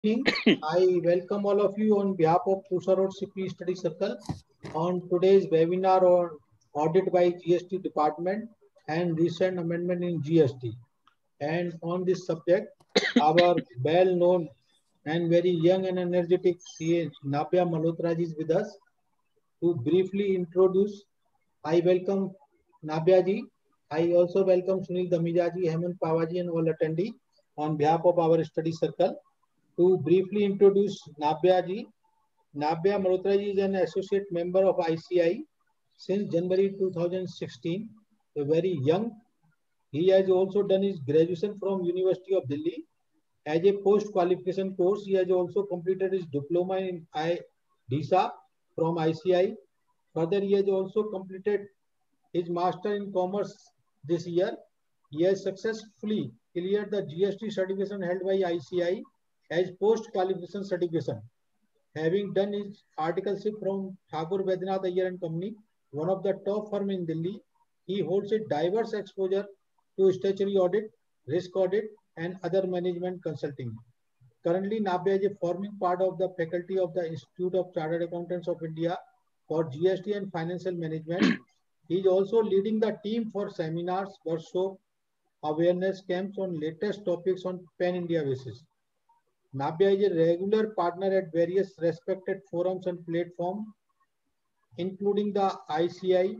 Evening. I welcome all of you on behalf of Pusha Road CP Study Circle on today's webinar on audit by GST department and recent amendment in GST. And on this subject, our well-known and very young and energetic CA Nabya Malhotra ji is with us to briefly introduce. I welcome Nabya ji. I also welcome Sunil Damija ji, Hemant Pawar ji and all attendees on behalf of our study circle. To briefly introduce Nabya ji, Nabya Malhotra ji is an associate member of ICI since January 2016, very young. He has also done his graduation from University of Delhi. As a post-qualification course, he has also completed his diploma in DISA from ICI. Further, he has also completed his master in commerce this year. He has successfully cleared the GST certification held by ICI as post-qualification certification. Having done his articleship from Thakur Vednath Iyer and Company, one of the top firm in Delhi, he holds a diverse exposure to statutory audit, risk audit, and other management consulting. Currently, Nabya is a forming part of the faculty of the Institute of Chartered Accountants of India for GST and Financial Management. He is also leading the team for seminars, workshop, awareness camps on latest topics on pan-India basis. Nabya is a regular partner at various respected forums and platforms, including the ICI,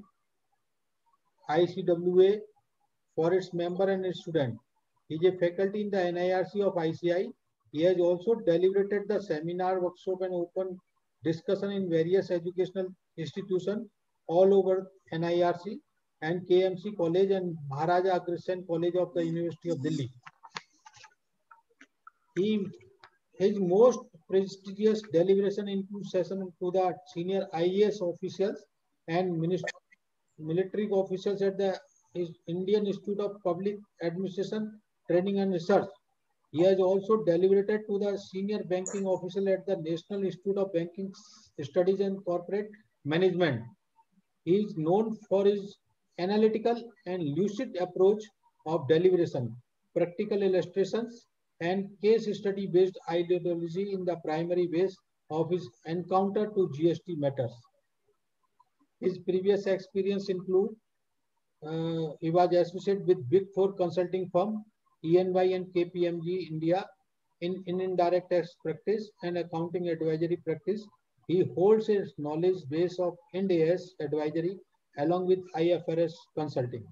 ICWA, for its member and its student. He is a faculty in the NIRC of ICI. He has also deliberated the seminar, workshop, and open discussion in various educational institutions all over NIRC and KMC College and Maharaja Agreshan College of the University of Delhi. His most prestigious deliberation includes sessions to the senior IAS officials and military officials at the Indian Institute of Public Administration, Training and Research. He has also deliberated to the senior banking official at the National Institute of Banking Studies and Corporate Management. He is known for his analytical and lucid approach of deliberation, practical illustrations, and case study based ideology in the primary base of his encounter to GST matters. His previous experience include he was associated with Big Four consulting firm EY and KPMG India in indirect tax practice and accounting advisory practice. He holds a knowledge base of Ind AS advisory along with IFRS consulting.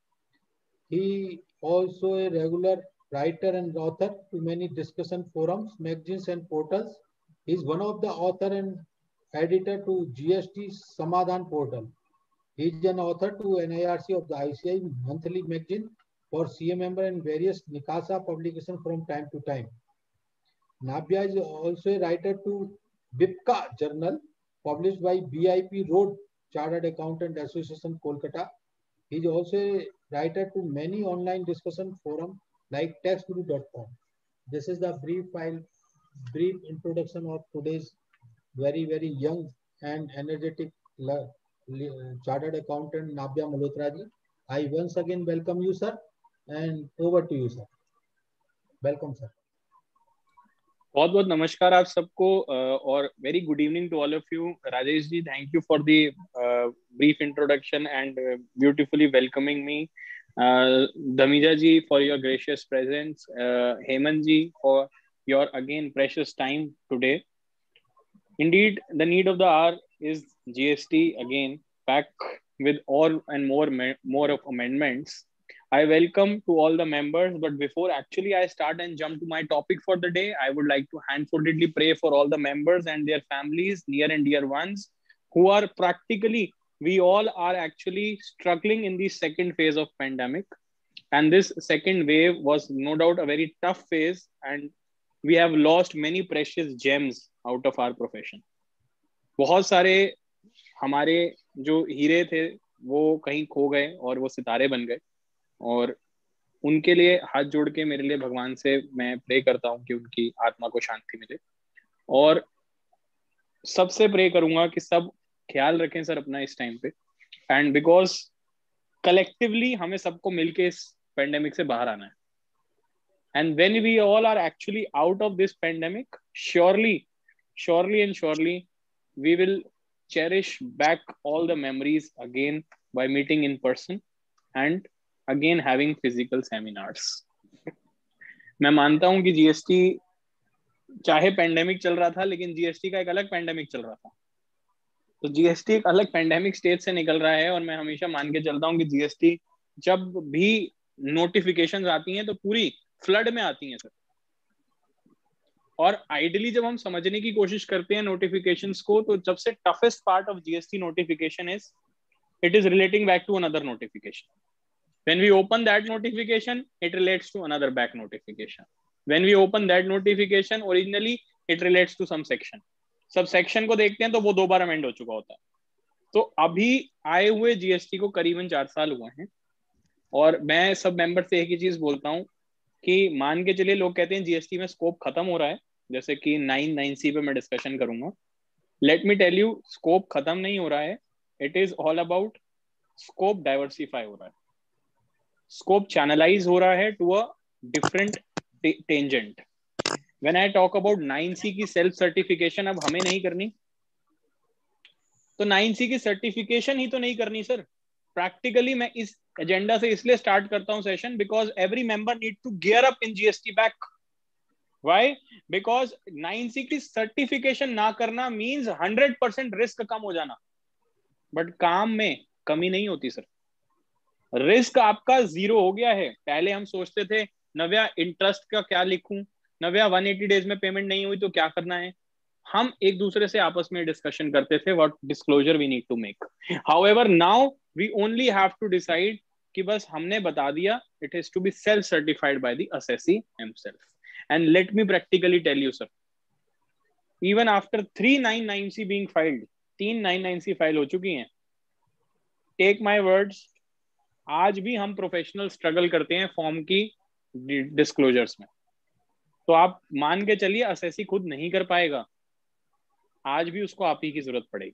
He also a regular writer and author to many discussion forums, magazines and portals. He is one of the author and editor to GST Samadhan portal. He is an author to NIRC of the ICI monthly magazine for CA member and various Nikasa publications from time to time. Nabya is also a writer to BIPCA journal published by BIP Road Chartered Accountant Association, Kolkata. He is also a writer to many online discussion forums like taxguru.com. This is the brief introduction of today's very young and energetic chartered accountant Nabya Malhotra ji. I once again welcome you, sir, and over to you, sir. Welcome, sir. बहुत बहुत नमस्कार आप सबको और very good evening to all of you. Rajesh ji, thank you for the brief introduction and beautifully welcoming me. Damija ji for your gracious presence, Hemant ji for your again precious time today. Indeed, the need of the hour is GST again, back with all and more of amendments. I welcome to all the members, but before actually I start and jump to my topic for the day, I would like to handfoldedly pray for all the members and their families, near and dear ones, who are practically, we all are actually struggling in the second phase of pandemic. And this second wave was no doubt a very tough phase, and we have lost many precious gems out of our profession. बहुत सारे हमारे जो हीरे थे वो कहीं खो गए और वो सितारे बन गए, और उनके लिए हाथ जोड़ के मेरे लिए भगवान से मैं प्रे करता हूँ कि उनकी आत्मा को शांति मिले. और सबसे प्रे करूंगा कि सब ख्याल रखें सर अपना इस टाइम पे, एंड बिकॉज कलेक्टिवली हमें सबको मिलके इस पेंडेमिक से बाहर आना है. And when we all are actually out of this pandemic, surely we will cherish back all the memories again by meeting in person and again having physical seminars. मैं मानता हूं कि जीएसटी चाहे पेंडेमिक चल रहा था, लेकिन जीएसटी का एक अलग पेंडेमिक चल रहा था. तो जीएसटी एक अलग पेंडेमिक स्टेज से निकल रहा है, और मैं हमेशा मान के चलता हूं कि जीएसटी जब भी नोटिफिकेशंस आती हैं तो पूरी फ्लड में आती हैं सर. और आइडियली जब हम समझने की कोशिश करते हैं नोटिफिकेशंस को, तो जब से toughest part of GST notification is it is relating back to another notification. When we open that notification, it relates to another back notification. When we open that notification, originally it relates to some section. सब section को देखते हैं तो वो 2 बार amend हो चुका होता है. तो अभी आए हुए जीएसटी को करीबन 4 साल हुए हैं, और मैं सब मेंबर से एक ही चीज बोलता हूँ कि मान के चलिए लोग कहते हैं जीएसटी में स्कोप खत्म हो रहा है, जैसे कि 9(9)(c) पे मैं डिस्कशन करूंगा. Let me tell you, scope खत्म नहीं हो रहा है. It is all about scope diversify हो रहा है. स्कोप चैनलाइज हो रहा है to a different tangent. When I talk about 9C की सेल्फ सर्टिफिकेशन अब हमें नहीं करनी, तो 9C की सर्टिफिकेशन ही तो नहीं करनी सर. प्रैक्टिकली मैं इस एजेंडा से इसलिए स्टार्ट करता हूं session, because every member need to gear up in GST back. Why? Because 9C की सर्टिफिकेशन ना करना मींस 100% रिस्क कम हो जाना, बट काम में कमी नहीं होती सर. रिस्क आपका 0 हो गया है. पहले हम सोचते थे नव्या इंटरेस्ट का क्या लिखूं, नव्या 180 डेज में पेमेंट नहीं हुई तो क्या करना है. हम एक दूसरे से आपस में डिस्कशन करते थे what disclosure we need to make. However now we only have to decide कि बस हमने बता दिया, it has to be self certified by the assessee himself. And let me practically tell you sir, even after 399C being filed, 399C file हो चुकी हैं, take my words, आज भी हम प्रोफेशनल स्ट्रगल करते हैं फॉर्म की डिस्क्लोजर्स में. तो आप मान के चलिए असेसी खुद नहीं कर पाएगा, आज भी उसको आप ही की जरूरत पड़ेगी.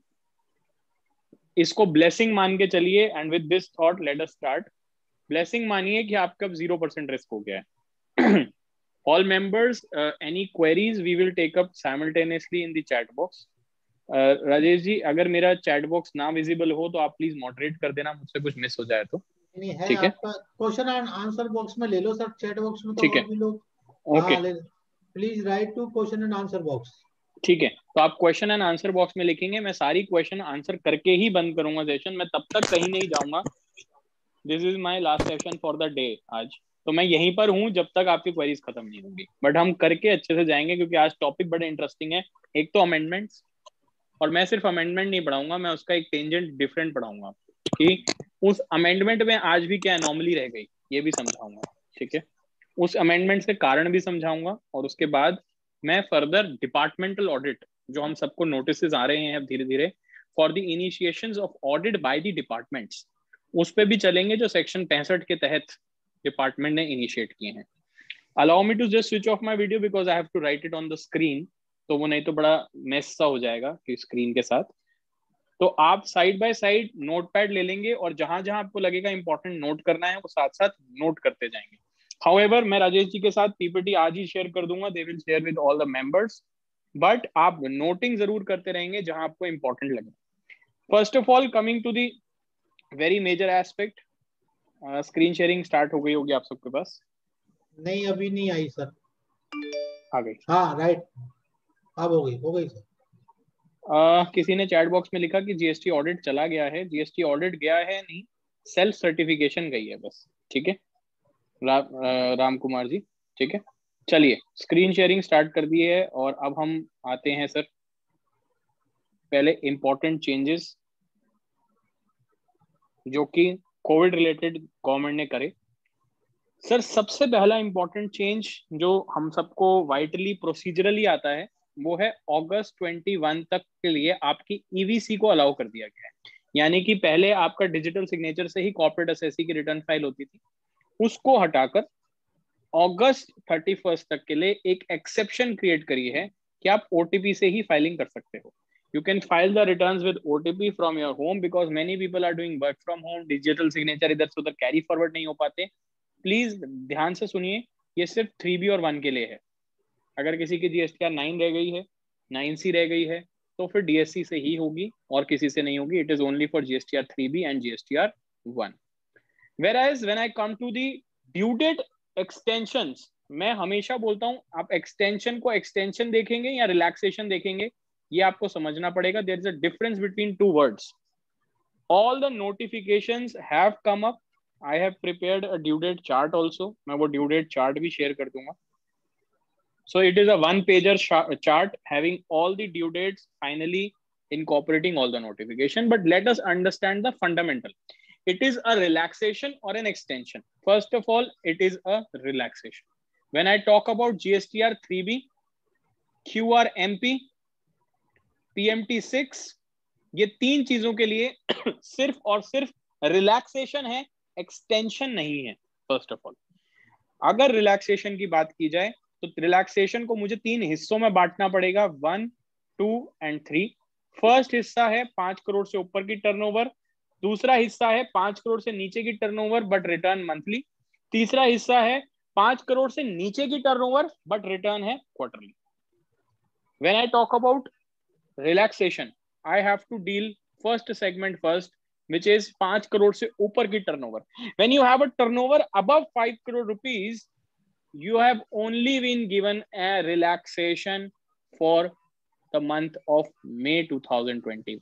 इसको ब्लेसिंग मान के चलिए. And with this thought let us start. Blessing मानिए कि आपका 0% रिस्क हो गया है. All members, any queries we will take up simultaneously in the chat box. Rajesh ji, अगर मेरा चैट बॉक्स ना विजिबल हो तो आप प्लीज मॉडरेट कर देना, मुझसे कुछ मिस हो जाए तो. नहीं है, ठीक है, आपका क्वेश्चन एंड आंसर बॉक्स में ले लो सर. चैट बॉक्स में तो ठीक है, और भी लोग. Okay, please write to question and answer box. ठीक है. तो आप क्वेश्चन एंड आंसर बॉक्स में लिखेंगे, मैं सारी क्वेश्चन आंसर करके ही बंद करूंगा सेशन. मैं तब तक कहीं नहीं जाऊंगा. This is my last session for the day आज. तो मैं यहीं पर हूं जब तक आपकी क्वेरीज खत्म नहीं होंगी, बट हम करके अच्छे से जाएंगे, क्योंकि आज टॉपिक बड़े इंटरेस्टिंग है. एक तो अमेंडमेंट्स, और मैं सिर्फ अमेंडमेंट नहीं पढ़ाऊंगा, मैं उसका एक टेंजेंट डिफरेंट पढ़ाऊंगा कि उस अमेंडमेंट में आज भी क्या एनॉमली रह गई, ये भी समझाऊंगा. ठीक है, उस अमेंडमेंट से कारण भी समझाऊंगा, और उसके बाद मैं फर्दर डिपार्टमेंटल ऑडिट, जो हम सबको नोटिस आ रहे हैं अब धीरे धीरे, for the initiations of audit by the departments, उस पर भी चलेंगे जो सेक्शन 65 के तहत डिपार्टमेंट ने इनिशिएट किए हैं. Allow me to just switch off my video because I have to write it on the screen. तो वो नहीं तो बड़ा मेस सा हो जाएगा कि स्क्रीन के साथ. तो आप साइड बाय साइड नोटपैड ले लेंगे, और जहां जहां आपको लगेगा इंपॉर्टेंट नोट करना है वो साथ साथ नोट करते जाएंगे. हाउएवर मैं राजेश जी के साथ पीपीटी आज ही शेयर कर दूंगा. They will share with all the members, but आप नोटिंग जरूर करते रहेंगे जहां आपको इंपॉर्टेंट लगे. First of all, coming to the very major aspect, screen sharing start हो गई होगी आप सबके पास? नहीं, अभी नहीं आई सर. आ गई? हाँ राइट, अब हो गई सर. किसी ने चैट बॉक्स में लिखा कि जीएसटी ऑडिट चला गया है. जीएसटी ऑडिट गया है नहीं, सेल्फ सर्टिफिकेशन गई है बस. ठीक है राम कुमार जी, ठीक है. चलिए, स्क्रीन शेयरिंग स्टार्ट कर दी है, और अब हम आते हैं सर पहले इंपॉर्टेंट चेंजेस जो कि कोविड रिलेटेड गवर्नमेंट ने करे. सर सबसे पहला इंपॉर्टेंट चेंज जो हम सबको वाइटली प्रोसीजरली आता है, वो है अगस्त 21 तक के लिए आपकी ईवीसी को अलाउ कर दिया गया है. यानी कि पहले आपका डिजिटल सिग्नेचर से ही कॉर्पोरेट असेसी की रिटर्न फाइल होती थी, उसको हटाकर अगस्त 31 तक के लिए एक एक्सेप्शन क्रिएट करी है कि आप ओटीपी से ही फाइलिंग कर सकते हो. You can file the returns with OTP from your home because many people are doing work from home. Digital signature इधर से उधर कैरी फॉरवर्ड नहीं हो पाते. प्लीज ध्यान से सुनिए, ये सिर्फ 3B और 1 के लिए है। अगर किसी की GSTR 9 रह गई है, 9C रह गई है, तो फिर DSC से ही होगी और किसी से नहीं होगी। It is only for GSTR 3B and GSTR 1। Whereas when I come to the due date extensions, मैं हमेशा बोलता हूं आप एक्सटेंशन को एक्सटेंशन देखेंगे या रिलैक्सेशन देखेंगे, ये आपको समझना पड़ेगा। There is a difference between two words. All the notifications have come up. I have prepared a due date chart also, मैं वो ड्यू डेट चार्ट भी शेयर कर दूंगा। So it is a one-pager chart having all the due dates, finally incorporating all the notification. But let us understand the fundamental. It is a relaxation or an extension. First of all, it is a relaxation. When I talk about GSTR 3B, QRMP, PMT6, ये तीन चीजों के लिए सिर्फ और सिर्फ relaxation है, extension नहीं है। फर्स्ट ऑफ ऑल, अगर रिलैक्सेशन की बात की जाए तो रिलैक्सेशन को मुझे तीन हिस्सों में बांटना पड़ेगा, 1, 2 एंड 3। फर्स्ट हिस्सा है 5 करोड़ से ऊपर की टर्नओवर, दूसरा हिस्सा है 5 करोड़ से नीचे की टर्नओवर बट रिटर्न मंथली, तीसरा हिस्सा है 5 करोड़ से नीचे की टर्नओवर बट रिटर्न है quarterly. When I talk about relaxation, I have to deal first segment first, which is 5 crore से ऊपर की turnover. When you have a turnover above 5 crore rupees, you have only been given a relaxation for the month of May 2021.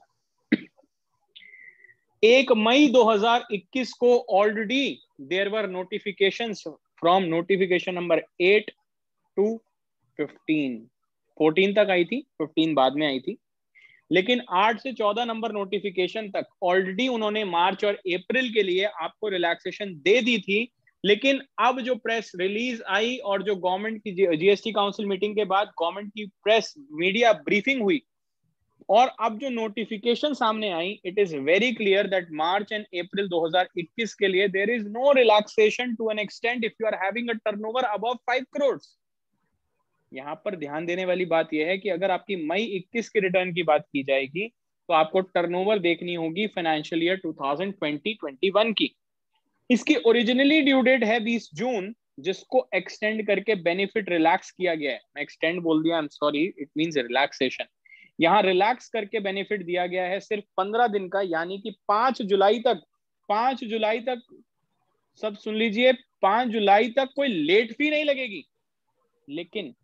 1 मई 2021 को already there were notifications from notification number 8 to 15. 14 तक आई थी, 15 बाद में आई थी, लेकिन 8 से 14 नंबर नोटिफिकेशन तक ऑलरेडी उन्होंने मार्च और अप्रैल के लिए आपको रिलैक्सेशन दे दी थी। लेकिन अब जो प्रेस रिलीज आई और जो गवर्नमेंट की GST काउंसिल मीटिंग के बाद गवर्नमेंट की प्रेस मीडिया ब्रीफिंग हुई और अब जो नोटिफिकेशन सामने आई, it is very clear that March end April 2021 के लिए there is no relaxation to an extent if you are having a turnover above 5 crore. यहाँ पर ध्यान देने वाली बात यह है कि अगर आपकी मई 21 के रिटर्न की बात की जाएगी तो आपको टर्नओवर देखनी होगी फाइनेंशियल ईयर 2020-21 की। इसकी ओरिजिनली ड्यू डेट है 20 जून, जिसको एक्सटेंड करके बेनिफिट रिलैक्स किया गया है। मैं एक्सटेंड बोल दिया, I am sorry, it means relaxation. यहाँ रिलैक्स करके बेनिफिट दिया गया है सिर्फ 15 दिन का, यानी कि 5 जुलाई तक। 5 जुलाई तक, सब सुन लीजिए, 5 जुलाई तक कोई लेट फी नहीं लगेगी, लेकिन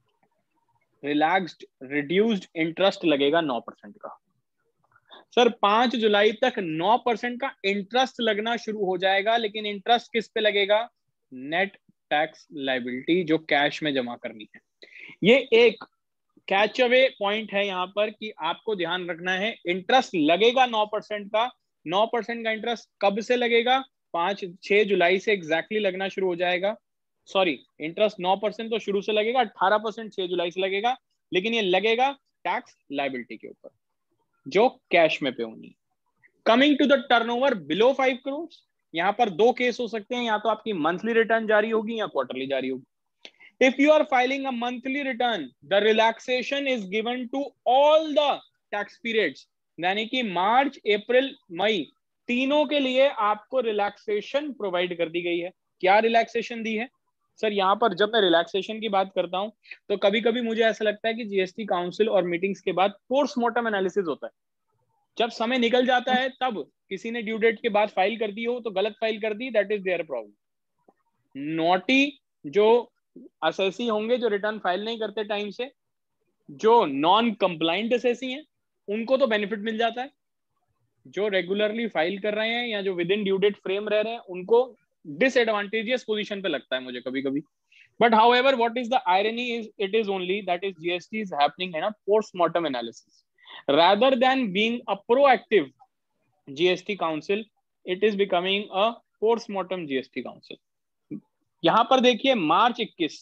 रिलैक्स्ड रिड्यूस्ड इंटरेस्ट लगेगा 9% का। सर 5 जुलाई तक 9% का इंटरेस्ट लगना शुरू हो जाएगा, लेकिन इंटरेस्ट किस पे लगेगा? नेट टैक्स लायबिलिटी जो कैश में जमा करनी है। ये एक कैच अवे पॉइंट है यहाँ पर कि आपको ध्यान रखना है, इंटरेस्ट लगेगा 9% का। 9% का इंटरेस्ट कब से लगेगा? 6 जुलाई से एग्जैक्टली लगना शुरू हो जाएगा। सॉरी, इंटरेस्ट 9% तो शुरू से लगेगा, 18% 6 जुलाई से लगेगा, लेकिन ये लगेगा टैक्स लायबिलिटी के ऊपर जो कैश में पे होनी। Coming to the turnover below 5 crore, यहाँ पर दो केस हो सकते हैं, या तो आपकी मंथली रिटर्न जारी होगी या क्वार्टरली जारी होगी। If you are filing a monthly return, the relaxation is given to all the tax periods, यानी कि मार्च, अप्रैल, मई तीनों के लिए आपको रिलैक्सेशन प्रोवाइड कर दी गई है। क्या रिलैक्सेशन दी है? सर यहाँ पर जब मैं रिलैक्सेशन की बात करता हूं तो कभी कभी मुझे ऐसा लगता है कि GST काउंसिल और मीटिंग्स के बाद पोस्टमार्टम एनालिसिस होता है। जब समय निकल जाता है तब किसी ने ड्यू डेट के बाद फाइल कर दी हो तो गलत फाइल कर दी, दैट इज देयर प्रॉब्लम। नॉटी जो असेसी होंगे जो रिटर्न फाइल नहीं करते टाइम से, जो नॉन कंप्लाइंट असेसी हैं, उनको तो बेनिफिट मिल जाता है। जो रेगुलरली फाइल कर रहे हैं या जो within due date frame रह रहे हैं, उनको डिसएडवांटेजियस पोजीशन पे लगता है मुझे कभी कभी। But however, what is the irony is it is only that is GST is happening in a post-mortem analysis. Rather than being a proactive GST council, it is becoming a post-mortem GST council. यहाँ पर देखिए मार्च 21,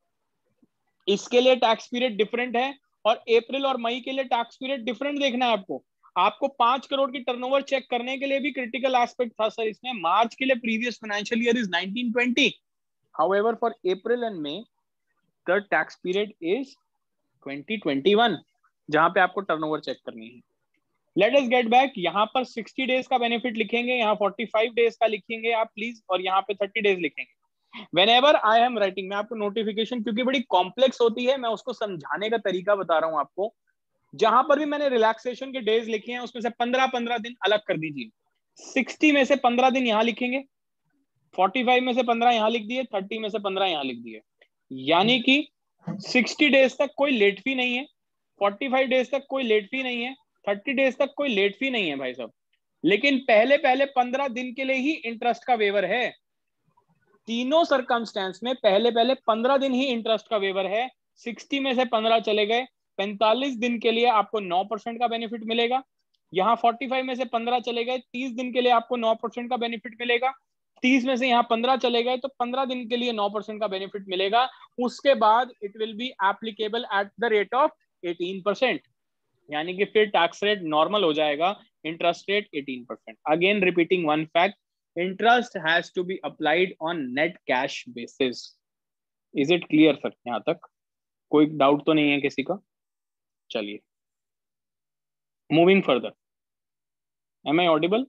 इसके लिए tax period different है और अप्रैल और मई के लिए टैक्स पीरियड डिफरेंट देखना है आपको। आपको 5 करोड़ की टर्नओवर चेक करने के लिए भी क्रिटिकल एस्पेक्ट था सर इसमें। मार्च के लिए previous financial year is 1920, however for April and May the tax period is 2021, जहां पे आपको टर्नओवर चेक करनी है। लेट अस गेट बैक, यहाँ पर 60 डेज का बेनिफिट लिखेंगे, यहाँ 45 डेज का लिखेंगे आप प्लीज, और यहाँ पे 30 डेज लिखेंगे। Whenever I am writing, मैं आपको नोटिफिकेशन, क्योंकि बड़ी कॉम्प्लेक्स होती है, मैं उसको समझाने का तरीका बता रहा हूं आपको। जहां पर भी मैंने रिलैक्सेशन के डेज लिखे हैं उसमें से 15-15 दिन अलग कर दीजिए। 60 में से 15 दिन यहां लिखेंगे, 45 में से 15 यहां लिख दिए, 30 में से 15 यहां लिख दिए। यानी कि 60 डेज तक कोई लेट फी नहीं है, 45 डेज तक कोई लेट फी नहीं है, 30 डेज तक कोई लेट फी नहीं है भाई साहब। लेकिन पहले पहले 15 दिन के लिए ही इंटरेस्ट का वेवर है। तीनों सर्कमस्टेंस में पहले पहले 15 दिन ही इंटरेस्ट का वेवर है। 60 में से 15 चले गए, 45 दिन के लिए आपको 9% का बेनिफिट मिलेगा। यहाँ 45 में से 15 चले गए, 30 दिन के लिए आपको 9% का बेनिफिट मिलेगा। 30 में से यहाँ 15 चले गए तो 15 दिन के लिए 9% का बेनिफिट मिलेगा। उसके बाद it will be applicable at the rate of 18%, यानी कि फिर टैक्स रेट नॉर्मल हो जाएगा, interest rate 18%। Again repeating one fact, interest has to be applied on net cash basis. Is it clear sir? यहां तक कोई डाउट तो नहीं है किसी का? चलिए moving further. Am I audible?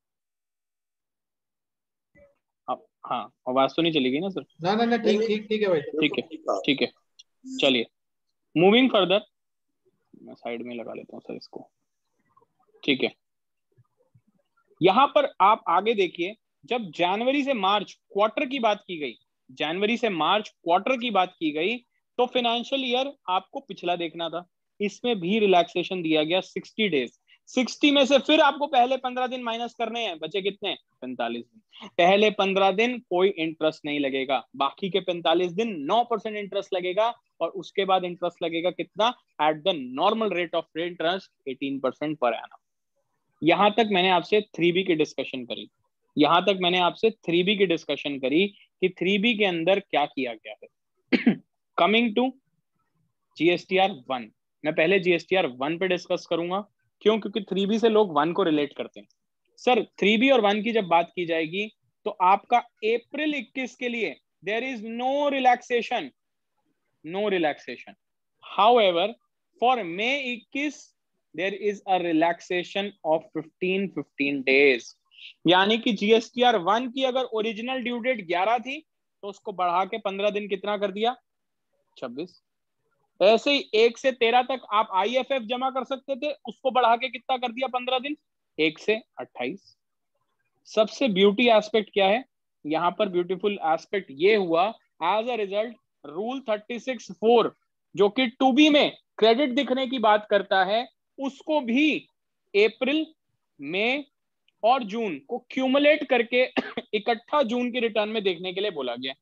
हाँ, आवाज तो नहीं चलेगी ना सर? ना ना ना, ठीक ठीक ठीक है भाई, ठीक है ठीक है। चलिए मूविंग फर्दर, मैं साइड में लगा लेता हूँ सर इसको। ठीक है, यहां पर आप आगे देखिए, जब जनवरी से मार्च क्वार्टर की बात की गई, जनवरी से मार्च क्वार्टर की बात की गई, तो फाइनेंशियल ईयर आपको पिछला देखना था। इसमें भी रिलैक्सेशन दिया गया 60 डेज। 60 में से फिर आपको पहले 15 दिन माइनस करने हैं, बचे कितने? 45 दिन। पहले 15 दिन कोई इंटरेस्ट नहीं लगेगा, बाकी के 45 दिन 9% इंटरेस्ट लगेगा, और उसके बाद इंटरेस्ट लगेगा कितना? At the normal rate of interest 18% per annum. यहां तक मैंने आपसे 3B की डिस्कशन करी, यहां तक मैंने आपसे 3B की डिस्कशन करी कि 3B के अंदर क्या किया गया है। कमिंग टू GSTR 1, मैं पहले GSTR 1 पे डिस्कस करूंगा। क्यों? क्योंकि 3B से लोग 1 को रिलेट करते हैं। सर 3B और 1 की जब बात की जाएगी तो आपका अप्रैल 21 के लिए there is no relaxation, no relaxation. However for May 21 there is a relaxation of 15 days। यानी कि GSTR 1 की अगर ओरिजिनल ड्यू डेट 11 थी तो उसको बढ़ा के 15 दिन कितना कर दिया? 26। ऐसे ही 1 से 13 तक आप IFF जमा कर सकते थे, उसको बढ़ा के कितना कर दिया? 15 दिन, 1 से 28। सबसे ब्यूटी एस्पेक्ट क्या है यहां पर? ब्यूटीफुल एस्पेक्ट ये हुआ, एज अ रिजल्ट रूल 36(4) जो कि 2B में क्रेडिट दिखने की बात करता है, उसको भी अप्रैल, मई और जून को क्यूमुलेट करके इकट्ठा जून की रिटर्न में देखने के लिए बोला गया।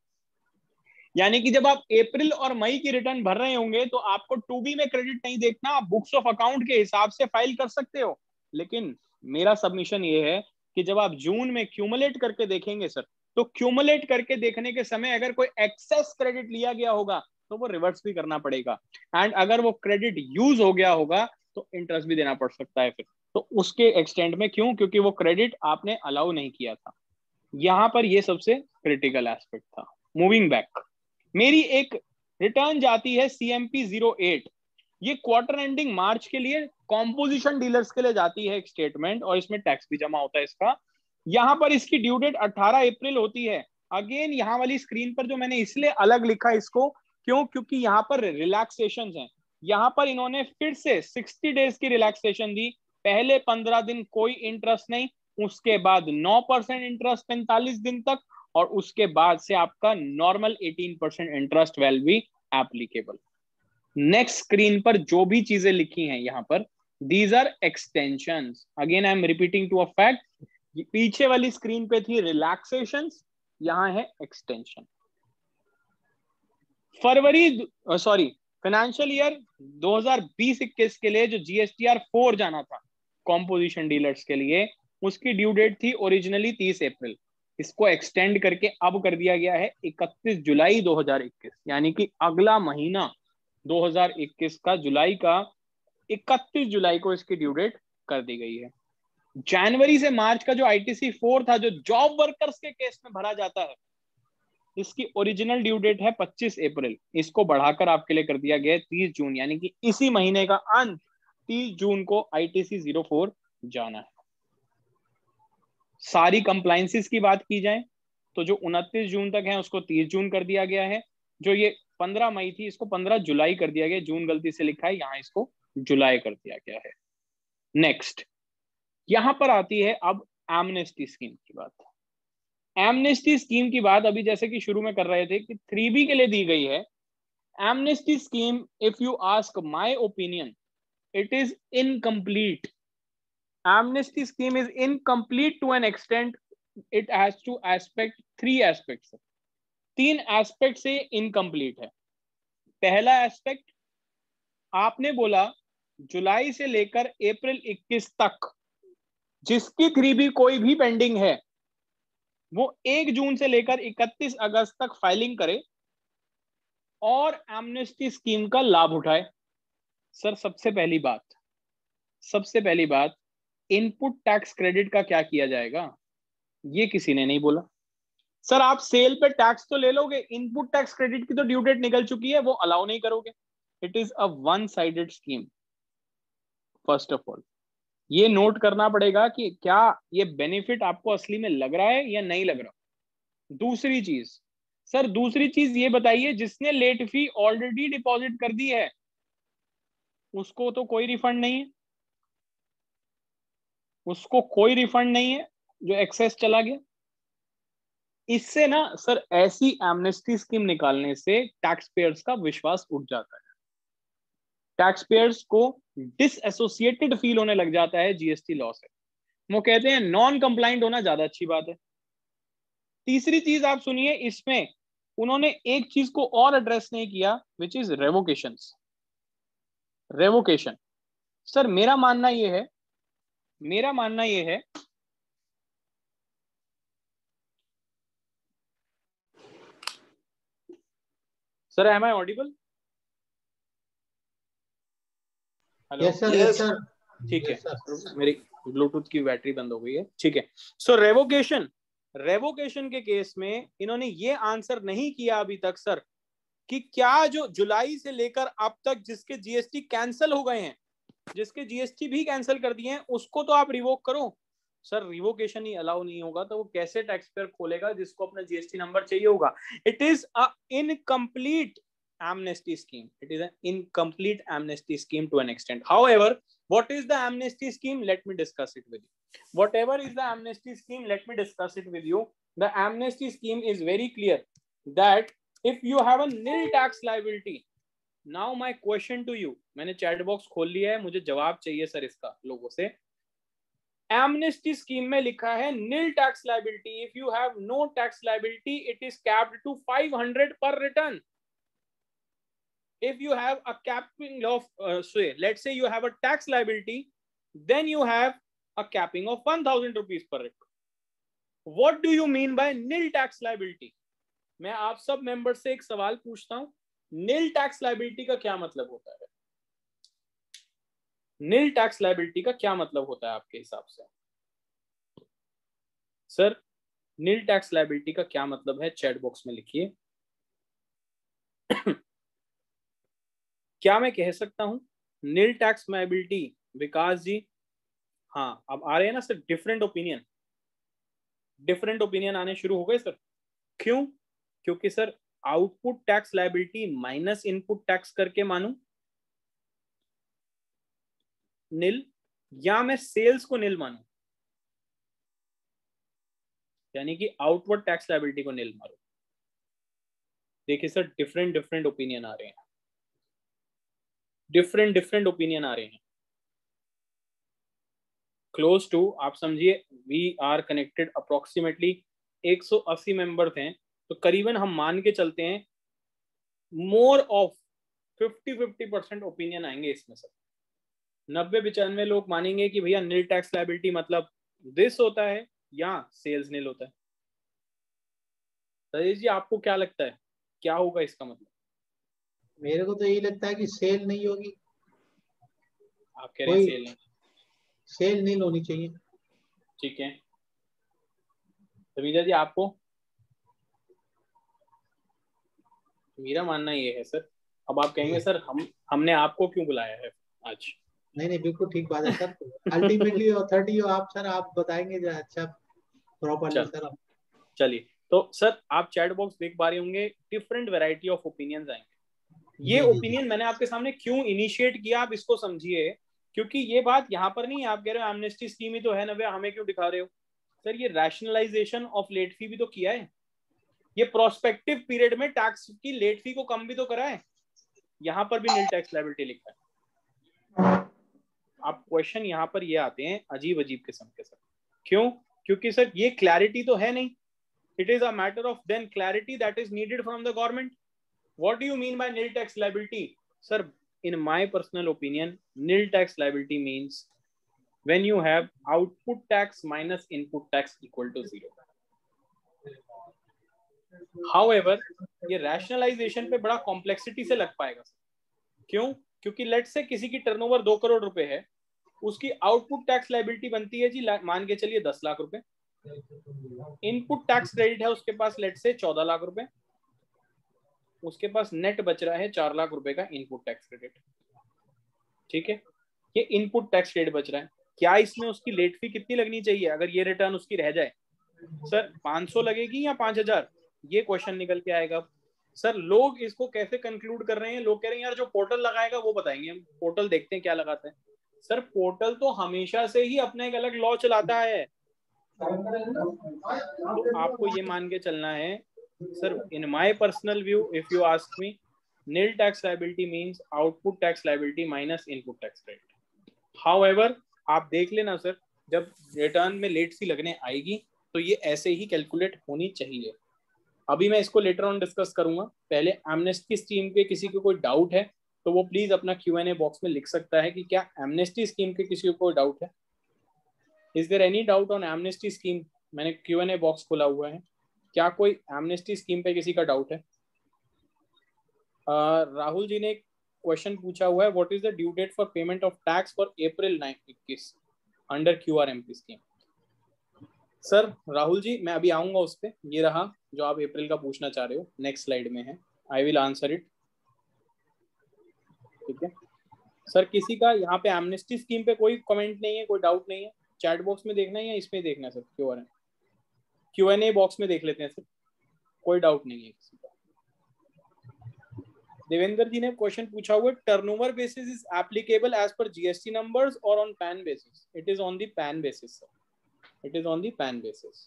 यानी कि जब आप अप्रैल और मई की रिटर्न भर रहे होंगे तो आपको 2B में क्रेडिट नहीं देखना, आप बुक्स ऑफ अकाउंट के हिसाब से फाइल कर सकते हो। लेकिन मेरा सबमिशन ये है कि जब आप जून में क्यूमुलेट करके देखेंगे सर, तो क्यूमुलेट करके देखने के समय अगर कोई एक्सेस क्रेडिट लिया गया होगा तो वो रिवर्स भी करना पड़ेगा, एंड अगर वो क्रेडिट यूज हो गया होगा तो इंटरेस्ट भी देना पड़ सकता है फिर। तो उसके एक्सटेंड में क्यों? क्योंकि वो क्रेडिट आपने अलाउ नहीं किया था। यहां पर ये सबसे क्रिटिकल एस्पेक्ट था। मूविंग बैक, मेरी एक रिटर्न जाती है CMP 08, ये क्वार्टर एंडिंग मार्च के लिए कॉम्पोजिशन डीलर्स के लिए जाती है एक स्टेटमेंट, और इसमें टैक्स भी जमा होता है इसका। यहां पर इसकी ड्यू डेट 18 अप्रैल होती है। अगेन यहां वाली स्क्रीन पर जो मैंने इसलिए अलग लिखा इसको, क्यों? क्योंकि यहां पर रिलैक्सेशन हैं। यहां पर इन्होंने फिर से 60 डेज की रिलैक्सेशन दी। पहले 15 दिन कोई इंटरेस्ट नहीं, उसके बाद 9% इंटरेस्ट 45 दिन तक, और उसके बाद से आपका normal 18% interest will be applicable. Next screen पर जो भी चीजें लिखी हैं यहां पर, these are extensions. Again I am repeating to a fact, पीछे वाली स्क्रीन पे थी रिलैक्सेशंस, यहां है एक्सटेंशन। फाइनेंशियल ईयर 2020-21 के लिए जो GSTR 4 जाना था कॉम्पोजिशन डीलर्स के लिए, उसकी ड्यू डेट थी ओरिजिनली 30 अप्रैल, इसको एक्सटेंड करके अब कर दिया गया है 31 जुलाई 2021, यानी कि अगला महीना 2021 का जुलाई का 31 जुलाई को इसकी ड्यू डेट कर दी गई है। जनवरी से मार्च का जो ITC 4 था, जो जॉब वर्कर्स के केस में भरा जाता है, इसकी ओरिजिनल ड्यू डेट है 25 अप्रैल, इसको बढ़ाकर आपके लिए कर दिया गया है 30 जून, यानी कि इसी महीने का अंत 30 जून को ITC 04 जाना है। सारी कंप्लायंसेस की बात की जाए तो जो 29 जून तक है उसको 30 जून कर दिया गया है। जो ये 15 मई थी इसको 15 जुलाई कर दिया गया, जून गलती से लिखा है, यहाँ इसको जुलाई कर दिया गया है। नेक्स्ट, यहां पर आती है अब एमनेस्टी स्कीम की बात। एमनेस्टी स्कीम की बात अभी जैसे कि शुरू में कर रहे थे कि 3B के लिए दी गई है। Amnesty scheme, if you ask my opinion, it is incomplete. Amnesty scheme is incomplete to an extent. It has to aspect 3 aspects. 3 aspect से इनकम्प्लीट है। पहला एस्पेक्ट, आपने बोला जुलाई से लेकर अप्रैल 21 तक जिसकी 3B कोई भी पेंडिंग है वो 1 जून से लेकर 31 अगस्त तक फाइलिंग करे और एमनेस्टी स्कीम का लाभ उठाए। सर सबसे पहली बात इनपुट टैक्स क्रेडिट का क्या किया जाएगा, ये किसी ने नहीं बोला। सर आप सेल पे टैक्स तो ले लोगे, इनपुट टैक्स क्रेडिट की तो ड्यू डेट निकल चुकी है, वो अलाउ नहीं करोगे। It is a one sided scheme. First of all ये नोट करना पड़ेगा कि क्या ये बेनिफिट आपको असली में लग रहा है या नहीं लग रहा। दूसरी चीज ये बताइए, जिसने लेट फी ऑलरेडी डिपॉजिट कर दी है उसको तो कोई रिफंड नहीं है, जो एक्सेस चला गया। इससे ना सर ऐसी एमनेस्टी स्कीम निकालने से टैक्स पेयर्स का विश्वास उठ जाता है, टैक्स पेयर्स को डिसएसोसिएटेड फील होने लग जाता है जीएसटी लॉ से। वो कहते हैं नॉन कंप्लाइंट होना ज्यादा अच्छी बात है। तीसरी चीज आप सुनिए, इसमें उन्होंने एक चीज को और एड्रेस नहीं किया, विच इज रेवोकेशन। सर मेरा मानना यह है sir, am I audible? Hello? Yes sir. ठीक है, मेरी ब्लूटूथ की बैटरी बंद हो गई है। ठीक है, सो रेवोकेशन के केस में इन्होंने ये आंसर नहीं किया अभी तक सर कि क्या जो जुलाई से लेकर अब तक जिसके जीएसटी कैंसिल हो गए हैं, जिसके जीएसटी भी कैंसिल कर दिए हैं, उसको तो आप रिवोक करो। सर रिवोकेशन ही अलाउ नहीं होगा तो वो कैसे टैक्स पेयर खोलेगा जिसको अपना जीएसटी नंबर चाहिए होगा। It is a incomplete amnesty scheme. It is an incomplete amnesty scheme to an extent. However, what is the amnesty scheme? Let me discuss it with you. Whatever is the amnesty scheme, let me discuss it with you. The amnesty scheme is very clear that if you have a nil tax liability, now my question to you, मैंने chat box खोल लिया है, मुझे जवाब चाहिए sir इसका लोगों से। amnesty scheme में लिखा है nil tax liability. If you have no tax liability, it is capped to 500 per return. If you have a capping of say let's say you have a tax liability, then you have a capping of 1000 rupees per return. What do you mean by nil tax liability? मैं आप सब member से एक सवाल पूछता हूं, nil tax liability का क्या मतलब होता है? nil tax liability का क्या मतलब होता है आपके हिसाब से? सर nil tax liability का क्या मतलब है, चैट बॉक्स में लिखिए। क्या मैं कह सकता हूं नील टैक्स लायबिलिटी? विकास जी, हाँ अब आ रहे हैं ना सर डिफरेंट ओपिनियन आने शुरू हो गए सर। क्यों? क्योंकि sir output tax liability minus input tax करके मानूं नील, या मैं सेल्स को नील मानूं, यानी कि आउटवर्ड टैक्स लायबिलिटी को नील मारूं। देखिए सर डिफरेंट ओपिनियन आ रहे हैं, डिफरेंट ओपिनियन आ रहे हैं। क्लोज टू, आप समझिए we are connected approximately 180 members हैं, तो करीबन हम मान के चलते हैं मोर ऑफ 50% ओपिनियन आएंगे इसमें सर। 90-95 लोग मानेंगे कि भैया नील टैक्स लायबिलिटी मतलब दिस होता है या सेल्स नील होता है। राजेश जी आपको क्या लगता है क्या होगा इसका मतलब? मेरे को तो यही लगता है कि सेल नहीं होगी। आप कह रहे हैं सेल नहीं, सेल नील होनी चाहिए। ठीक है रवीजा जी आपको? मेरा मानना ये है सर, अब आप कहेंगे सर हमने आपको क्यों बुलाया है आज? नहीं बिल्कुल ठीक बात है सर। अल्टीमेटली अथॉरिटी हो आप सर, आप बताएंगे जो अच्छा प्रॉपर्ली सर। चलिए तो सर आप चैट बॉक्स देख पा रहे होंगे, डिफरेंट वैरायटी ऑफ ओपिनियंस आएंगे। ये ओपिनियन मैंने आपके सामने क्यों इनिशिएट किया, आप इसको समझिए, क्योंकि ये बात यहाँ पर नहीं, आप कह रहे हो एमनेस्टी स्कीम ही तो है नव्या, हमें क्यों दिखा रहे हो। सर ये रैशनलाइजेशन ऑफ लेट फी भी तो किया है, ये प्रोस्पेक्टिव पीरियड में टैक्स की लेट फी को कम भी तो करा है, यहाँ पर भी नील टैक्स लायबिलिटी लिखा है। आप क्वेश्चन यहाँ पर ये आते हैं अजीब अजीब किस्म के सर, क्यों? क्योंकि सर ये क्लैरिटी तो है नहीं, it is a matter of then clarity that is needed from the government. What do you mean by nil tax liability? Sir, in my personal opinion, nil tax liability means when you have output tax minus input tax equal to 0. However, ये rationalization पे बड़ा complexity से लग पाएगा। क्यों? क्योंकि let's say किसी की टर्नओवर 2 करोड़ रुपए है, उसकी आउटपुट टैक्स लाइबिलिटी बनती है जी मान के चलिए 10 लाख रुपए, इनपुट टैक्स क्रेडिट है उसके पास लेट्स से 14 लाख रुपए, उसके पास नेट बच रहा है 4 लाख रुपए का इनपुट टैक्स क्रेडिट। ठीक है, ये इनपुट टैक्स क्रेडिट बच रहा है, क्या इसमें उसकी लेट फी कितनी लगनी चाहिए अगर ये रिटर्न उसकी रह जाए? सर 500 लगेगी या 5000, ये क्वेश्चन निकल के आएगा। सर लोग इसको कैसे कंक्लूड कर रहे हैं, लोग कह रहे हैं यार जो पोर्टल लगाएगा वो बताएंगे, हम पोर्टल देखते हैं क्या लगाते हैं। सर पोर्टल तो हमेशा से ही अपना एक अलग लॉ चलाता है, तो आपको ये मान के चलना है। Sir, in my personal view, if you ask me, nil tax liability means output tax liability minus input tax credit. However, आप देख लेना सर, जब रिटर्न में लेट सी लगने आएगी तो ये ऐसे ही कैलकुलेट होनी चाहिए। अभी मैं इसको लेटर ऑन डिस्कस करूंगा, पहले एमनेस्टी स्कीम पे किसी को कोई डाउट है तो वो प्लीज अपना Q&A बॉक्स में लिख सकता है कि क्या एमनेस्टी स्कीम के किसी को कोई डाउट है। Is there any doubt on amnesty scheme? मैंने Q&A बॉक्स खोला हुआ है, क्या कोई एमनेस्टी स्कीम पे किसी का डाउट है? राहुल जी ने क्वेश्चन पूछा हुआ है, what is the due date for payment of tax for April 21 under QRMP scheme? Sir Rahul ji मैं अभी आऊंगा उस पे, ये रहा जो आप अप्रैल का पूछना चाह रहे हो, नेक्स्ट स्लाइड में है, आई विल आंसर इट। ठीक है सर, किसी का यहाँ पे एमनेस्टी स्कीम पे कोई कमेंट नहीं है, कोई डाउट नहीं है? चैट बॉक्स में देखना है या इसमें देखना है सर? Q&A बॉक्स में देख लेते हैं सर, कोई डाउट नहीं है किसी का। देवेंद्र जी ने क्वेश्चन पूछा हुआ, turnover basis is applicable as per GST numbers और on PAN basis? It is on the PAN basis sir, it is on the PAN basis.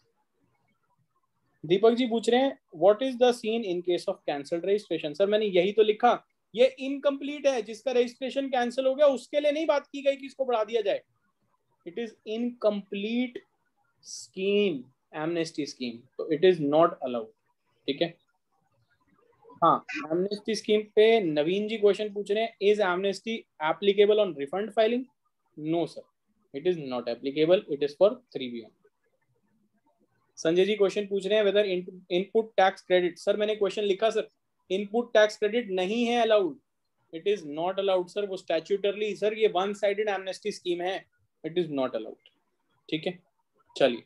Deepak ji पूछ रहे हैं what is the scene in case of cancelled registration? Sir मैंने यही तो लिखा, ये incomplete है, जिसका रजिस्ट्रेशन कैंसिल हो गया उसके लिए नहीं बात की गई कि इसको बढ़ा दिया जाए। It is incomplete scheme, amnesty scheme, तो इट इज नॉट अलाउड। ठीक है, हाँ एमनेस्टी स्कीम पे नवीन जी क्वेश्चन पूछ रहे हैं, is amnesty applicable on refund filing? No sir, it is not applicable, it is for 3B। Sanjay ji question पूछ रहे हैं whether input tax credit? Sir मैंने क्वेश्चन लिखा सर, इनपुट टैक्स क्रेडिट नहीं है allowed, it is not allowed sir, वो statutorily sir ये one sided amnesty scheme है, इट इज नॉट अलाउड। ठीक है, चलिए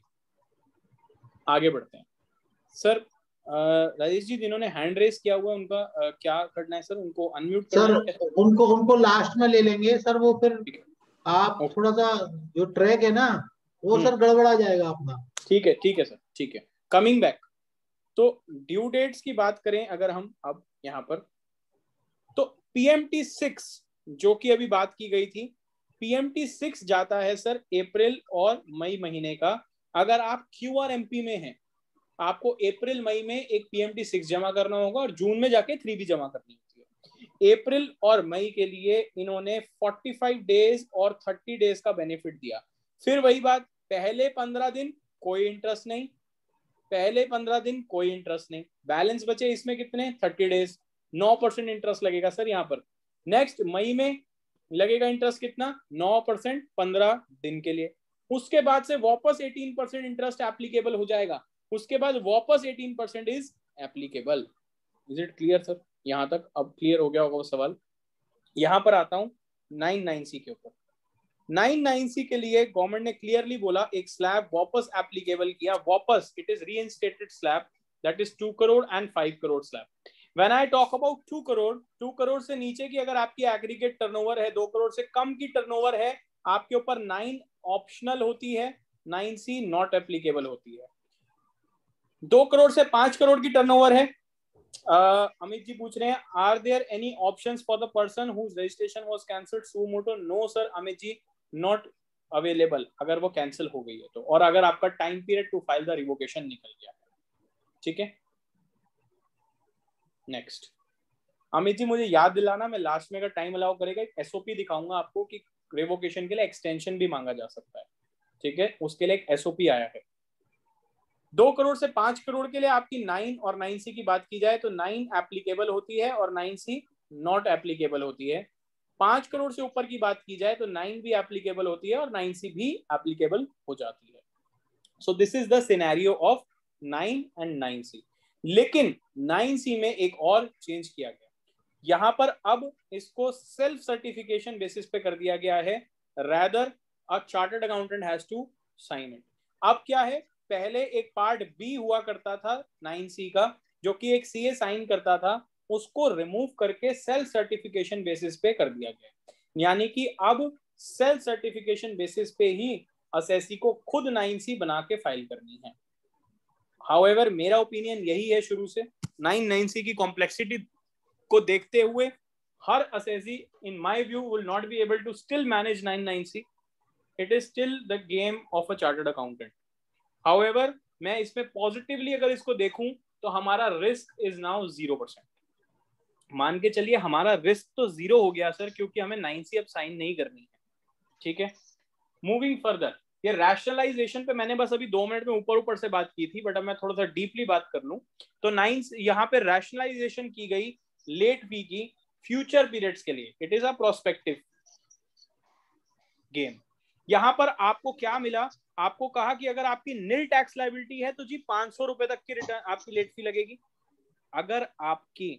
आगे बढ़ते हैं। सर राजेश जी जिन्होंने हैंड रेस किया हुआ है उनका क्या करना है सर? उनको अनम्यूट करना है? सर उनको लास्ट में ले लेंगे सर, वो फिर आप थोड़ा सा जो ट्रैक है ना वो सर गड़बड़ा जाएगा अपना। ठीक है सर, ठीक है। कमिंग बैक, तो ड्यू डेट्स की बात करें अगर हम अब यहाँ पर, तो PMT 6 जो कि अभी बात की गई थी, PMT 6 जाता है सर अप्रैल और मई महीने का। अगर आप QRMP में हैं, आपको अप्रैल मई में एक PMT 6 जमा करना होगा और जून में जाके 3B जमा करनी होती है। अप्रैल और मई के लिए इन्होंने 45 डेज और 30 डेज का बेनिफिट दिया। फिर वही बात, पहले 15 दिन कोई इंटरेस्ट नहीं, पहले 15 दिन कोई इंटरेस्ट नहीं, बैलेंस बचे इसमें कितने 30 डेज, 9% इंटरेस्ट लगेगा सर यहाँ पर। नेक्स्ट मई में लगेगा इंटरेस्ट कितना 9% 15 दिन के लिए, उसके बाद से वापस 18% इंटरेस्ट एप्लीकेबल हो जाएगा, उसके बाद वापस 18% is applicable. Is it clear sir? यहाँ तक अब क्लियर हो गया होगा वो सवाल। यहाँ पर आता हूँ 99C के ऊपर। 99C के लिए गवर्नमेंट ने क्लियरली बोला एक स्लैब वापस एप्लीकेबल किया, वापस it is reinstated slab, that is 2 crore and 5 crore slab. When I talk about 2 crore, 2 crore से नीचे की अगर आपकी एग्रीगेट टर्नओवर है, 2 करोड़ से कम की टर्नओवर है, आपके ऊपर 9 ऑप्शनल होती है, 9C नॉट एप्लीकेबल होती है। 2 करोड़ से 5 करोड़ की टर्नओवर है। अमित जी पूछ रहे हैं, are there any options for the person whose registration was cancelled suo moto? No sir Amit ji, not available अगर वो कैंसिल हो गई है तो, और अगर आपका time period to file the revocation निकल गया है। ठीक है, नेक्स्ट। अमित जी मुझे याद दिलाना, मैं लास्ट में अगर टाइम अलाउ करेगा एक एसओपी दिखाऊंगा आपको कि रिवोकेशन के लिए एक्सटेंशन भी मांगा जा सकता है। ठीक है, उसके लिए एक एसओपी आया है। 2 करोड़ से 5 करोड़ के लिए आपकी 9 और 9C की बात की जाए तो 9 एप्लीकेबल होती है और 9C नॉट एप्लीकेबल होती है। 5 करोड़ से ऊपर की बात की जाए तो 9 भी एप्लीकेबल होती है और 9C भी एप्लीकेबल हो जाती है। So this is the scenario of 9 and 9C। लेकिन 9C में एक और चेंज किया गया, यहां पर अब इसको सेल्फ सर्टिफिकेशन बेसिस पे कर दिया गया है, rather a chartered accountant has to sign it. अब क्या है, पहले एक पार्ट बी हुआ करता था 9C का, जो कि एक सीए साइन करता था, उसको रिमूव करके सेल्फ सर्टिफिकेशन बेसिस पे कर दिया गया। यानी कि अब सेल्फ सर्टिफिकेशन बेसिस पे ही असेसी को खुद 9C बना के फाइल करनी है। हाउएवर मेरा ओपिनियन यही है शुरू से, 9C की कॉम्प्लेक्सिटी को देखते हुए हर assessee in my view will not be able to still manage 9C। It is still the game of a chartered accountant. However मैं इसमें पॉजिटिवली अगर इसको देखूं तो हमारा रिस्क इज नाउ 0%। मान के चलिए हमारा रिस्क तो 0 हो गया सर, क्योंकि हमें 9C अब साइन नहीं करनी है। ठीक है, मूविंग फर्दर, ये रैशनलाइजेशन पे मैंने बस अभी 2 मिनट में ऊपर ऊपर से बात की थी, बट अब मैं थोड़ा सा डीपली बात कर लूं तो 9 यहाँ पे रैशनलाइजेशन की गई लेट फी की फ्यूचर पीरियड्स के लिए। It is a prospective game. यहां पर आपको क्या मिला, आपको कहा कि अगर आपकी नील टैक्स लायबिलिटी है तो जी 500 रुपए तक की रिटर्न आपकी लेट फी लगेगी। अगर आपकी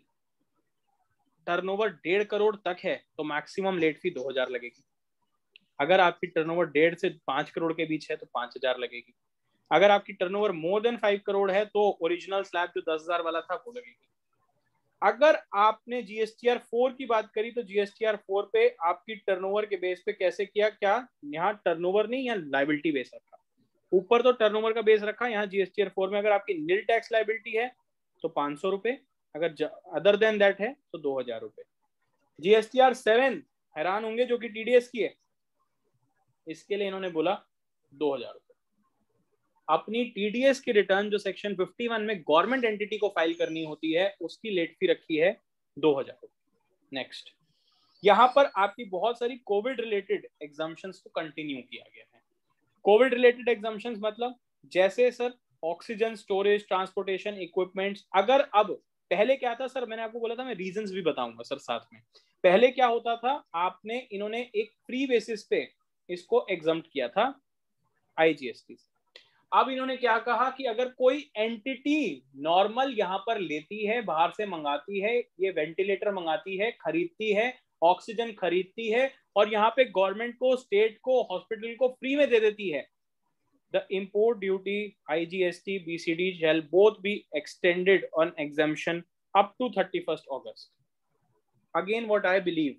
टर्नओवर 1.5 करोड़ तक है तो मैक्सिमम लेट फी 2000 लगेगी। अगर आपकी टर्नओवर 1.5 से 5 करोड़ के बीच है तो 5000 लगेगी। अगर आपकी टर्नओवर मोर देन 5 करोड़ है तो ओरिजिनल स्लैब जो 10,000 वाला था वो लगेगी। अगर आपने जीएसटीआर 4 की बात करी तो जीएसटीआर 4 पे आपकी टर्नओवर के बेस पे कैसे किया, क्या यहाँ टर्नओवर नहीं, यहाँ लायबिलिटी बेस रखा। ऊपर तो टर्नओवर का बेस रखा, यहाँ जीएसटीआर 4 में अगर आपकी नील टैक्स लायबिलिटी है तो 500 रुपए, अगर अदर देन दैट है तो 2000 रुपए। जीएसटीआर 7 हैरान होंगे जो कि टीडीएस की है, इसके लिए इन्होंने बोला 2000 रुपए। अपनी टीडीएस की रिटर्न जो सेक्शन 51 में गवर्नमेंट एंटिटी को फाइल करनी होती है उसकी लेट फी रखी है 2000 रुपए। नेक्स्ट, यहां पर आपकी बहुत सारी कोविड रिलेटेड एग्जाम्पशंस को कंटिन्यू किया गया है। कोविड रिलेटेड एग्जाम्पशंस मतलब जैसे sir oxygen storage, transportation equipments. अगर अब पहले क्या था सर, मैंने आपको बोला था मैं रीजंस भी बताऊंगा सर साथ में। पहले क्या होता था, इन्होंने एक फ्री बेसिस पे इसको एग्जम्प्ट किया था आईजीएसटी से। अब इन्होंने क्या कहा कि अगर कोई एंटिटी नॉर्मल यहां पर लेती है, बाहर से मंगाती है, ये वेंटिलेटर मंगाती है, खरीदती है, ऑक्सीजन खरीदती है और यहाँ पे गवर्नमेंट को, स्टेट को, हॉस्पिटल को फ्री में दे देती है, the import duty IGST BCD shall both be extended on exemption up to 31st August. Again what I believe,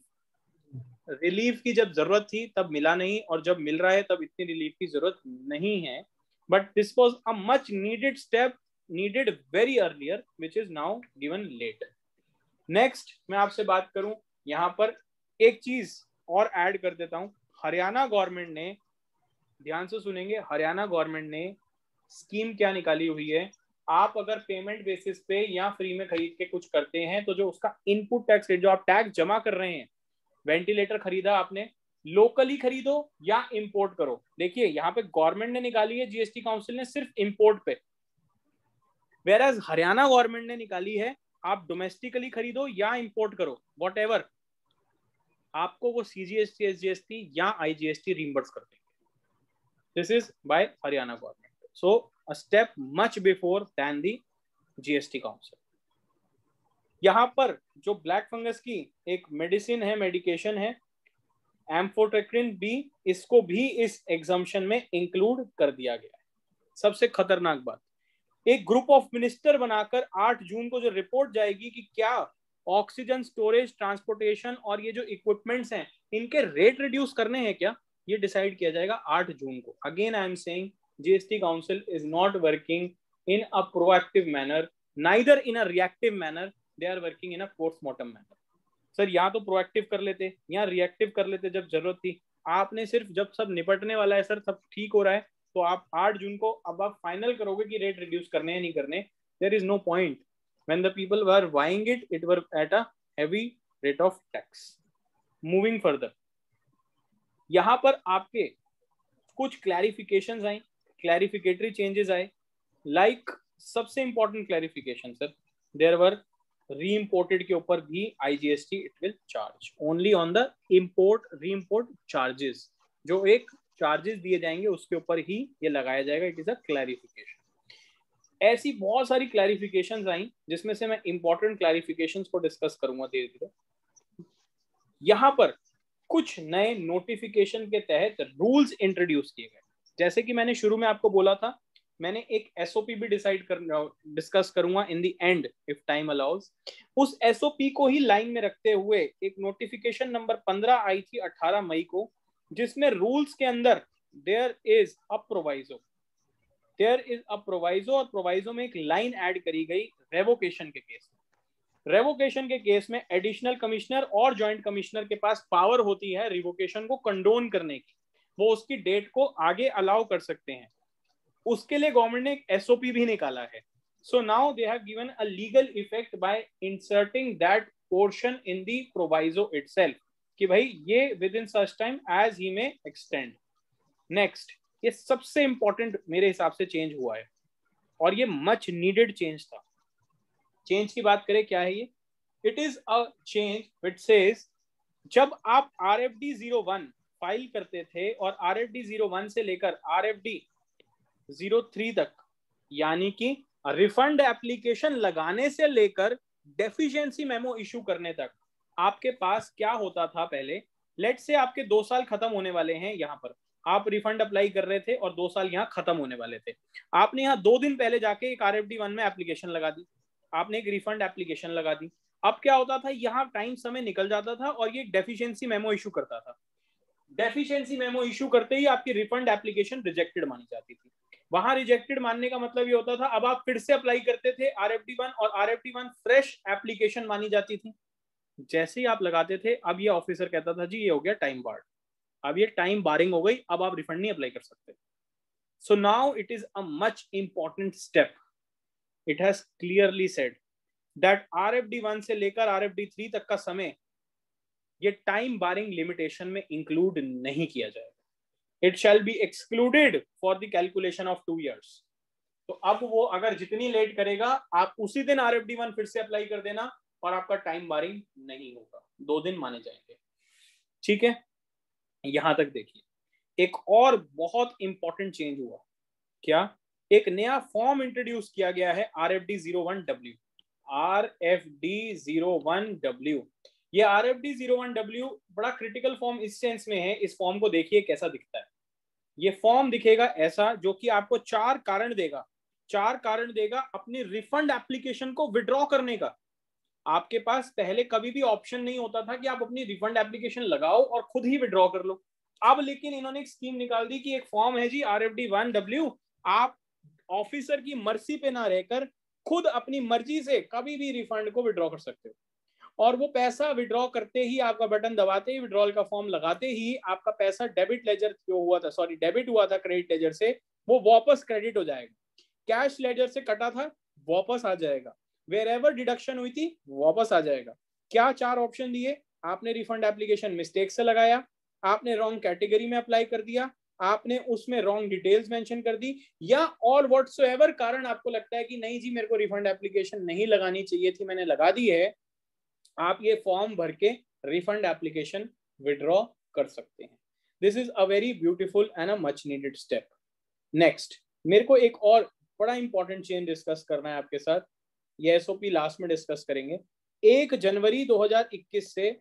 relief की जब जरूरत थी तब मिला नहीं, और जब मिल रहा है तब इतनी रिलीफ की जरूरत नहीं है। But this was a much needed step, needed very earlier, which is now given late. Next मैं आपसे बात करूं, यहां पर एक चीज और ऐड कर देता हूं। हरियाणा गवर्नमेंट ने, ध्यान से सुनेंगे, हरियाणा गवर्नमेंट ने स्कीम क्या निकाली हुई है, आप अगर पेमेंट बेसिस पे या फ्री में खरीद के कुछ करते हैं तो जो उसका इनपुट टैक्स रेट, जो आप टैक्स जमा कर रहे हैं, वेंटिलेटर खरीदा आपने, लोकली खरीदो या इंपोर्ट करो। देखिए यहाँ पे गवर्नमेंट ने निकाली है, जीएसटी काउंसिल ने, सिर्फ इंपोर्ट पे, वेराज हरियाणा गवर्नमेंट ने निकाली है आप डोमेस्टिकली खरीदो या इंपोर्ट करो, वॉट एवर, आपको वो सीजीएसटी, एसजीएसटी या आईजीएसटी रिम्बर्स कर देंगे। This is by Haryana government, so a step much before then the GST council. यहाँ पर जो ब्लैक फंगस की एक मेडिसिन है, मेडिकेशन है एम्फोटेक्रिन बी, इसको भी इस एग्जम्पशन में इंक्लूड कर दिया गया है। सबसे खतरनाक बात, एक ग्रुप ऑफ मिनिस्टर बनाकर 8 जून को जो रिपोर्ट जाएगी कि क्या ऑक्सीजन स्टोरेज, ट्रांसपोर्टेशन और ये जो इक्विपमेंट्स हैं इनके रेट रिड्यूस करने हैं क्या, ये डिसाइड किया जाएगा 8 जून को। Again I am saying GST council is not working in a proactive manner, neither in a reactive manner. They are working in a post-mortem manner. सर या तो प्रोएक्टिव कर लेते या रिएक्टिव कर लेते जब जरूरत थी. आपने सिर्फ जब सब निपटने वाला है, सर सब ठीक हो रहा है, तो आप 8 जून को अब आप फाइनल करोगे कि रेट रिड्यूस करने हैं नहीं करने. There is no point. When the people were buying it were at a heavy rate of tax. Moving further, यहां पर आपके कुछ क्लैरिफिकेशंस आए, क्लैरिफिकेटरी चेंजेस आए. लाइक सबसे important clarification sir, there were reimported के ऊपर भी IGST it will charge only on the import reimport charges. जो एक चार्जेस दिए जाएंगे उसके ऊपर ही ये लगाया जाएगा. It is a clarification. ऐसी बहुत सारी क्लैरिफिकेशंस आई जिसमें से मैं इंपॉर्टेंट क्लैरिफिकेशंस को डिस्कस करूंगा धीरे धीरे. यहां पर कुछ नए नोटिफिकेशन के तहत रूल्स इंट्रोड्यूस किए गए. जैसे कि मैंने शुरू में आपको बोला था, मैंने एक SOP भी डिस्कस करूंगा in the end if time allows. उस SOP को ही लाइन में रखते हुए एक नोटिफिकेशन नंबर 15 आई थी 18 मई को, जिसमें रूल्स के अंदर देयर इज अ प्रोवाइजो. और प्रोवाइजो में एक लाइन ऐड करी गई रेवोकेशन के केस में. रेवोकेशन के केस में एडिशनल कमिश्नर और जॉइंट कमिश्नर के पास पावर होती है रिवोकेशन को कंडोन करने की. वो उसकी डेट को आगे अलाउ कर सकते हैं. उसके लिए गवर्नमेंट ने एक SOP भी निकाला है. So now they have given a legal effect by inserting that portion in the proviso itself कि भाई ये within such time as ही में एक्सटेंड. नेक्स्ट, ये सबसे इंपॉर्टेंट मेरे हिसाब से चेंज हुआ है और ये मच नीडेड चेंज था. चेंज की बात करें क्या है ये? It is a change which says जब आप RFD 01 फाइल करते थे और RFD 01 से लेकर RFD 03 तक, यानी कि रिफंड एप्लीकेशन लगाने से लेकर डेफिशिएंसी मेमो इशू करने तक आपके पास क्या होता था पहले. लेट्स से आपके 2 साल खत्म होने वाले हैं. यहां पर आप रिफंड अप्लाई कर रहे थे और 2 साल यहां खत्म होने वाले थे. आपने यहां 2 दिन पहले जाके एक RFD 1 में एप्लीकेशन लगा दी, आपने एक रिफंड एप्लीकेशन लगा दी. अब क्या होता था, यहाँ टाइम समय निकल जाता था और ये डेफिशिएंसी मेमो इशू करता था. डेफिशिएंसी मेमो इशू करते ही आपकी रिफंड एप्लीकेशन रिजेक्टेड मानी जाती थी. वहां रिजेक्टेड मानने का मतलब ये होता था अब आप फिर से अप्लाई करते थे RFD 1 और RFD 1 फ्रेश एप्लीकेशन मानी जाती थी. जैसे ही आप लगाते थे अब ये ऑफिसर कहता था जी ये हो गया टाइम बार्ड, अब ये टाइम बारिंग हो गई, अब आप रिफंड नहीं अप्लाई कर सकते. So now it is a much important step. It has clearly said that RFD 1 से लेकर RFD 3 तक का समय ये टाइम बारिंग लिमिटेशन में इंक्लूड नहीं किया जाएगा. It shall be excluded for the calculation of 2 years. तो अब वो अगर जितनी लेट करेगा आप उसी दिन RFD 1 फिर से अप्लाई कर देना और आपका टाइम बारिंग नहीं होगा, 2 दिन माने जाएंगे. ठीक है, यहां तक देखिए. एक और बहुत इंपॉर्टेंट चेंज हुआ. क्या? एक नया फॉर्म इंट्रोड्यूस किया गया है RFD 01W. RFD 01W. ये RFD 01W बड़ा क्रिटिकल फॉर्म इस सेंस में है. इस फॉर्म को देखिए कैसा दिखता है. ये फॉर्म दिखेगा ऐसा जो कि आपको 4 कारण देगा अपनी रिफंड एप्लीकेशन को विड्रॉ करने का. आपके पास पहले कभी भी ऑप्शन नहीं होता था कि आप अपनी रिफंड एप्लीकेशन लगाओ और खुद ही विड्रॉ कर लो. अब लेकिन इन्होंने एक स्कीम निकाल दी कि एक फॉर्म है जी RFD 1W, आप ऑफिसर की मर्जी पे ना रहकर खुद अपनी मर्जी से कभी भी रिफंड को विड्रॉ कर सकते हो. और वो पैसा विड्रॉ करते ही, आपका बटन दबाते ही, विड्रॉल का फॉर्म लगाते ही आपका पैसा डेबिट हुआ था क्रेडिट लेजर से, वो वापस क्रेडिट हो जाएगा. कैश लेजर से कटा था वापस आ जाएगा. वेयरएवर डिडक्शन हुई थी वापस आ जाएगा. क्या 4 ऑप्शन दिए? आपने रिफंड एप्लीकेशन मिस्टेक से लगाया, आपने रॉन्ग कैटेगरी में अप्लाई कर दिया, आपने उसमें रॉन्ग डिटेल्स मेंशन कर दी, या और व्हाटसोएवर कारण आपको लगता है कि नहीं जी मेरे को रिफंड एप्लीकेशन नहीं लगानी चाहिए थी, मैंने लगा दी है, आप ये फॉर्म भर के रिफंड एप्लीकेशन विड्रॉ कर सकते हैं. This is a very beautiful and a much needed step. Next, मेरे को एक और बड़ा इंपॉर्टेंट चेंज डिस्कस करना है आपके साथ. ये SOP लास्ट में डिस्कस करेंगे. 1 जनवरी 2021 से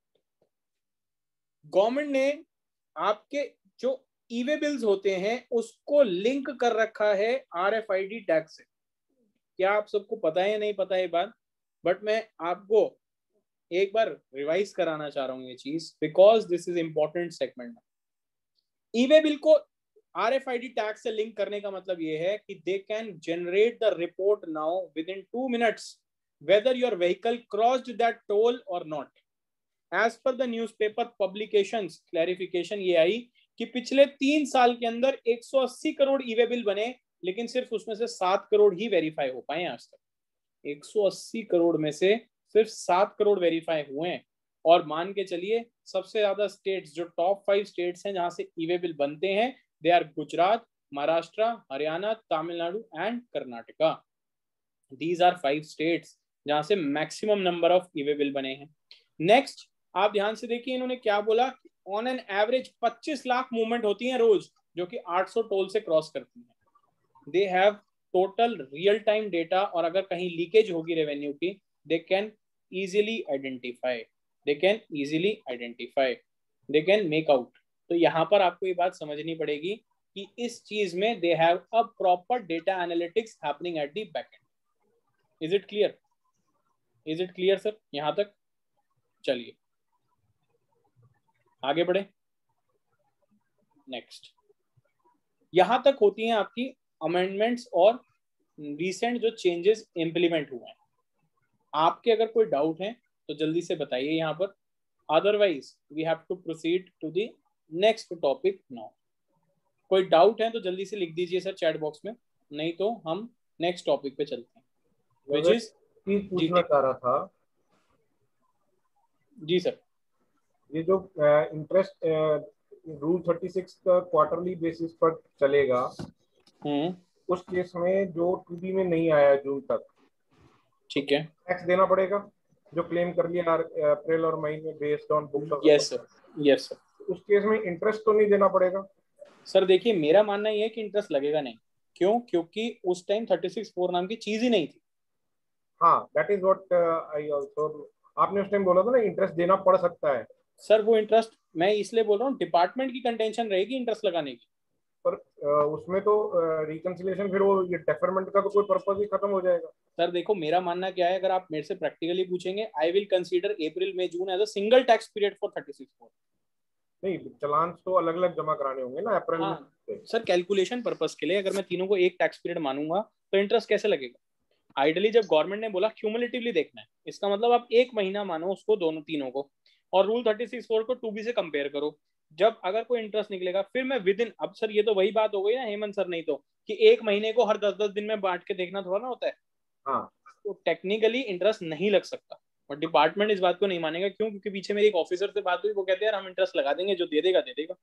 गवर्नमेंट ने आपके जो ई-वे बिल्स होते हैं उसको लिंक कर रखा है RFID टैग से. क्या आप सबको पता है या नहीं पता है बात? बट मैं आपको एक बार रिवाइज कराना चाह रहा हूं ये चीज, because this is important segment. E way bill को RFID टैग से लिंक करने का मतलब ये है कि they can generate the report now within 2 minutes whether your vehicle crossed that toll और not. As per the newspaper publications clarification ये आई कि पिछले 3 साल के अंदर 180 करोड़ ई-वे बिल बने, लेकिन सिर्फ उसमें से 7 करोड़ ही वेरीफाई हो पाए आज तक. 180 करोड़ में से सिर्फ 7 करोड़ वेरीफाई हुए हैं. और मान के चलिए सबसे ज्यादा स्टेट्स, जो टॉप 5 स्टेट्स हैं जहां से ई-वे बिल बनते हैं, they are Gujarat, Maharashtra, Haryana, Tamil Nadu and Karnataka. These are 5 states जहां से maximum number of e way bill बने हैं. नेक्स्ट आप ध्यान से देखिए, इन्होंने क्या बोला, on an average 25 lakh movement होती है रोज, जो कि 800 टोल से क्रॉस करती है. They have total real time data, और अगर कहीं लीकेज होगी रेवेन्यू की, they can easily identify, they can easily identify, they can make out. तो यहाँ पर आपको ये बात समझनी पड़ेगी कि इस चीज में they have a proper data analytics happening at the back end. Is it clear? Is it clear sir यहाँ तक? चलिए आगे बढ़े. नेक्स्ट, यहां तक होती हैं आपकी अमेंडमेंट्स और रिसेंट जो चेंजेस इंप्लीमेंट हुए हैं. आपके अगर कोई डाउट है तो जल्दी से बताइए यहाँ पर, otherwise we have to proceed to the next topic now. कोई डाउट है तो जल्दी से लिख दीजिए सर चैट बॉक्स में, नहीं तो हम नेक्स्ट टॉपिक पे चलते हैं. व्हिच इज चीज पूछना चाह रहा था. जी सर. ये जो इंटरेस्ट रूल 36 का क्वार्टरली बेसिस पर चलेगा, उस केस में जो 2B में नहीं आया जून तक, ठीक है, टैक्स देना पड़ेगा जो क्लेम कर लिया अप्रैल और मई में based on book. Yes sir, yes sir. उस केस में इंटरेस्ट तो नहीं देना पड़ेगा? सर देखिए, मेरा मानना ये है कि इंटरेस्ट लगेगा नहीं. क्यों? क्योंकि उस टाइम 36(4) नाम की चीज ही नहीं थी. हाँ, that is what I also. आपने उस टाइम बोला था ना इंटरेस्ट देना पड़ सकता है. सर वो इंटरेस्ट मैं इसलिए बोल रहा हूँ, डिपार्टमेंट की कंटेंशन रहेगी इंटरेस्ट लगाने की. पर उसमें तो रिकंसिलिएशन, फिर वो ये डेफरमेंट का तो कोई पर्पस ही खत्म हो जाएगा. सर देखो, मेरा मानना क्या है, अगर आप मेरे से प्रैक्टिकली पूछेंगे, I will consider April May June as a single tax period for 36(4). नहीं, चलान तो अलग अलग जमा कराने होंगे ना अप्रैल में. सर कैलकुलेशन पर्पस के लिए अगर मैं तीनों को एक टैक्स पीरियड मानूंगा तो इंटरेस्ट कैसे लगेगा? आइडियली जब गवर्नमेंट ने बोला क्यूमुलेटिवली देखना है, इसका मतलब आप एक महीना मानो उसको, दोनों तीनों को, और रूल 36(4) को 2B से कंपेयर करो. जब अगर कोई इंटरेस्ट निकलेगा फिर मैं विद इन, अब सर ये तो वही बात हो गई ना हेमंत सर, नहीं तो कि एक महीने को हर 10-10 दिन में बांट के देखना थोड़ा ना होता है. हाँ. तो टेक्निकली इंटरेस्ट नहीं लग सकता, और डिपार्टमेंट इस बात को नहीं मानेगा. क्यों? क्योंकि पीछे मेरी एक ऑफिसर से बात हुई, वो कहते हैं यार हम इंटरेस्ट लगा देंगे, जो दे देगा दे देगा.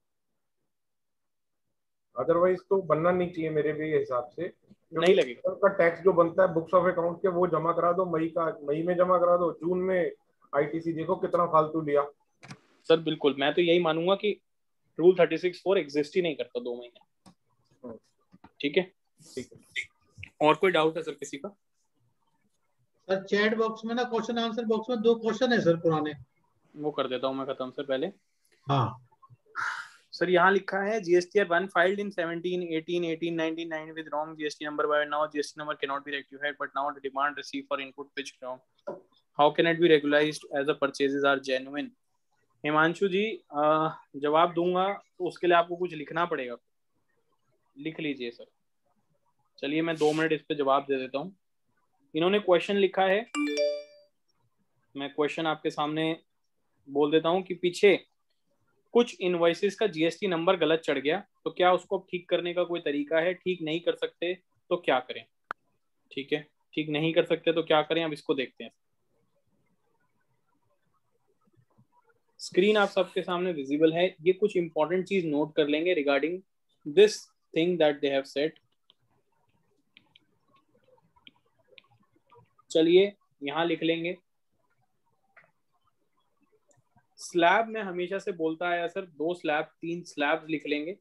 अदरवाइज तो बनना नहीं चाहिए मेरे भी हिसाब से. नहीं लगेगा. का टैक्स जो बनता है बुक्स ऑफ अकाउंट के, वो जमा करा दो, मई में जमा करा दो, जून में आईटीसी देखो कितना फालतू लिया. सर बिल्कुल, मैं तो यही मानूंगा कि रूल 36(4) एग्जिस्ट ही नहीं करता 2 महीने. ठीक है, ठीक है. और कोई डाउट है सर किसी का? सर चैट बॉक्स में ना, क्वेश्चन आंसर बॉक्स में 2 क्वेश्चन है सर पुराने, वो कर देता हूँ मैं खत्म सर पहले. हाँ सर यहाँ लिखा है GSTR 1 filed in 17, 18, 18, 19, 9 with wrong GST number. By now GST number cannot be rectified, but now the demand received for input which wrong. How can it be regularized as the purchases are genuine? Himanshu जी जवाब दूंगा तो उसके लिए आपको कुछ लिखना पड़ेगा. लिख लीजिए सर. चलिए मैं 2 मिनट इस पे जवाब दे देता हूँ. इन्होंने क्वेश्चन लिखा है, मैं क्वेश्चन आपके सामने बोल देता हूँ कि पीछे कुछ इनवॉइसेस का जीएसटी नंबर गलत चढ़ गया, तो क्या उसको ठीक करने का कोई तरीका है? ठीक नहीं कर सकते तो क्या करें? ठीक है, ठीक नहीं कर सकते तो क्या करें, अब इसको देखते हैं. स्क्रीन आप सबके सामने विजिबल है. ये कुछ इंपॉर्टेंट चीज नोट कर लेंगे regarding this thing that they have said. चलिए यहां लिख लेंगे. स्लैब में हमेशा से बोलता आया सर 2 स्लैब 3 स्लैब लिख लेंगे.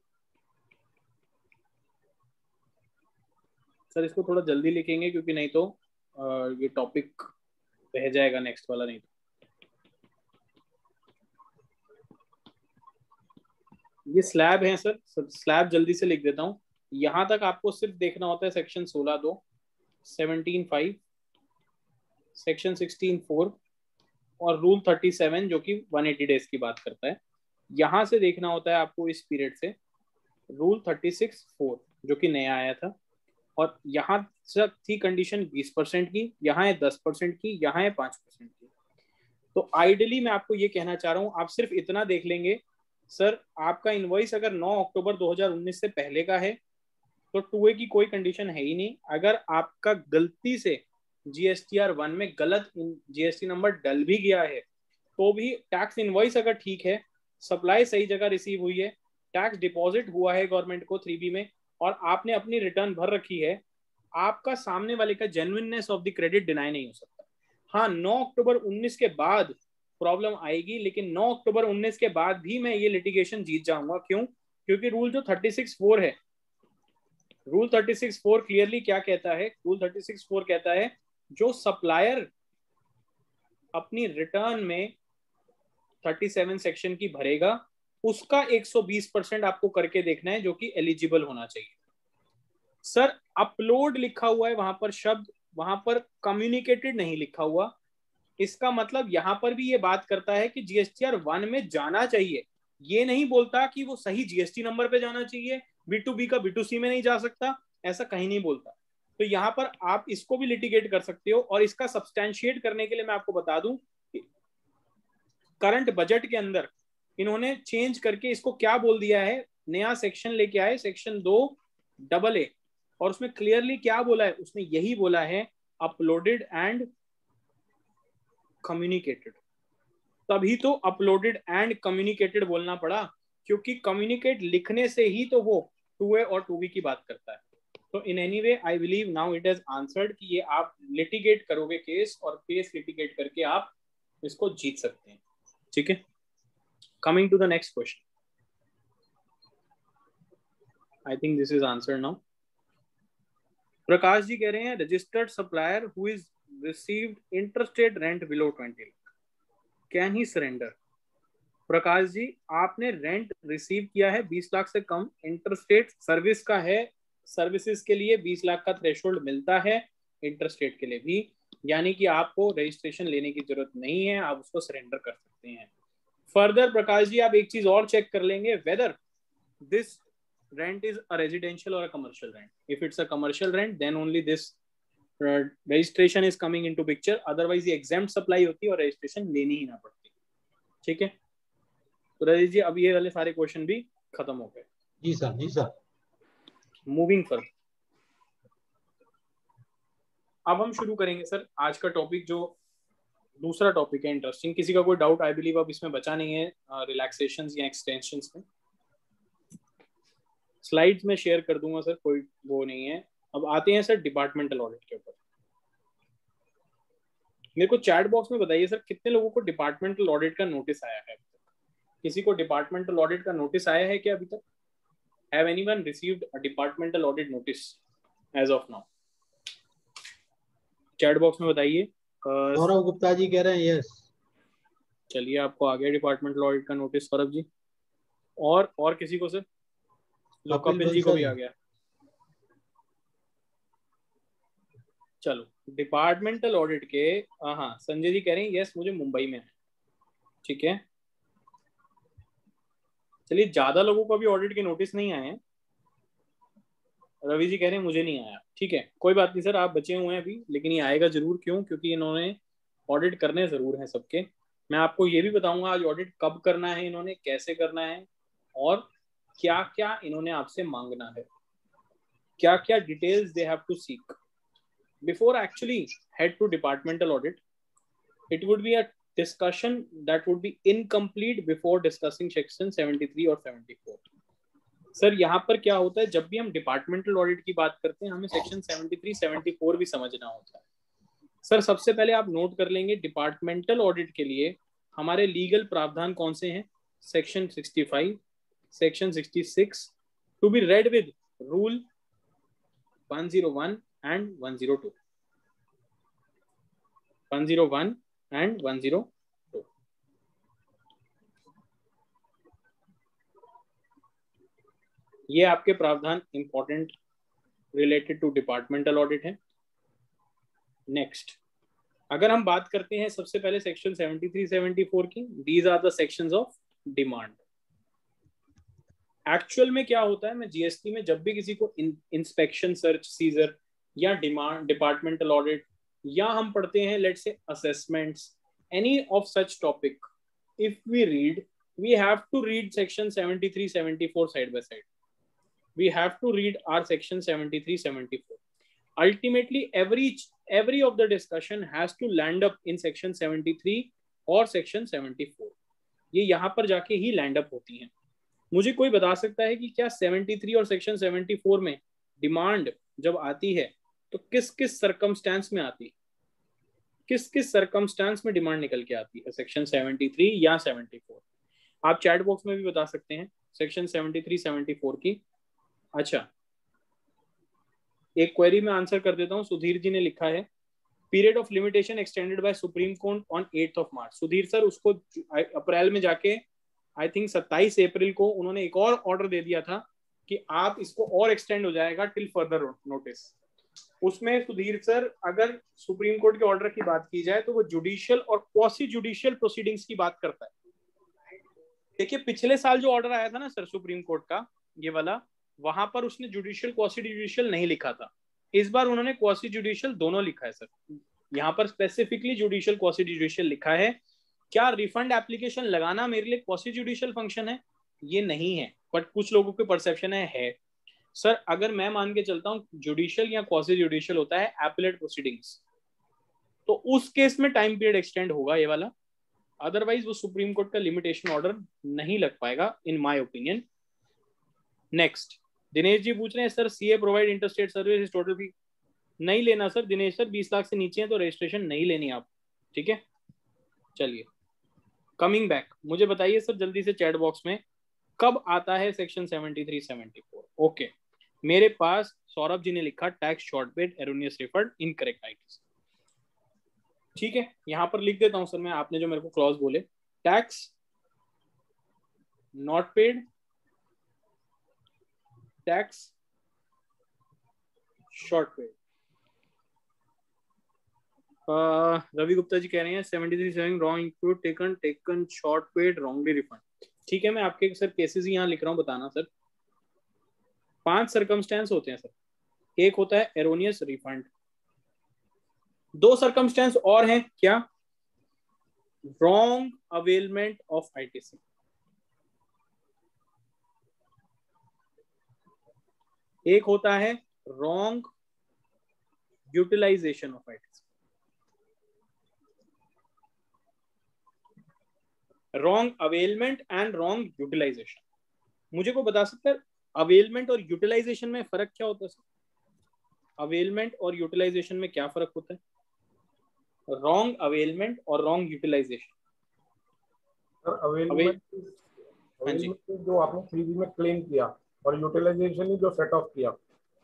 सर इसको थोड़ा जल्दी लिखेंगे क्योंकि नहीं तो ये टॉपिक रह जाएगा नेक्स्ट वाला. नहीं तो ये स्लैब है सर. स्लैब जल्दी से लिख देता हूँ. यहां तक आपको सिर्फ देखना होता है सेक्शन 16(2), 17(5), सेक्शन 16(4) और रूल 37 जो कि 180 डेज की बात करता है. यहां से देखना होता है आपको इस पीरियड से. रूल 36(4) जो कि नया आया था, और यहाँ तक थी कंडीशन 20% की, यहाँ है 10% की, यहाँ है 5% की। तो आइडियली मैं आपको ये कहना चाह रहा हूँ, आप सिर्फ इतना देख लेंगे सर, आपका इनवॉइस अगर 9 अक्टूबर 2019 से पहले का है तो 2A की कोई कंडीशन है ही नहीं। अगर आपका गलती से GSTR 1 में गलत GST नंबर डल भी गया है तो भी टैक्स इनवॉइस अगर ठीक है, सप्लाई सही जगह रिसीव हुई है, टैक्स डिपॉजिट हुआ है गवर्नमेंट को 3B में, और आपने अपनी रिटर्न भर रखी है, आपका सामने वाले का genuineness of the credit deny नहीं हो सकता। हाँ, 9 अक्टूबर 19 के बाद प्रॉब्लम आएगी, लेकिन 9 अक्टूबर 19 के बाद भी मैं ये लिटिगेशन जीत जाऊंगा। क्यों? क्योंकि रूल जो 36(4) है, रूल 36(4) क्लियरली क्या कहता है? रूल 36(4) कहता है जो सप्लायर अपनी रिटर्न में 37 सेक्शन की भरेगा उसका 120% आपको करके देखना है, जो कि एलिजिबल होना चाहिए। सर अपलोड लिखा हुआ है वहां पर शब्द, वहां पर कम्युनिकेटेड नहीं लिखा हुआ। इसका मतलब यहां पर भी ये बात करता है कि GSTR 1 में जाना चाहिए, ये नहीं बोलता कि वो सही GST नंबर पे जाना चाहिए, B2B का B2C में नहीं जा सकता, ऐसा कहीं नहीं बोलता। तो यहाँ पर आप इसको भी लिटिगेट कर सकते हो। और इसका सब्सटैंशिएट करने के लिए मैं आपको बता दूं, करंट बजट के अंदर इन्होंने चेंज करके इसको क्या बोल दिया है, नया सेक्शन लेके आए, सेक्शन 2AA, और उसमें क्लियरली क्या बोला है? उसने यही बोला है अपलोडेड एंड कम्युनिकेटेड। तभी तो अपलोडेड एंड कम्युनिकेटेड बोलना पड़ा, क्योंकि कम्युनिकेट लिखने से ही तो वो 2A और 2B की बात करता है। तो in any way I believe now it has answered कि ये आप लिटिगेट करोगे केस, और केस लिटिगेट करके आप इसको जीत सकते हैं। ठीक है, coming to the next question, I think this is answer now. Prakash ji कह रहे हैं registered supplier who is received interstate rent below 20 lakh can he surrender. Prakash ji, आपने रेंट रिसीव किया है 20 लाख से कम, इंटरस्टेट सर्विस का है, सर्विसेज के लिए 20 लाख का थ्रेशोल्ड मिलता है, इंटरस्टेट के लिए भी, यानी कि आपको रजिस्ट्रेशन लेने की जरूरत नहीं है, आप उसको सरेंडर कर सकते हैं। फर्दर प्रकाश जी आप एक चीज और चेक कर लेंगे, whether this rent is a residential or a commercial rent. If it's a commercial rent, then only this registration is coming into picture. Otherwise ये exempt supply होती है और registration लेनी ही ना पड़ती। ठीक है, तो राजेश जी अब ये वाले सारे क्वेश्चन भी खत्म हो गए। जी सर, जी सर। मूविंग फर्दर, अब हम शुरू करेंगे सर आज का टॉपिक, जो दूसरा टॉपिक है इंटरेस्टिंग। किसी का कोई डाउट आई बिलीव अब इसमें बचा नहीं है रिलैक्सेशंस या एक्सटेंशंस में। स्लाइड्स में शेयर कर दूंगा सर, कोई वो नहीं है। अब आते हैं सर डिपार्टमेंटल ऑडिट के ऊपर। मेरे को चैट बॉक्स में बताइए सर कितने लोगों को डिपार्टमेंटल ऑडिट का नोटिस आया है? किसी को डिपार्टमेंटल ऑडिट का नोटिस आया है क्या अभी तक? Have anyone received a departmental audit notice as of now? Chat box में बताइए। सौरभ गुप्ता जी कह रहे हैं यस। चलिए, आपको आ गया डिपार्टमेंटल ऑडिट का नोटिस सौरभ जी। और किसी को सर? कपिल जी को भी आ गया। चलो, डिपार्टमेंटल ऑडिट के, हाँ संजय जी कह रहे हैं यस मुझे मुंबई में है। ठीक है, चलिए, ज्यादा लोगों को अभी ऑडिट के नोटिस नहीं आए हैं। रवि जी कह रहे हैं मुझे नहीं आया। ठीक है, कोई बात नहीं सर, आप बचे हुए हैं अभी, लेकिन ये आएगा जरूर। क्यों? क्योंकि इन्होंने ऑडिट करने जरूर हैं सबके। मैं आपको ये भी बताऊंगा आज ऑडिट कब करना है, इन्होंने कैसे करना है, और क्या क्या इन्होंने आपसे मांगना है, क्या क्या details they have to seek before actually head to departmental audit. It would be a discussion that would be incomplete before discussing section 73 और 74. सर यहाँ पर क्या होता है, जब भी हम डिपार्टमेंटल ऑडिट की बात करते हैं हमें सेक्शन 73, 74 भी समझना होता है। सर सबसे पहले आप नोट कर लेंगे डिपार्टमेंटल ऑडिट के लिए हमारे लीगल प्रावधान कौन से हैं। Section 65, section 66 to be read with rule 101 and 102, 101 and 102. ये आपके प्रावधान important related to departmental audit है। नेक्स्ट, अगर हम बात करते हैं सबसे पहले सेक्शन 73, 74 की, these are the sections of demand. Actual में क्या होता है, मैं जीएसटी में जब भी किसी को इंस्पेक्शन, सर्च, सीजर या डिमांड, डिपार्टमेंटल ऑडिट, या हम पढ़ते हैं let's say assessments, any of such topic, if we read, we have to read section 73 74 side by side. We have to read our section 73 74. Ultimately every of the discussion has to land up in section 73 और section 74. ये यहाँ पर जाके ही land up होती हैं. मुझे कोई बता सकता है कि क्या 73 और सेक्शन 74 में डिमांड जब आती है तो किस किस सर्कमस्टेंस में आती है, किस किस सर्कमस्टेंस में डिमांड निकल के आती है, सेक्शन 73 या 74? आप चैट बॉक्स में भी बता सकते हैं सेक्शन 73 74 की. अच्छा, एक क्वेरी में आंसर कर देता हूं. सुधीर जी ने लिखा है period of limitation extended by supreme court on 8th of March. Sudhir sir, उसको अप्रैल में जाके आई थिंक 27 अप्रैल को उन्होंने एक और ऑर्डर दे दिया था कि आप इसको और एक्सटेंड हो जाएगा टिल फर्दर नोटिस. उसमें सुधीर सर, अगर सुप्रीम कोर्ट के ऑर्डर की बात की जाए तो वो जुडिशियल और क्वासी जुडिशियल प्रोसीडिंग्स की बात करता है. देखिए, पिछले साल जो ऑर्डर आया था ना सर सुप्रीम कोर्ट का, ये वाला, वहां पर उसने जुडिशियल क्वासी जुडिशियल नहीं लिखा था. इस बार उन्होंने क्वासी जुडिशियल दोनों लिखा है सर. यहाँ पर स्पेसिफिकली जुडिशियल क्वासी जुडिशियल लिखा है. क्या रिफंड एप्लीकेशन लगाना मेरे लिए क्वासी जुडिशियल फंक्शन है? ये नहीं है, बट कुछ लोगों के परसेप्शन है सर. अगर मैं मान के चलता हूँ जुडिशियल या क्वासी जुडिशियल होता है एपेलेट प्रोसीडिंग्स, तो उस केस में टाइम पीरियड एक्सटेंड होगा ये वाला. अदरवाइज वो सुप्रीम कोर्ट का लिमिटेशन ऑर्डर नहीं लग पाएगा in my opinion. Next, Dinesh ji पूछ रहे हैं sir CA provide interstate service total fee. नहीं लेना सर दिनेश सर, 20 लाख से नीचे है तो रजिस्ट्रेशन नहीं लेनी आप. ठीक है, चलिए कमिंग बैक, मुझे बताइए सर जल्दी से चैट बॉक्स में कब आता है सेक्शन 73 74. ओके, मेरे पास सौरभ जी ने लिखा tax short paid erroneous refund incorrect ITC. ठीक है, यहां पर लिख देता हूं सर मैं, आपने जो मेरे को क्लॉज बोले, tax not paid, tax short paid. Ravi Gupta ji कह रहे हैं 73 saving wrong include taken short paid wrongly refund. ठीक है, मैं आपके सर केसेस ही यहाँ लिख रहा हूँ, बताना सर. 5 सर्कमस्टेंस होते हैं सर. एक होता है एरोनियस रिफंड. 2 सर्कमस्टेंस और हैं क्या? Wrong availment of ITC. एक होता है wrong utilization of ITC. Wrong availment and wrong utilization. मुझे को बता सकता है अवेलमेंट और यूटिलाइजेशन में फर्क क्या होता है सर? अवेलमेंट और यूटिलाइजेशन में क्या फर्क होता है? रॉन्ग अवेलमेंट और रॉन्ग यूटिलाइजेशन. जो आपने 3B में क्लेम किया और यूटिलाइजेशन ही जो सेट ऑफ किया.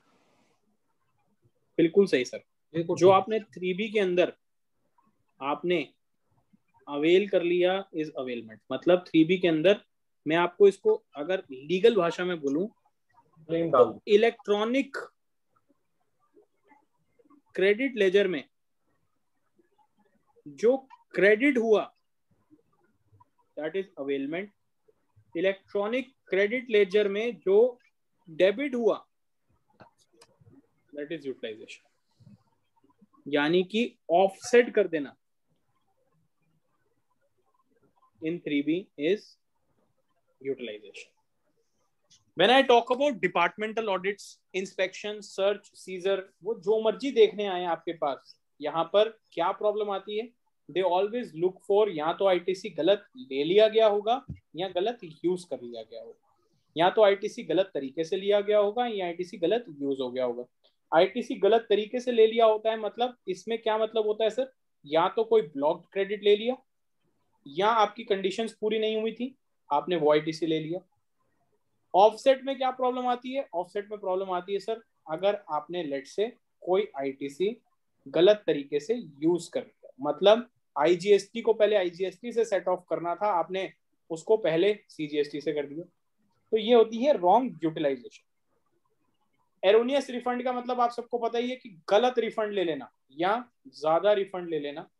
बिल्कुल सही सर. जो आपने 3B के अंदर आपने अवेल कर लिया इज अवेलमेंट. मतलब 3B के अंदर मैं आपको इसको अगर लीगल भाषा में बोलूं तो इलेक्ट्रॉनिक क्रेडिट लेजर में जो क्रेडिट हुआ that is availment. Electronic credit ledger में जो डेबिट हुआ दैट इज यूटिलाइजेशन. यानी कि ऑफसेट कर देना in 3B is utilization. When I talk about departmental audits, inspection, search, seizure, वो जो मर्जी देखने आए आपके पास, यहाँ पर क्या प्रॉब्लम आती है? They always look for या तो ITC गलत ले लिया गया होगा या गलत यूज कर लिया गया होगा, या तो ITC गलत तरीके से लिया गया होगा या ITC गलत यूज हो गया होगा. ITC गलत तरीके से ले लिया होता है, मतलब इसमें क्या मतलब होता है सर? या तो कोई ब्लॉक्ड क्रेडिट ले लिया, या आपकी कंडीशंस पूरी नहीं हुई थी, आपने वो आईटीसी ले लिया. ऑफसेट में क्या प्रॉब्लम आती है? ऑफसेट में प्रॉब्लम आती है सर अगर आपने लेट से कोई आईटीसी गलत तरीके से यूज कर लिया. मतलब आईजीएसटी को पहले आईजीएसटी से सेट ऑफ करना था, आपने उसको पहले सीजीएसटी से कर दिया. तो ये होती है रॉन्ग यूटिलाइजेशन. एरोनियस रिफंड का मतलब आप सबको पता ही है कि गलत रिफंड ले लेना या ज्यादा रिफंड ले लेना.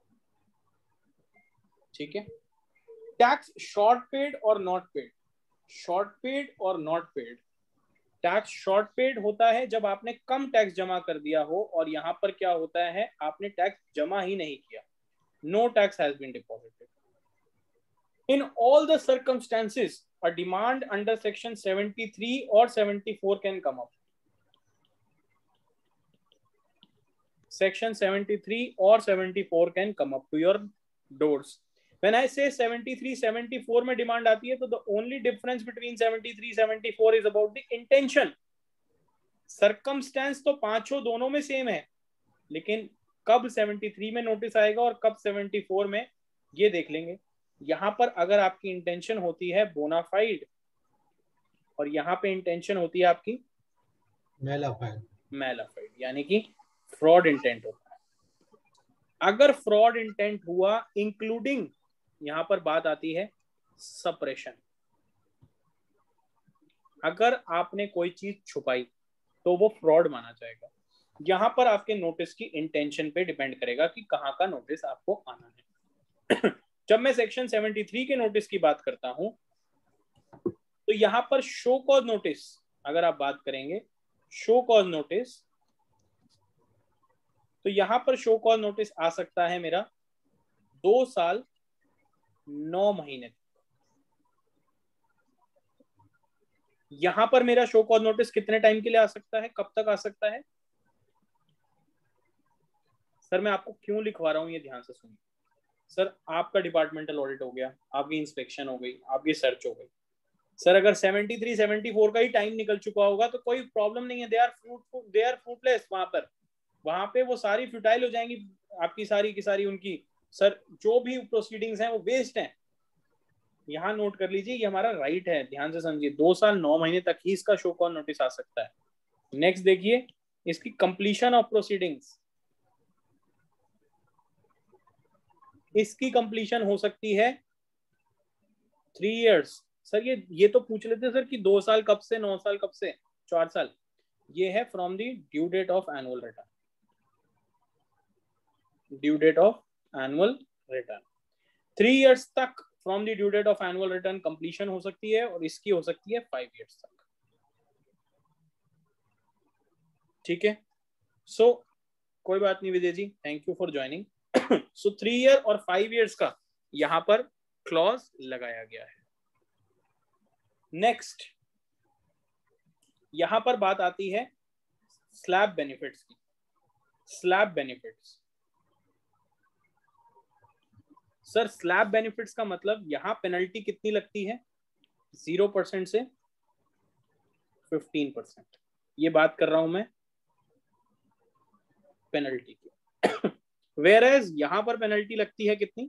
ठीक है. टैक्स शॉर्ट पेड और नॉट पेड. शॉर्ट पेड और not paid. Tax short paid होता है जब आपने कम टैक्स जमा कर दिया हो, और यहां पर क्या होता है, आपने टैक्स जमा ही नहीं किया, no tax has been deposited. In all the circumstances a demand under section 73 or 74 can come up. Section 73 or 74 can come up to your doors. When I say 73 74 में डिमांड आती है, तो the only difference between 73 74 is about the intention. Circumstance तो पांचों दोनों में same है, लेकिन कब 73 में नोटिस आएगा और कब 74 में, ये देख लेंगे। यहां पर अगर आपकी इंटेंशन होती है बोनाफाइड, और यहां पे इंटेंशन होती है आपकी मैलाफाइड, यानी कि फ्रॉड इंटेंट होता है। अगर फ्रॉड इंटेंट हुआ इंक्लूडिंग, यहां पर बात आती है सप्रेशन, अगर आपने कोई चीज छुपाई तो वो फ्रॉड माना जाएगा। यहां पर आपके नोटिस की इंटेंशन पे डिपेंड करेगा कि कहां का नोटिस आपको आना है। जब मैं सेक्शन 73 के नोटिस की बात करता हूं, तो यहां पर शो कॉज नोटिस, अगर आप बात करेंगे शो कॉज नोटिस, तो यहां पर शो कॉज नोटिस आ सकता है मेरा 2 साल 9 महीने तक। यहां पर मेरा शो कॉज नोटिस कितने टाइम के लिए आ सकता है, कब तक आ सकता है? सर मैं आपको क्यों लिखवा रहा हूं, ये ध्यान से सुनिए। सर आपका डिपार्टमेंटल ऑडिट हो गया, आपकी इंस्पेक्शन हो गई, आपकी सर्च हो गई। सर अगर 73 74 का ही टाइम निकल चुका होगा तो कोई प्रॉब्लम नहीं है, दे आर फ्रूटलेस। वहां पे वो सारी फ्यूटाइल हो जाएंगी, आपकी सारी की सारी उनकी, सर जो भी प्रोसीडिंग्स हैं वो वेस्ट हैं। यहाँ नोट कर लीजिए, ये हमारा राइट है, ध्यान से समझिए। 2 साल 9 महीने तक ही इसका शो कॉज नोटिस आ सकता है। नेक्स्ट देखिए, इसकी कंप्लीशन ऑफ प्रोसीडिंग्स, इसकी कंप्लीशन हो सकती है 3 इयर्स। सर ये तो पूछ लेते सर कि 2 साल कब से, 9 साल कब से, 4 साल। ये है from the due date of annual return, due date of annual return. 3 years तक from the due date of annual return completion हो सकती है, और इसकी हो सकती है 5 इयर्स तक। ठीक है, सो कोई बात नहीं Vijay ji, thank you for joining. So 3 year और 5 इयर्स का यहां पर क्लॉज लगाया गया है। नेक्स्ट, यहां पर बात आती है स्लैब बेनिफिट्स की। Slab benefits, sir slab benefits का मतलब यहां पेनल्टी कितनी लगती है, 0% से 15%। ये बात कर रहा हूं मैं पेनल्टी की। वेयरएज यहां पर पेनल्टी लगती है कितनी,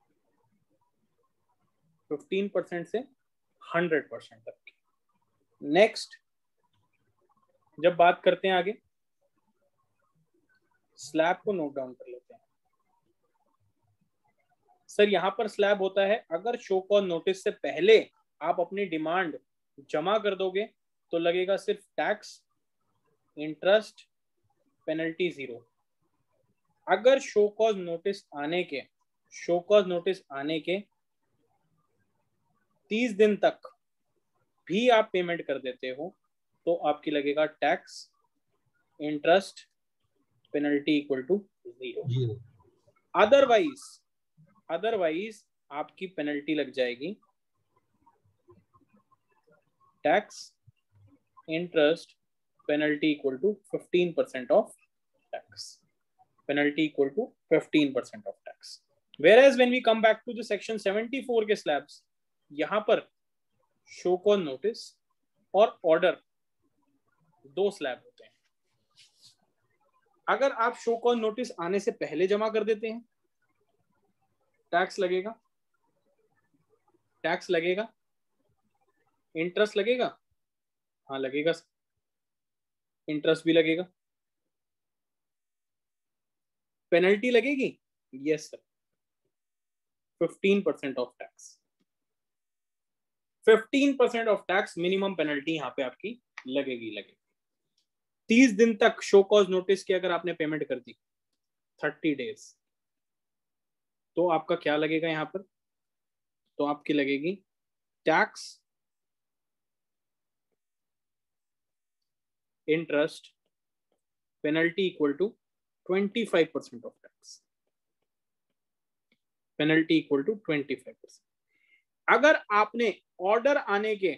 15% से 100% तक की। नेक्स्ट, जब बात करते हैं आगे, स्लैब को नोट डाउन कर लेते हैं। सर यहां पर स्लैब होता है, अगर शो कॉज नोटिस से पहले आप अपनी डिमांड जमा कर दोगे तो लगेगा सिर्फ टैक्स, इंटरेस्ट, पेनल्टी 0। अगर शो कॉज नोटिस आने के 30 दिन तक भी आप पेमेंट कर देते हो तो आपकी लगेगा tax, interest, penalty equal to 0। Otherwise आपकी पेनल्टी लग जाएगी tax, interest, penalty equal to 15% of tax, penalty equal to 15% of tax. Whereas when we come back to the section 74 के slabs, यहां पर show cause notice और order 2 slab होते हैं। अगर आप show cause notice आने से पहले जमा कर देते हैं, टैक्स लगेगा, इंटरेस्ट लगेगा, हाँ लगेगा, इंटरेस्ट भी लगेगा, पेनल्टी लगेगी, yes sir, 15% of tax, 15% of tax minimum penalty यहां पे आपकी लगेगी। 30 दिन तक शो कॉज नोटिस की अगर आपने पेमेंट कर दी 30 डेज, तो आपका क्या लगेगा यहां पर, तो आपकी लगेगी tax, interest, penalty equal to 25% of tax. Penalty equal to 25%. अगर आपने ऑर्डर आने के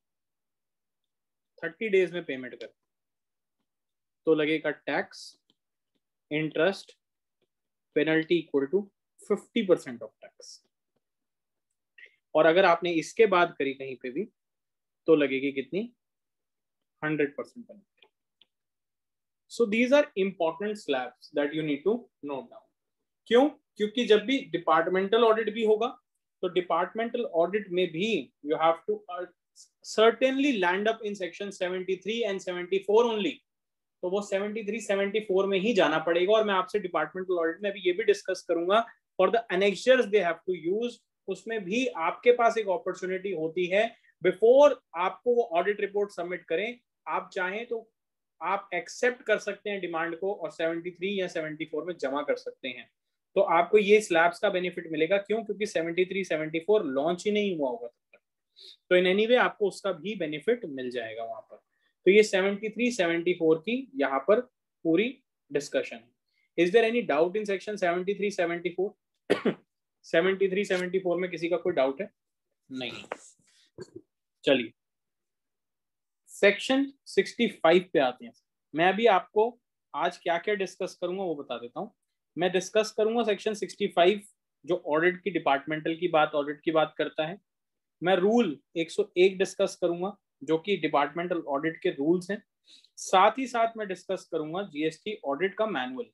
30 डेज में पेमेंट कर तो लगेगा tax, interest, penalty equal to 50% of tax. और अगर आपने इसके बाद करी कहीं पे भी तो लगेगी कितनी? 100% penalty. So these are important slabs that you need to note down. क्यों? क्योंकि जब भी डिपार्टमेंटल ऑडिट भी होगा तो डिपार्टमेंटल ऑडिट में भी you have to certainly land up in section 73 and 74 only। तो वो 73, 74 में ही जाना पड़ेगा। और मैं आपसे डिपार्टमेंटल ऑडिट में भी ये भी डिस्कस करूंगा for the annexures they have to use। उसमें भी आपके पास एक अपॉर्चुनिटी होती है बिफोर आपको वो ऑडिट रिपोर्ट सबमिट करें, आप चाहें तो आप एक्सेप्ट कर सकते हैं डिमांड को और 73 या 74 में जमा कर सकते हैं। तो आपको ये स्लैब्स का बेनिफिट मिलेगा। क्यों? क्योंकि 73, 74 लॉन्च ही नहीं हुआ होगा तब तक, तो इन एनी वे आपको उसका भी बेनिफिट मिल जाएगा वहां पर। तो ये 73, 74 की यहाँ पर पूरी डिस्कशन है। Is there any doubt in section 73, 74? 73, 74 में किसी का कोई डाउट है? नहीं। चलिए सेक्शन 65 पे आते हैं। मैं अभी आपको आज क्या क्या डिस्कस करूंगा वो बता देता हूं। मैं डिस्कस करूंगा सेक्शन 65 जो ऑडिट की, डिपार्टमेंटल की बात, ऑडिट की बात करता है। मैं रूल 101 डिस्कस करूंगा जो कि डिपार्टमेंटल ऑडिट के रूल्स हैं। साथ ही साथ मैं डिस्कस करूंगा जीएसटी ऑडिट का मैनुअल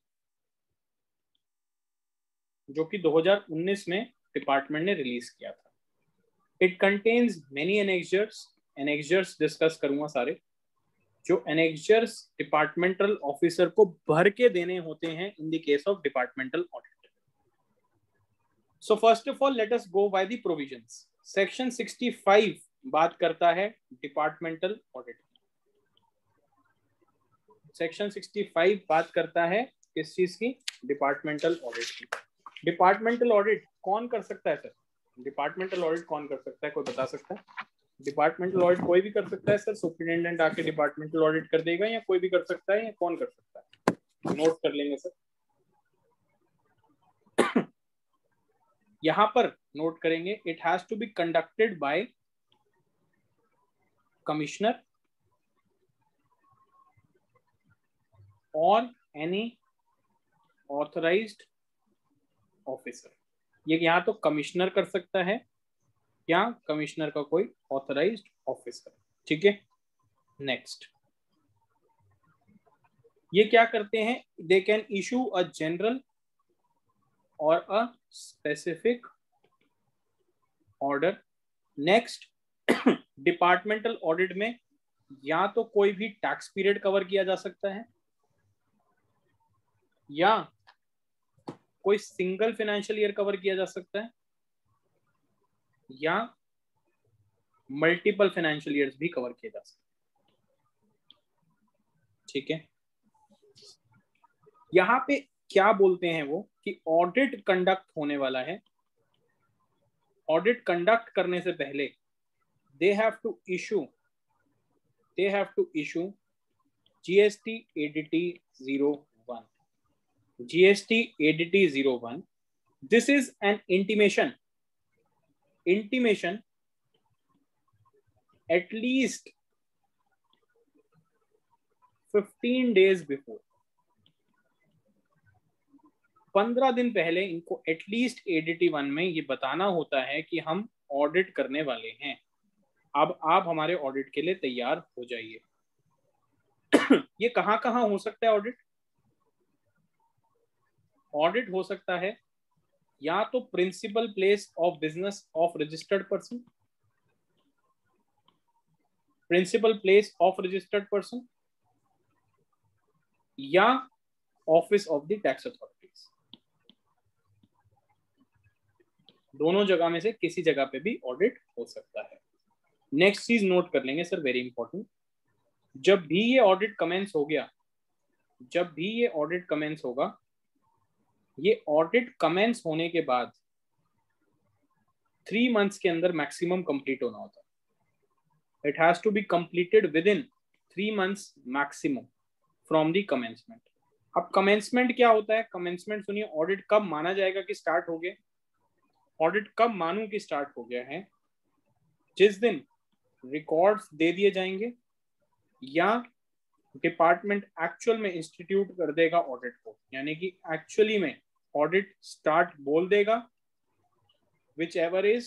जो कि 2019 में डिपार्टमेंट ने रिलीज किया था। It contains many annexures discuss करूंगा सारे, जो एनेक्जर्स डिपार्टमेंटल ऑफिसर को भर के देने होते हैं in the case of departmental audit. So first of all let us go by the provisions. Section 65 बात करता है डिपार्टमेंटल ऑडिट। सेक्शन 65 बात करता है किस चीज की? डिपार्टमेंटल ऑडिट की। डिपार्टमेंटल ऑडिट कौन कर सकता है सर? डिपार्टमेंटल ऑडिट कौन कर सकता है, कोई बता सकता है? डिपार्टमेंटल ऑडिट कोई भी कर सकता है सर? सुपरिटेंडेंट आके डिपार्टमेंटल ऑडिट कर देगा या कोई भी कर सकता है, या कौन कर सकता है? नोट कर लेंगे सर। यहां पर नोट करेंगे, it has to be conducted by commissioner or any authorised officer. ये यहां तो कमिश्नर कर सकता है या कमिश्नर का कोई ऑथराइज्ड ऑफिसर। ठीक है, नेक्स्ट। ये क्या करते हैं? They can issue a general or a specific order. Next, departmental audit में या तो कोई भी टैक्स पीरियड कवर किया जा सकता है या कोई सिंगल फाइनेंशियल ईयर कवर किया जा सकता है या मल्टीपल फाइनेंशियल ईयर्स भी कवर किए जा सकते हैं। ठीक है, यहां पे क्या बोलते हैं वो कि ऑडिट कंडक्ट होने वाला है। ऑडिट कंडक्ट करने से पहले they have to issue GST ADT 01. GST ADT 01. This is an intimation at least 15 days before. 15 दिन पहले इनको एटलीस्ट ADT 1 में ये बताना होता है कि हम ऑडिट करने वाले हैं, अब आप हमारे ऑडिट के लिए तैयार हो जाइए। ये कहां कहां हो सकता है ऑडिट? ऑडिट हो सकता है या तो principal place of business of registered person, principal place of registered person या office of the tax authorities. दोनों जगह में से किसी जगह पे भी ऑडिट हो सकता है। नेक्स्ट चीज नोट कर लेंगे सर, वेरी इंपॉर्टेंट। जब भी ये ऑडिट कमेंस हो गया, जब भी ये ऑडिट कमेंस होगा, ये ऑडिट कमेंस होने के बाद 3 मंथ्स के अंदर मैक्सिमम कंप्लीट होना होता है। It has to be completed within 3 months maximum from the commencement. अब कमेंसमेंट क्या होता है? कमेंसमेंट सुनिए, ऑडिट कब माना जाएगा कि स्टार्ट हो गया? ऑडिट कब मानूं कि स्टार्ट हो गया है? जिस दिन रिकॉर्ड्स दे दिए जाएंगे या डिपार्टमेंट एक्चुअल में इंस्टीट्यूट कर देगा ऑडिट को, यानी कि एक्चुअली में ऑडिट स्टार्ट बोल देगा, विच एवर इज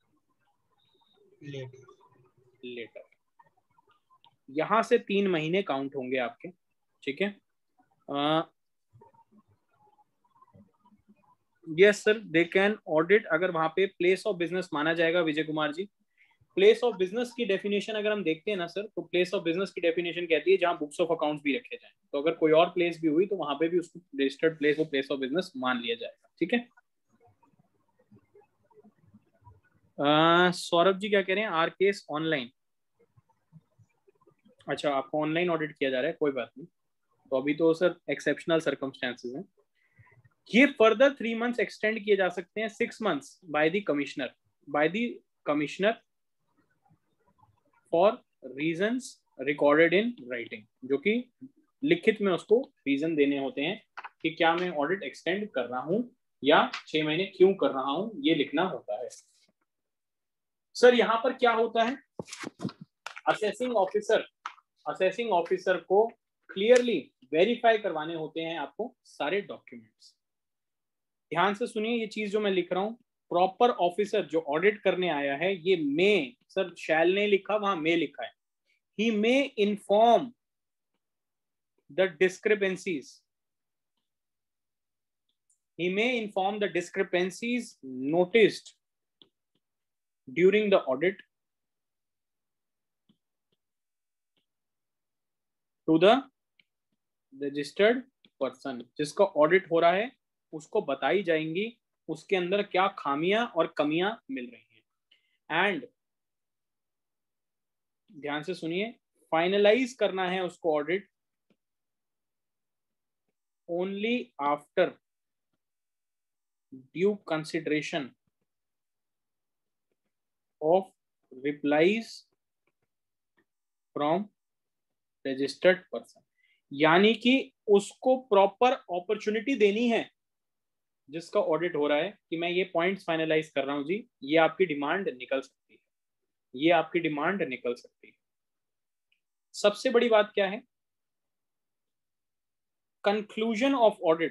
लेटर। यहां से 3 महीने काउंट होंगे आपके, ठीक है? Yes sir, they can audit. अगर वहां पे प्लेस ऑफ बिजनेस माना जाएगा Vijay Kumar ji, place of business की डेफिनेशन अगर हम देखते हैं ना सर, तो प्लेस ऑफ बिजनेस की डेफिनेशन कहती है जहां बुक्स ऑफ अकाउंट्स भी रखे जाएं। तो अगर कोई और प्लेस भी हुई तो वहां पे भी उसको रजिस्टर्ड प्लेस, वो प्लेस ऑफ बिजनेस मान लिया जाएगा, ठीक है? सौरभ जी क्या कह रहे हैं? Are case online. अच्छा, आपको ऑनलाइन ऑडिट किया जा रहा है, कोई बात नहीं। तो अभी तो सर एक्सेप्शनल सर्कमस्टेंसेस हैं। ये फर्दर 3 months एक्सटेंड किए जा सकते हैं, 6 months by the commissioner for reasons recorded in writing, जो कि लिखित में उसको रीजन देने होते हैं कि क्या मैं ऑडिट एक्सटेंड कर रहा हूं या 6 महीने क्यों कर रहा हूं, ये लिखना होता है। सर यहां पर क्या होता है? असेसिंग ऑफिसर को क्लियरली वेरीफाई करवाने होते हैं आपको सारे डॉक्यूमेंट्स। ध्यान से सुनिए ये चीज जो मैं लिख रहा हूं, प्रॉपर ऑफिसर जो ऑडिट करने आया है, ये मे, सर शैल नहीं लिखा, वहां मे लिखा है। He may inform the discrepancies, he may inform the discrepancies noticed during the audit to the registered person। जिसका ऑडिट हो रहा है उसको बताई जाएंगी उसके अंदर क्या खामियां और कमियां मिल रही हैं। एंड ध्यान से सुनिए, फाइनलाइज करना है उसको audit only after due consideration of replies from registered person. यानी कि उसको प्रॉपर अपॉर्चुनिटी देनी है जिसका ऑडिट हो रहा है कि मैं ये पॉइंट्स फाइनलाइज कर रहा हूं जी, ये आपकी डिमांड निकल सकती है, ये आपकी डिमांड निकल सकती है। सबसे बड़ी बात क्या है? कंक्लूजन ऑफ ऑडिट,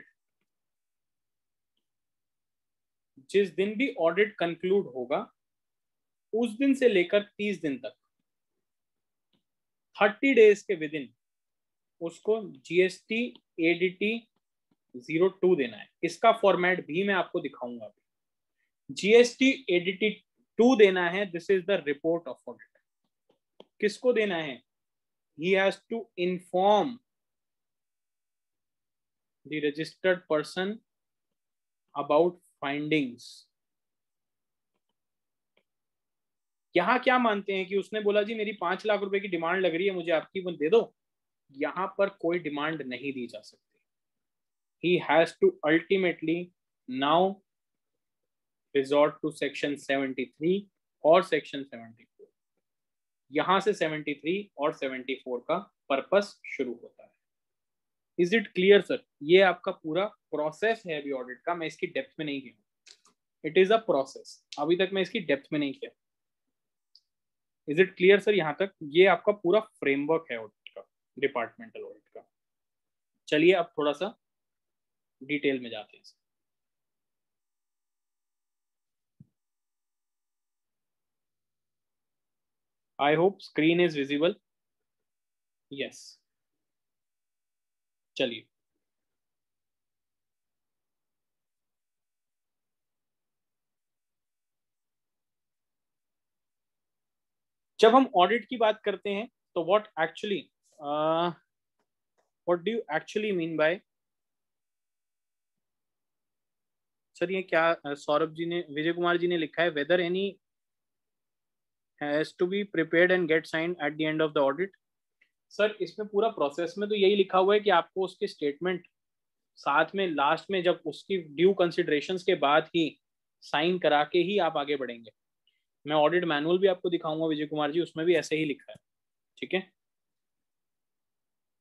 जिस दिन भी ऑडिट कंक्लूड होगा उस दिन से लेकर 30 दिन तक 30 डेज के विद इन उसको जीएसटी एडीटी 02 देना है। इसका फॉर्मेट भी मैं आपको दिखाऊंगा। जीएसटी एडीटी 2 देना है, this is the report of audit. किसको देना है? He has to inform the registered person about findings. यहां क्या मानते हैं कि उसने बोला जी मेरी 5 लाख रुपए की डिमांड लग रही है मुझे आपकी, वो दे दो। यहां पर कोई डिमांड नहीं दी जा सकती। he has to ultimately now resort to section 73 और section 74। यहां से 73 और 74 का पर्पस शुरू होता है। Is it clear sir? ये आपका पूरा प्रोसेस है अभी ऑडिट का, मैं इसकी डेप्थ में नहीं गया। इट इज अ प्रोसेस, अभी तक मैं इसकी डेप्थ में नहीं किया। Is it clear sir? यहां तक ये आपका पूरा फ्रेमवर्क है ऑडिट का, डिपार्टमेंटल ऑडिट का। चलिए अब थोड़ा सा डिटेल में जाते हैं। I hope screen is visible. Yes, चलिए जब हम ऑडिट की बात करते हैं तो what do you actually mean by? Sir ये क्या सौरभ जी ने, विजय कुमार जी ने लिखा है, whether any has to be prepared and get signed at the end of the audit. Sir इसमें पूरा प्रोसेस में तो यही लिखा हुआ है कि आपको उसके स्टेटमेंट साथ में लास्ट में जब उसकी ड्यू कंसिडरेशंस के बाद ही साइन करा के ही आप आगे बढ़ेंगे। मैं ऑडिट मैनुअल भी आपको दिखाऊंगा विजय कुमार जी, उसमें भी ऐसे ही लिखा है, ठीक है?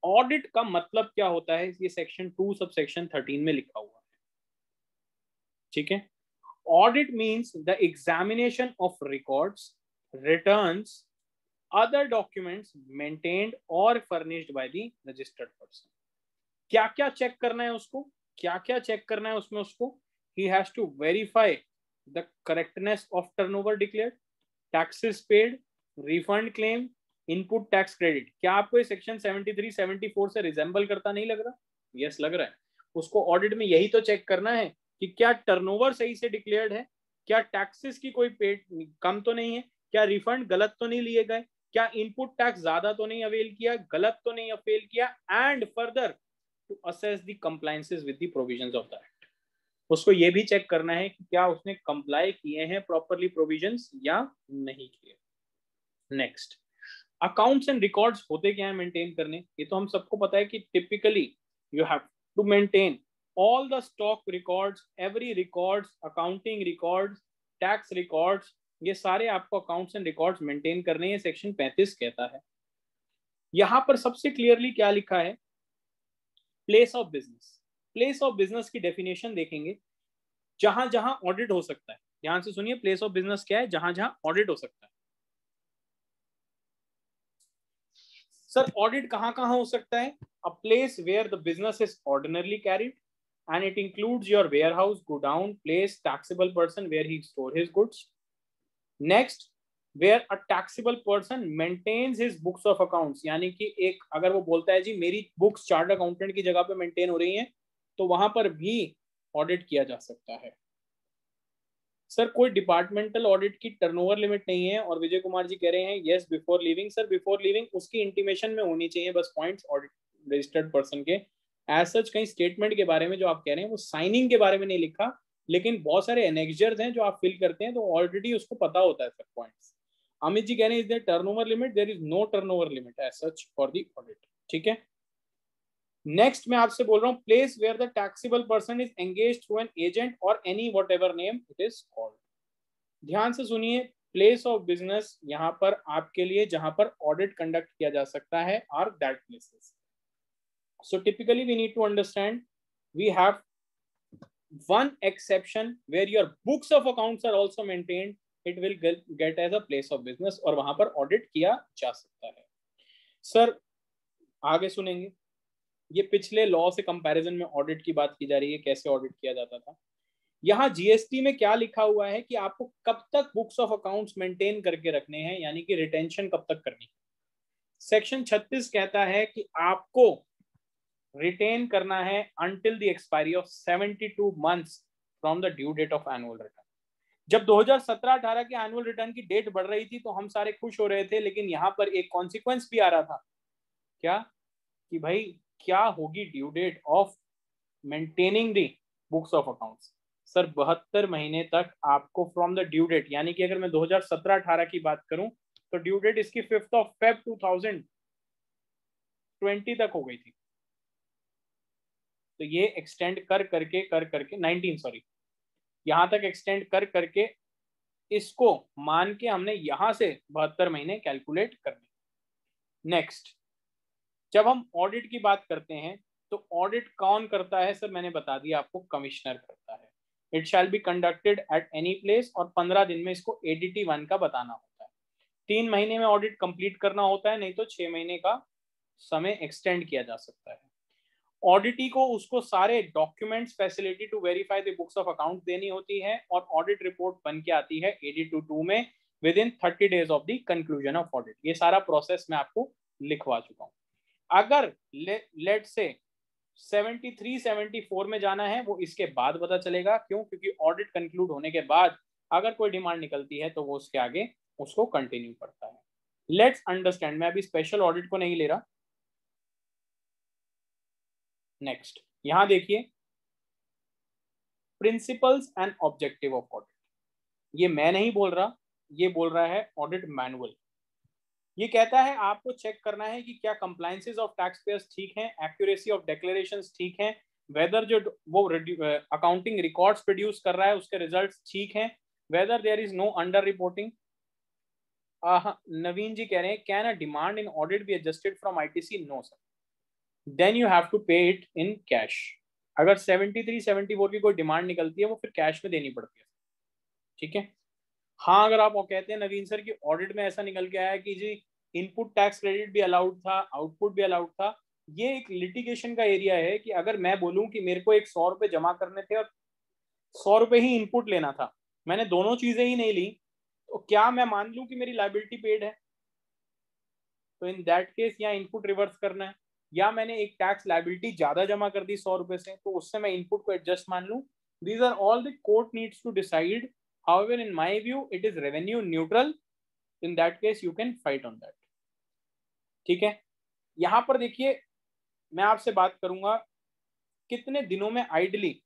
ऑडिट का मतलब क्या होता है ये सेक्शन 2 सब सेक्शन 13 में लिखा हुआ है, ठीक है। Audit means the examination of records, returns, other documents maintained or furnished by the registered person. क्या क्या चेक करना है उसको, क्या क्या चेक करना है उसमें उसको, he has to verify the correctness of turnover declared, taxes paid, refund claim, input tax credit. क्या आपको ये सेक्शन 73 74 से रिजेंबल करता नहीं लग रहा? यस लग रहा है। उसको ऑडिट में यही तो चेक करना है कि क्या टर्नओवर सही से डिक्लेयर्ड है, क्या टैक्सेस की कोई पेड कम तो नहीं है, क्या रिफंड गलत तो नहीं लिए गए, क्या इनपुट टैक्स ज्यादा तो नहीं अवेल किया, गलत तो नहीं अवेल किया, and further to assess the compliances with the provisions of the act. उसको ये भी चेक करना है कि क्या उसने कंप्लाई किए हैं प्रॉपरली प्रोविजंस या नहीं किए। नेक्स्ट, अकाउंट्स एंड रिकॉर्ड्स होते क्या है मेंटेन करने, ये तो हम सबको पता है कि typically you have to maintain all the stock records, every records, accounting records, tax records, ये सारे आपको अकाउंट्स एंड रिकॉर्ड्स मेंटेन करने हैं, सेक्शन 35 कहता है। यहां पर सबसे क्लियरली क्या लिखा है, place of business. Place of business की डेफिनेशन देखेंगे, जहां जहां ऑडिट हो सकता है। ध्यान से सुनिए, प्लेस ऑफ बिजनेस क्या है, जहां जहां ऑडिट हो सकता है। सर ऑडिट कहां कहां हो सकता है? A place where the business is ordinarily carried and it includes your warehouse, godown, place, taxable person where he store his goods. Next, where a taxable person maintains his books of accounts, यानी कि एक अगर वो बोलता है जी मेरी books chart accountant की जगह पे मेंटेन हो रही हैं, तो वहां पर भी ऑडिट किया जा सकता है। सर कोई डिपार्टमेंटल ऑडिट की टर्नओवर लिमिट नहीं है, और विजय कुमार जी कह रहे हैं yes before leaving. Sir before leaving उसकी इंटीमेशन में होनी चाहिए बस पॉइंट्स ऑडिट रजिस्टर्ड पर्सन के। एज सच कहीं स्टेटमेंट के बारे में जो आप कह रहे हैं वो साइनिंग के बारे में नहीं लिखा, लेकिन बहुत सारे एनेक्जर्स हैं जो आप फिल करते हैं तो ऑलरेडी उसको पता होता है सर पॉइंट्स। अमित जी कह रहे हैं is there turnover limit? There is no turnover limit as such for the audit, ठीक है। नेक्स्ट मैं आपसे बोल रहा हूं, place where the taxable person is engaged through an agent और any whatever name it is called. ध्यान से सुनिए, प्लेस ऑफ बिजनेस यहां पर आपके लिए जहां पर ऑडिट कंडक्ट किया जा सकता है are that places. So typically we need to understand we have one exception where your books of accounts are also maintained, it will get as a place of business और वहां पर audit किया जा सकता है। सर आगे सुनेंगे, ये पिछले लॉ से कंपैरिजन में ऑडिट की बात की जा रही है, कैसे ऑडिट किया जाता था। यहाँ जीएसटी में क्या लिखा हुआ है कि आपको कब तक बुक्स ऑफ अकाउंट्स मेंटेन करके रखने हैं, यानी कि रिटेंशन कब तक करनी है। सेक्शन 36 कहता है कि आपको रिटेन करना है until the expiry of 72 months from the due date of annual return। जब 2017-18 के एनुअल रिटर्न की डेट बढ़ रही थी तो हम सारे खुश हो रहे थे, लेकिन यहाँ पर एक कॉन्सिक्वेंस भी आ रहा था, क्या कि भाई क्या होगी due date of maintaining the books of accounts. Sir 72 महीने तक आपको फ्रॉम द ड्यू डेट, यानी कि अगर मैं 2017-18 की बात करूं तो ड्यू डेट इसकी 5 Feb 2020 तक हो गई थी। तो ये एक्सटेंड कर करके 19 सॉरी यहां तक एक्सटेंड कर करके इसको मान के हमने यहां से 72 महीने कैलकुलेट करने। नेक्स्ट, जब हम ऑडिट की बात करते हैं तो ऑडिट कौन करता है? सर मैंने बता दिया आपको, कमिश्नर करता है। It shall be conducted at any place और 15 दिन में इसको ADT 1 का बताना होता है। 3 महीने में ऑडिट कंप्लीट करना होता है, नहीं तो 6 महीने का समय एक्सटेंड किया जा सकता है। ऑडिटी को उसको सारे documents facility to verify the books of account देनी होती है और ऑडिट रिपोर्ट बन के आती है AD 2 में within 30 days of the conclusion of audit. ये सारा प्रोसेस मैं आपको लिखवा चुका हूं। अगर लेट से 73 74 में जाना है वो इसके बाद पता चलेगा, क्यों? क्योंकि ऑडिट कंक्लूड होने के बाद अगर कोई डिमांड निकलती है तो वो उसके आगे उसको कंटिन्यू करता है। लेट्स अंडरस्टैंड, मैं अभी स्पेशल ऑडिट को नहीं ले रहा। नेक्स्ट, यहां देखिए principles and objective of audit. ये मैं नहीं बोल रहा, ये बोल रहा है ऑडिट मैनुअल। ये कहता है आपको चेक करना है कि क्या कंप्लायंसेस ऑफ टैक्स पेयर्स ठीक हैं, एक्यूरेसी ऑफ डिक्लेरेशंस ठीक हैं, वेदर जो वो अकाउंटिंग रिकॉर्ड्स प्रोड्यूस कर रहा है उसके रिजल्ट्स ठीक हैं, whether there is no under reporting. Naveen ji कह रहे हैं can a demand in audit be adjusted from ITC? No sir, then you have to pay it in cash. अगर 73, 74 की कोई डिमांड निकलती है वो फिर कैश में देनी पड़ती है, ठीक है। हाँ, अगर आप कहते हैं नवीन सर कि ऑडिट में ऐसा निकल के आया कि जी इनपुट टैक्स क्रेडिट भी अलाउड था, आउटपुट भी अलाउड था, ये एक लिटिगेशन का एरिया है कि अगर मैं बोलूं कि मेरे को एक 100 रुपए जमा करने थे और 100 रुपए ही इनपुट लेना था, मैंने दोनों चीजें ही नहीं ली, तो क्या मैं मान लूं कि मेरी लायबिलिटी पेड है? तो इन दैट केस यहाँ इनपुट रिवर्स करना है, या मैंने एक टैक्स लायबिलिटी ज्यादा जमा कर दी 100 रुपए से, तो उससे मैं इनपुट को एडजस्ट मान लूं। These are all the court needs to decide. However in my view it is revenue neutral, in that case you can fight on that, ठीक है। यहां पर देखिए, मैं आपसे बात करूंगा कितने दिनों में आइडली,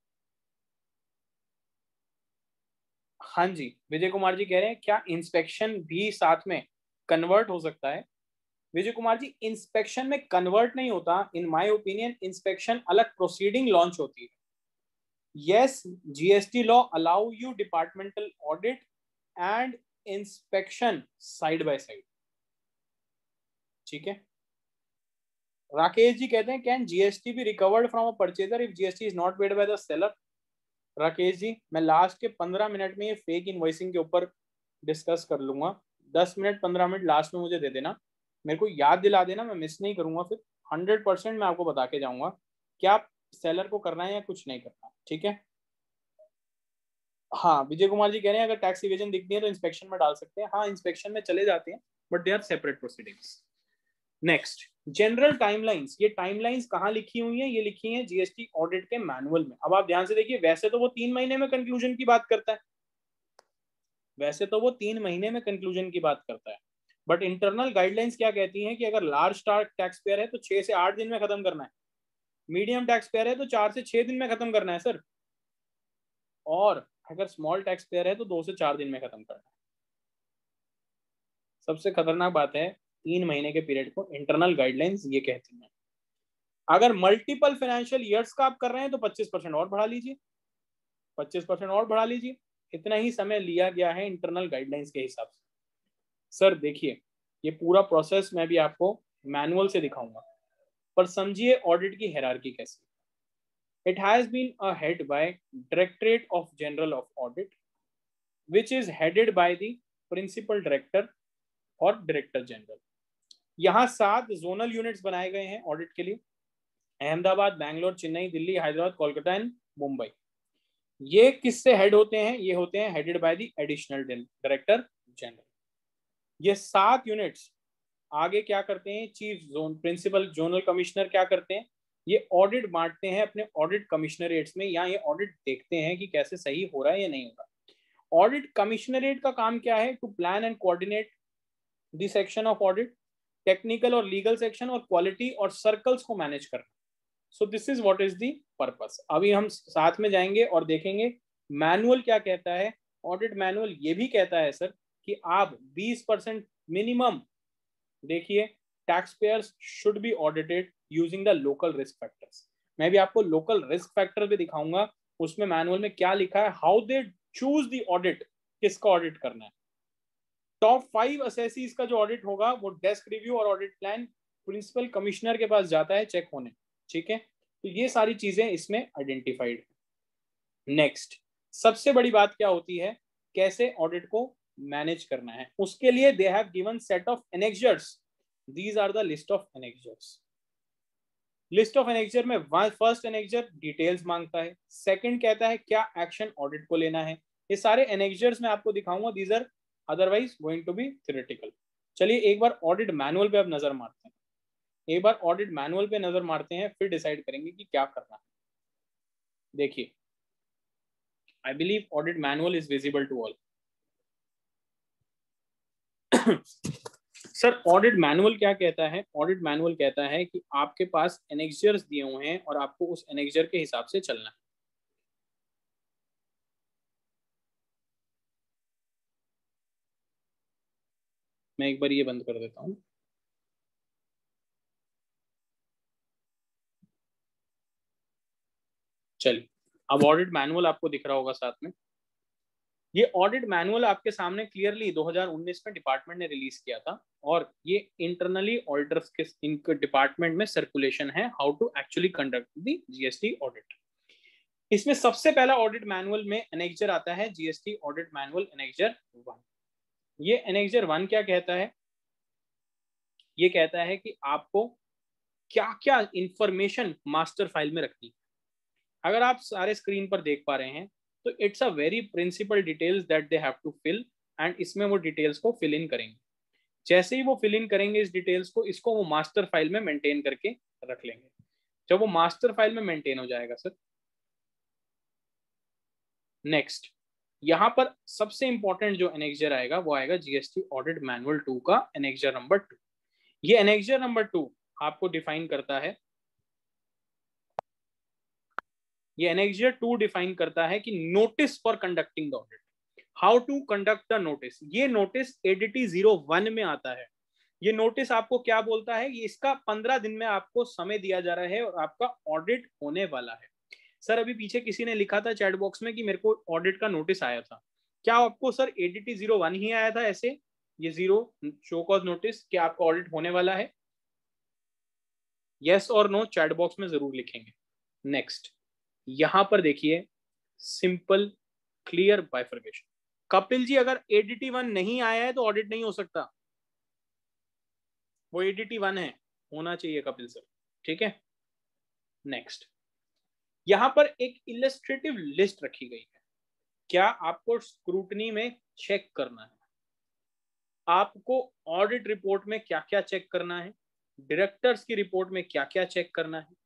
हाँ जी विजय कुमार जी कह रहे हैं क्या इंस्पेक्शन भी साथ में कन्वर्ट हो सकता है? विजय कुमार जी, इंस्पेक्शन में कन्वर्ट नहीं होता, इन माय ओपिनियन इंस्पेक्शन अलग प्रोसीडिंग लॉन्च होती है। Yes, GST law allow you departmental audit and inspection side by side, ठीक है। राकेश जी कहते हैं can GST be recovered from a purchaser if GST is not paid by the seller? Rakesh ji, मैं last के 15 minute में ये फेक इनवॉइसिंग के ऊपर डिस्कस कर लूंगा। 10 मिनट 15 मिनट लास्ट में मुझे दे देना, मेरे को याद दिला देना, मैं मिस नहीं करूंगा। फिर 100% मैं आपको बता के जाऊंगा क्या सेलर को करना है या कुछ नहीं करना, ठीक है। हाँ, विजय कुमार जी कह रहे हैं अगर टैक्स इवेजन दिखती है तो इंस्पेक्शन में डाल सकते हैं। हाँ, इंस्पेक्शन में चले जाते हैं, but they are separate proceedings. Next, general timelines. ये टाइमलाइंस कहाँ लिखी हुई है? ये लिखी है जीएसटी ऑडिट के मैनुअल में। अब आप ध्यान से देखिए, वैसे तो वो 3 महीने में कंक्लूजन की बात करता है, वैसे तो वो 3 महीने में कंक्लूजन की बात करता है, बट इंटरनल गाइडलाइंस क्या कहती हैं कि अगर लार्ज टैक्स पेयर है तो 6 से 8 दिन में खत्म करना है, मीडियम टैक्स पेयर है तो 4 से 6 दिन में खत्म करना है सर, और अगर स्मॉल टैक्स पेयर है तो 2 से 4 दिन में खत्म करना है। सबसे खतरनाक बात है 3 महीने के पीरियड को इंटरनल गाइडलाइंस ये कहती हैं। अगर मल्टीपल फाइनेंशियल ईयर्स का आप कर रहे हैं तो 25% और बढ़ा लीजिए, 25% और बढ़ा लीजिए। इतना ही समय लिया गया है इंटरनल गाइडलाइंस के हिसाब से। सर देखिए, ये पूरा प्रोसेस मैं भी आपको मैनुअल से दिखाऊंगा, पर समझिए ऑडिट की हायरार्की कैसी। It has been a head by directorate of general of audit which is headed by the principal director और डायरेक्टर जनरल। यहाँ 7 जोनल यूनिट्स बनाए गए हैं ऑडिट के लिए, अहमदाबाद, बैंगलोर, चेन्नई, दिल्ली, हैदराबाद, कोलकाता एंड मुंबई। ये किससे हेड होते हैं? ये होते हैं headed by the additional director general. ये 7 यूनिट्स आगे क्या करते हैं? Chief zone principal zonal commissioner क्या करते हैं? ये ऑडिट बांटते हैं अपने ऑडिट कमिश्नरेट्स में, या ये ऑडिट देखते हैं कि कैसे सही हो रहा है या नहीं हो रहा। ऑडिट कमिश्नरेट का काम क्या है? To plan and coordinate the section of audit, technical और लीगल सेक्शन और क्वालिटी और सर्कल्स को मैनेज करना। So this is what is the purpose. अभी हम साथ में जाएंगे और देखेंगे मैनुअल क्या कहता है। ऑडिट मैनुअल ये भी कहता है सर कि आप 20% मिनिमम, देखिए, tax payers should be audited using the local risk factors. मैं भी आपको लोकल रिस्क फैक्टर भी दिखाऊंगा उसमें मैनुअल में क्या लिखा है, how they choose the audit, किसका ऑडिट करना है। टॉप 5 असेसीज का जो ऑडिट होगा वो डेस्क रिव्यू और ऑडिट प्लान प्रिंसिपल कमिश्नर के पास जाता है चेक होने, ठीक है। तो ये सारी चीजें इसमें आइडेंटिफाइड है। नेक्स्ट, सबसे बड़ी बात क्या होती है, कैसे ऑडिट को मैनेज करना है। उसके लिए they have given set of annexures, these are the list of annexures. List of annexure में फर्स्ट एनेक्जर डिटेल्स मांगता है, सेकंड कहता है क्या एक्शन ऑडिट को लेना है। ये सारे एनेक्जर्स मैं आपको दिखाऊंगा, these are otherwise going to be theoretical. चलिए एक बार ऑडिट मैनुअल पे अब नजर मारते हैं, एक बार ऑडिट मैनुअल पे नजर मारते हैं, फिर डिसाइड करेंगे कि क्या करना है। देखिए, I believe audit manual is visible to all. Sir audit manual क्या कहता है? ऑडिट मैनुअल कहता है कि आपके पास एनेक्जर्स दिए हुए हैं और आपको उस एनेक्जर के हिसाब से चलना है। मैं एक बार ये बंद कर देता हूं। चलिए, अब ऑडिट मैनुअल आपको दिख रहा होगा साथ में। ये ऑडिट मैनुअल आपके सामने क्लियरली 2019 में डिपार्टमेंट ने रिलीज किया था और ये इंटरनली ऑडिटर्स के इनके डिपार्टमेंट में सर्कुलेशन है how to actually conduct the GST audit. इसमें सबसे पहला ऑडिट मैनुअल में एनेक्जर आता है जीएसटी ऑडिट मैनुअल एनेक्जर 1। ये एनेक्जर 1 क्या कहता है? ये कहता है कि आपको क्या क्या इंफॉर्मेशन मास्टर फाइल में रखनी है। अगर आप सारे स्क्रीन पर देख पा रहे हैं तो it's a very principal details that they have to fill and इसमें वो डिटेल्स को फिल इन करेंगे। जैसे ही वो फिल इन करेंगे इस डिटेल्स को, इसको वो मास्टर फाइल में मेंटेन करके रख लेंगे। जब वो मास्टर फाइल में मेंटेन हो जाएगा सर, नेक्स्ट यहां पर सबसे इंपॉर्टेंट जो एनेक्जर आएगा वो आएगा जीएसटी ऑडिट मैनुअल 2 का एनेक्जर नंबर 2। ये एनेक्जर नंबर 2 आपको डिफाइन करता है, ये एनेक्जर 2 डिफाइन करता है कि notice for conducting the audit, how to conduct the notice. ये नोटिस एडीटी 01 में आता है। ये नोटिस आपको क्या बोलता है? ये इसका 15 दिन में आपको समय दिया जा रहा है और आपका ऑडिट होने वाला है। सर अभी पीछे किसी ने लिखा था चैट बॉक्स में कि मेरे को ऑडिट का नोटिस आया था। क्या आपको सर एडीटी 01 ही आया था ऐसे? ये 0 शो कॉज नोटिस कि आपका ऑडिट होने वाला है? यस और नो चैट बॉक्स में जरूर लिखेंगे। नेक्स्ट यहां पर देखिए simple clear bifurcation. Kapil ji अगर एडीटी 1 नहीं आया है तो ऑडिट नहीं हो सकता, वो एडीटी 1 है, होना चाहिए कपिल सर, ठीक है। नेक्स्ट यहां पर एक इलस्ट्रेटिव लिस्ट रखी गई है। क्या आपको स्क्रूटनी में चेक करना है, आपको ऑडिट रिपोर्ट में क्या क्या चेक करना है, डायरेक्टर्स की रिपोर्ट में क्या क्या चेक करना है।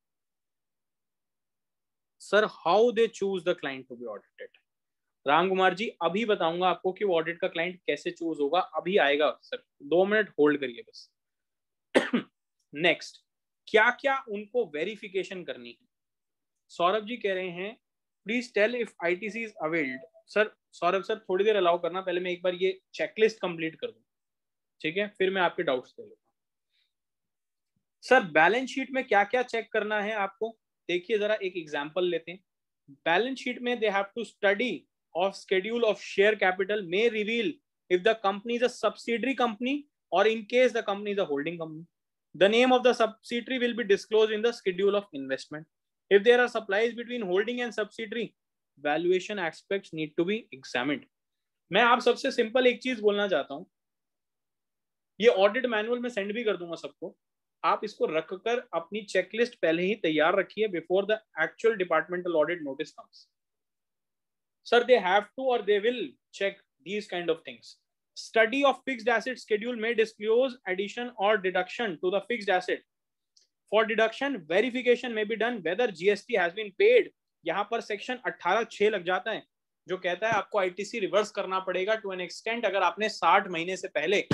Sir how they choose the client to be audited, Ram Kumar ji अभी बताऊंगा आपको कि वो ऑडिट का क्लाइंट कैसे चूज होगा, अभी आएगा सर, 2 मिनट होल्ड करिए बस। नेक्स्ट क्या क्या उनको वेरिफिकेशन करनी है। सौरभ जी कह रहे हैं please tell if ITC is availed. Sir Saurabh sir थोड़ी देर अलाउ करना, पहले मैं एक बार ये चेकलिस्ट कंप्लीट कर दूं, ठीक है, फिर मैं आपके डाउट्स ले लूंगा। सर बैलेंस शीट में क्या क्या चेक करना है आपको, देखिए जरा एक एग्जांपल लेते हैं। बैलेंस शीट में they have to study of schedule of share capital may reveal if the company is a subsidiary company or in case the company is a holding company. The name of the subsidiary will be disclosed in the schedule of investment. If there are supplies between holding and subsidiary, valuation aspects need to be examined. मैं आप सबसे simple एक चीज बोलना चाहता हूं, ये audit manual में सेंड भी कर दूंगा सबको, आप इसको रखकर अपनी चेकलिस्ट पहले ही तैयार रखिए before the actual departmental audit notice comes. Sir, they have to or they will check these kind of things. Study of fixed asset schedule may disclose addition or deduction to the fixed asset. For deduction, verification may be done whether GST has been paid. यहाँ पर section 18(6) लग जाता है जो कहता है आपको ITC reverse करना पड़ेगा टू एन एक्सटेंट अगर आपने 60 महीने से पहले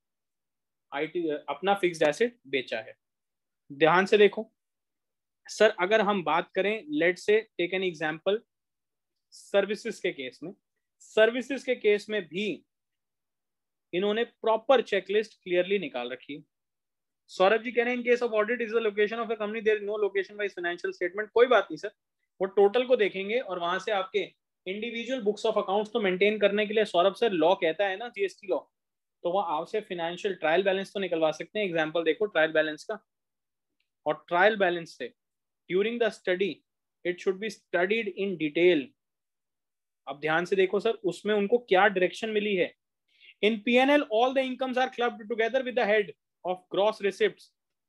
आईटी अपना फिक्स्ड एसेट बेचा है। ध्यान से देखो सर, अगर हम बात करें let's take an example services के केस में, सर्विसेज के केस में भी इन्होंने प्रॉपर चेकलिस्ट क्लियरली निकाल रखी है। सौरभ जी कह रहे हैं in case of audit is the location of a company there is no location wise financial statement. कोई बात नहीं सर, वो टोटल को देखेंगे और वहां से आपके इंडिविजुअल बुक्स ऑफ अकाउंट्स तो मेंटेन करने के लिए सौरभ सर लॉ कहता है ना जीएसटी लॉ, तो वह आपसे फाइनेंशियल ट्रायल बैलेंस तो निकलवा सकते हैं। एग्जाम्पल देखो ट्रायल बैलेंस का, और ट्रायल बैलेंस से during the study it should be studied in detail. अब ध्यान से देखो सर उसमें उनको क्या डायरेक्शन मिली है। In PNL all the incomes are clubbed together with the head of gross receipts.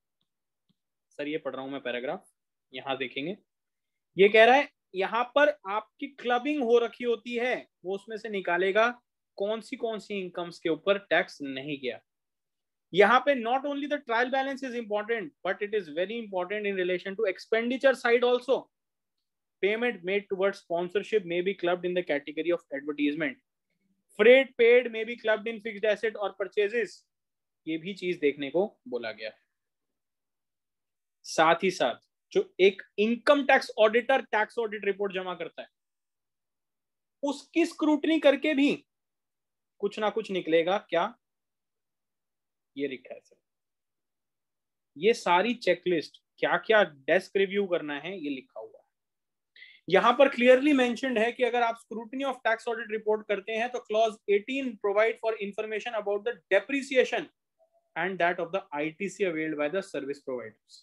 Sir ये पढ़ रहा हूं मैं पैराग्राफ, यहां देखेंगे ये कह रहा है यहां पर आपकी क्लबिंग हो रखी होती है, वो उसमें से निकालेगा कौन सी इनकम्स के ऊपर टैक्स नहीं गया। यहाँ पे not only the trial balance is important but it is very important in relation to expenditure side also. Payment made towards sponsorship may be clubbed in the category of advertisement. Freight paid may be clubbed in fixed asset or purchases. ये भी चीज देखने को बोला गया है। साथ ही साथ जो एक income tax auditor tax audit report जमा करता है उसकी स्क्रूटनी करके भी कुछ ना कुछ निकलेगा। क्या ये लिखा है सर, ये सारी चेकलिस्ट क्या क्या डेस्क रिव्यू करना है ये लिखा हुआ है। यहां पर क्लियरली मेंशन्ड है कि अगर आप scrutiny of tax audit report करते हैं तो clause 18 provide for information about the depreciation and that of the ITC availed by the service providers.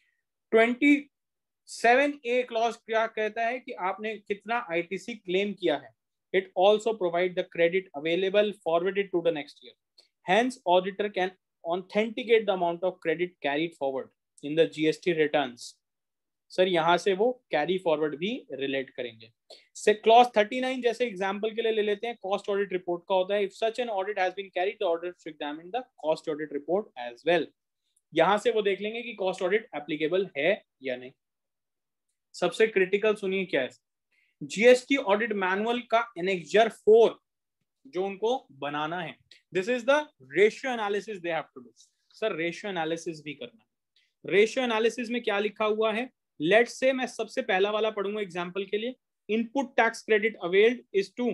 27A clause क्या कहता है कि आपने कितना आईटीसी क्लेम किया है। It also provide the credit available forwarded to the next year. Hence auditor can authenticate the amount of credit carried forward in the GST returns. Sir यहां से वो कैरी फॉरवर्ड भी रिलेट करेंगे। से clause 39 जैसे example के लिए ले लेते हैं, कॉस्ट ऑडिट रिपोर्ट का होता है। If such an audit has been carried the auditor should examine the cost audit report as well. यहां से वो देख लेंगे कि कॉस्ट ऑडिट एप्लीकेबल है या नहीं। सबसे क्रिटिकल सुनिए क्या है, जीएसटी ऑडिट मैनुअल का एनेक्जर 4 जो उनको बनाना है, this is the ratio analysis they have to do. Sir ratio analysis भी करना है। रेशियो एनालिसिस में क्या लिखा हुआ है, लेट्स से मैं सबसे पहला वाला पढ़ूंगा एग्जांपल के लिए। Input tax credit availed is to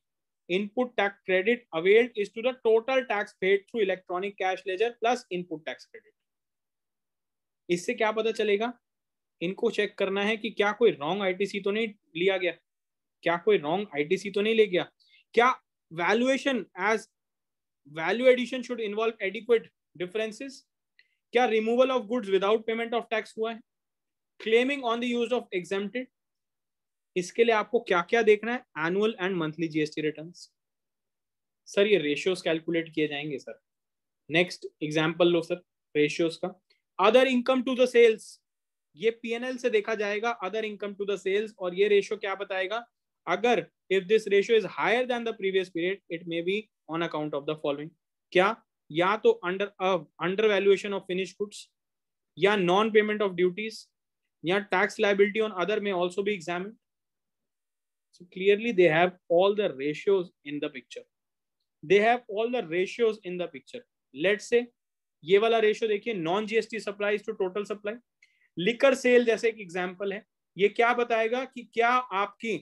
the total tax paid through electronic cash ledger plus input tax credit. इससे क्या पता चलेगा, इनको चेक करना है कि क्या कोई रॉन्ग आईटीसी तो नहीं लिया गया, क्या कोई रॉन्ग आईटीसी तो नहीं ले गया, क्या valuation as value addition should involve adequate differences, क्या removal of goods without payment of tax हुआ है, claiming on the use of exempted. इसके लिए आपको क्या क्या देखना है, annual and monthly GST returns. Sir ये रेशियोज कैलकुलेट किए जाएंगे सर। नेक्स्ट एग्जांपल लो सर रेशियोज का। Other income to the sales, ये पीएनएल से देखा जाएगा other income to the sales, और ये रेशियो क्या बताएगा, अगर if this ratio is higher then the previous period it may be on account of the following. क्या, या तो under valuation of finish goods, या नॉन पेमेंट ऑफ ड्यूटीज, या tax liability on other may also be examined. So clearly they have all the ratios in the picture. They have all the ratios in the picture. Let's say ये वाला ratio देखिए, non GST supplies to total supply. Liquor sale जैसे एक example है, ये क्या बताएगा कि क्या आपकी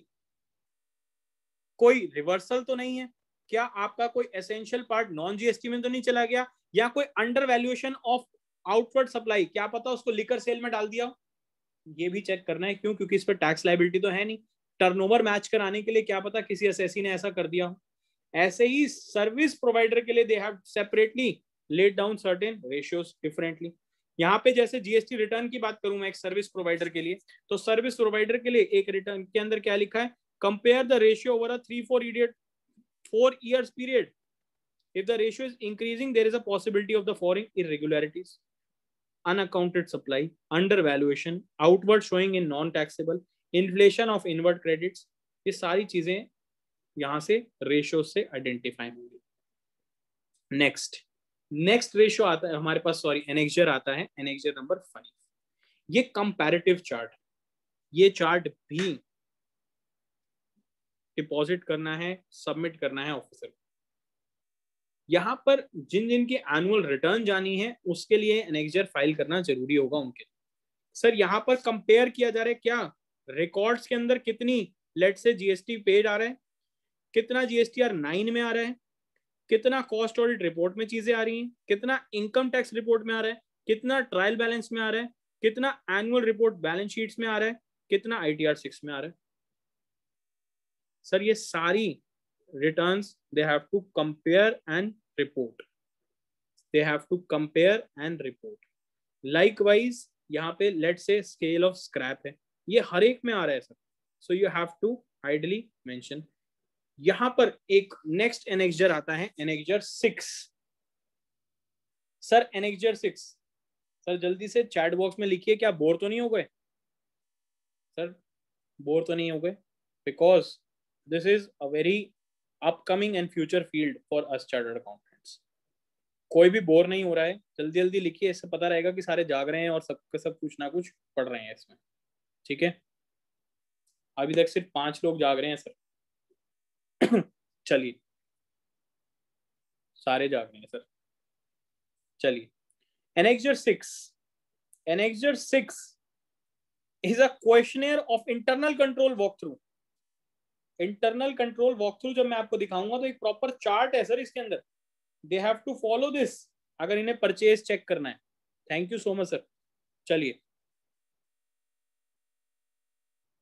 कोई रिवर्सल तो नहीं है, क्या आपका कोई एसेंशियल पार्ट नॉन जीएसटी में तो नहीं चला गया, या कोई under valuation of outward supply, क्या पता उसको लिकर सेल में डाल दिया। ये भी चेक करना है, क्यों, क्योंकि इस पर टैक्स लायबिलिटी तो है नहीं। टर्नओवर मैच कराने के लिए क्या पता किसी असेसी ने ऐसा कर दिया हो। ऐसे ही सर्विस प्रोवाइडर के लिए they have separately laid down certain ratios differently. यहाँ पे जैसे जीएसटी रिटर्न की बात करूं मैं एक सर्विस प्रोवाइडर के लिए, तो सर्विस प्रोवाइडर के लिए एक रिटर्न के अंदर क्या लिखा है, compare the ratio over a 3-4 years period. If the ratio is increasing, there is a possibility of the following irregularities: unaccounted supply, undervaluation, outward showing in non-taxable, inflation of inward credits। ये सारी चीजें यहां से ratio से identify होंगी। Next ratio आता है हमारे पास, सॉरी एनेक्जर आता है, एनेक्जर नंबर 5। ये कंपैरेटिव चार्ट, ये चार्ट भी डिपॉजिट करना है, सबमिट करना है ऑफिसर। यहां पर जिन जिन की एनुअल रिटर्न जानी है उसके लिए एनेक्जर फाइल करना जरूरी होगा उनके। सर यहां पर कंपेयर किया जा रहा है क्या, रिकॉर्ड्स के अंदर कितनी लेट से जीएसटी पेड आ रहा है, कितना जीएसटीआर 9 में आ रहा है, कितना कॉस्ट ऑडिट रिपोर्ट में चीजें आ रही हैं, कितना इनकम टैक्स रिपोर्ट में आ रहा है, कितना ट्रायल बैलेंस में आ रहा है, कितना एनुअल रिपोर्ट बैलेंस शीट्स में आ रहा है, कितना ITR 6 में आ रहा है। सर ये सारी returns they have to compare and report, they have to compare and report. Likewise यहाँ पे लेट से स्केल ऑफ स्क्रैप है, ये हर एक में आ रहा है sir, so you have to ideally mention. यहां पर एक नेक्स्ट एनेक्जर आता है, एनेक्जर 6। सर एनेक्जर 6, सर जल्दी से चैट बॉक्स में लिखिए, क्या बोर तो नहीं हो गए सर, बोर तो नहीं हो गए, because this is a very upcoming and future field for us chartered accountants. कोई भी बोर नहीं हो रहा है, जल्दी जल्दी लिखिए, इससे पता रहेगा कि सारे जाग रहे हैं और सबके सब कुछ ना कुछ पढ़ रहे हैं इसमें, ठीक है। अभी तक सिर्फ 5 लोग जाग रहे हैं सर चलिए सारे जाग रहे हैं सर, चलिए। Annexure 6 is a questionnaire of internal control walkthrough। Internal control walkthrough जब मैं आपको दिखाऊंगा तो एक प्रॉपर चार्ट है सर इसके अंदर, they have to follow this अगर इन्हें परचेज चेक करना है। Thank you so much sir. चलिए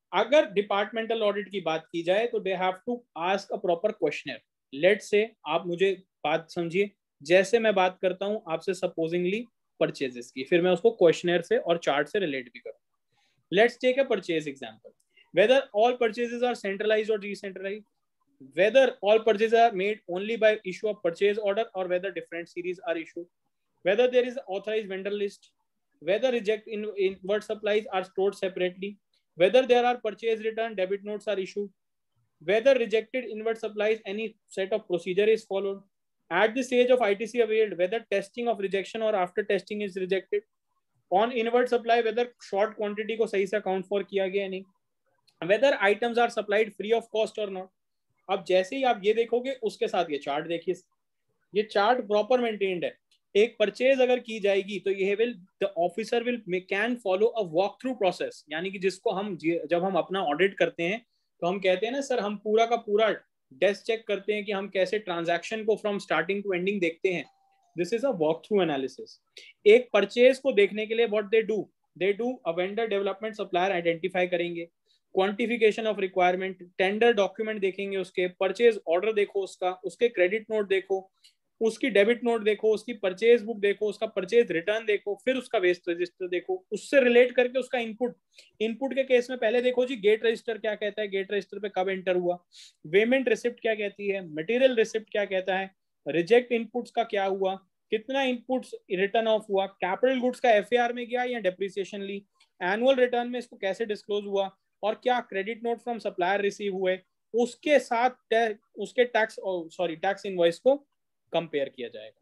अगर डिपार्टमेंटल ऑडिट की बात की जाए तो they have to ask a proper questionnaire. Let's say आप मुझे बात समझिए, जैसे मैं बात करता हूं आपसे सपोजिंगली परचेजेस की, फिर मैं उसको क्वेश्चनर से और चार्ट से रिलेट भी करूँ. Let's take a purchase example. Whether all purchases are centralised और decentralised, whether all purchases are made only by issue of purchase order or whether different series are issued, whether there is authorized vendor list, whether reject inward supplies are stored separately, whether there are purchase return debit notes are issued, whether rejected inward supplies any set of procedure is followed, at the stage of ITC availed whether testing of rejection or after testing is rejected, on inward supply whether short quantity को सही से account for किया गया नहीं, whether items are supplied free of cost or not. अब जैसे ही आप ये देखोगे उसके साथ ये चार्ट देखिए, ये चार्ट प्रॉपर मेंटेन्ड है. एक परचेज अगर की जाएगी तो ये will the officer will can follow a walk through process, यानी कि जिसको हम जब हम अपना ऑडिट करते हैं तो हम कहते हैं ना सर, हम पूरा का पूरा डेस्क चेक करते हैं कि हम कैसे ट्रांजैक्शन को फ्रॉम स्टार्टिंग टू एंडिंग देखते हैं. This is a walk through analysis. एक परचेज को देखने के लिए what they do a vendor development supplier identify करेंगे, quantification of requirement, tender document देखेंगे, उसके परचेज ऑर्डर देखो, उसके क्रेडिट नोट देखो, उसकी डेबिट नोट देखो, उसकी परचेज बुक देखो, उसका परचेज रिटर्न देखो, फिर उसका वेस्ट रजिस्टर देखो, उससे रिलेट करके उसका इनपुट के केस में पहले देखो जी गेट रजिस्टर क्या कहता है, गेट रजिस्टर पे कब एंटर हुआ, पेमेंट रिसिप्ट क्या कहती है, मटेरियल रिसिप्ट क्या कहता है, रिजेक्ट इनपुट्स का क्या हुआ, कितना इनपुट्स रिटर्न ऑफ हुआ, कैपिटल गुड्स का एफएआर में गया या डेप्रिसिएशन ली, एनुअल रिटर्न में इसको कैसे डिस्क्लोज हुआ, और क्या credit note from supplier receive हुए, उसके साथ उसके टैक्स इनवॉइस को कंपेयर किया जाएगा.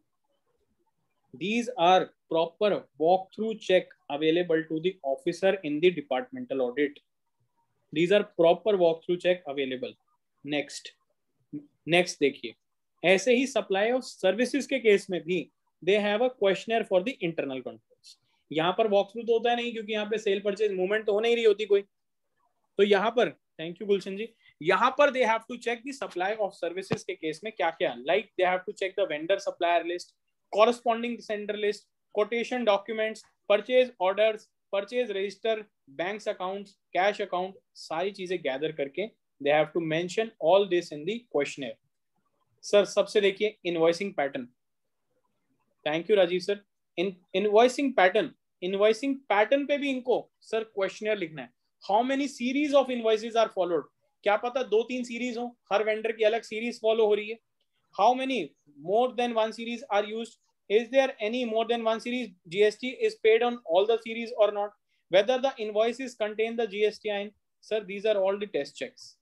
These are proper walkthrough check available to the officer in the departmental audit. These are proper walkthrough check available. Next देखिए, ऐसे ही सप्लाई ऑफ सर्विसेज के केस में भी they have a questionnaire for the internal controls. यहाँ पर walk through तो होता है नहीं, क्योंकि यहाँ पे सेल परचेज मूवमेंट तो हो नहीं रही होती कोई, तो यहाँ पर थैंक यू गुलशन जी, यहाँ पर they have to check the supply of services के केस में क्या क्या, like they have to check the vendor supplier list, corresponding sender list, quotation documents, purchase orders, purchase register, bank accounts, cash account, सारी चीजें gather करके they have to mention all this in the questionnaire. Sir सबसे देखिए invoicing pattern. Thank you Rajiv sir. Invoicing pattern पे भी इनको sir questionnaire लिखना है. How many series of invoices are followed, क्या पता 2-3 सीरीज हो, हर वेंडर की अलग सीरीज फॉलो हो रही है. How many more than one series are used, is there any more than one series, GST is paid on all the series or not, whether the invoices contain the GSTIN. sir these are all the test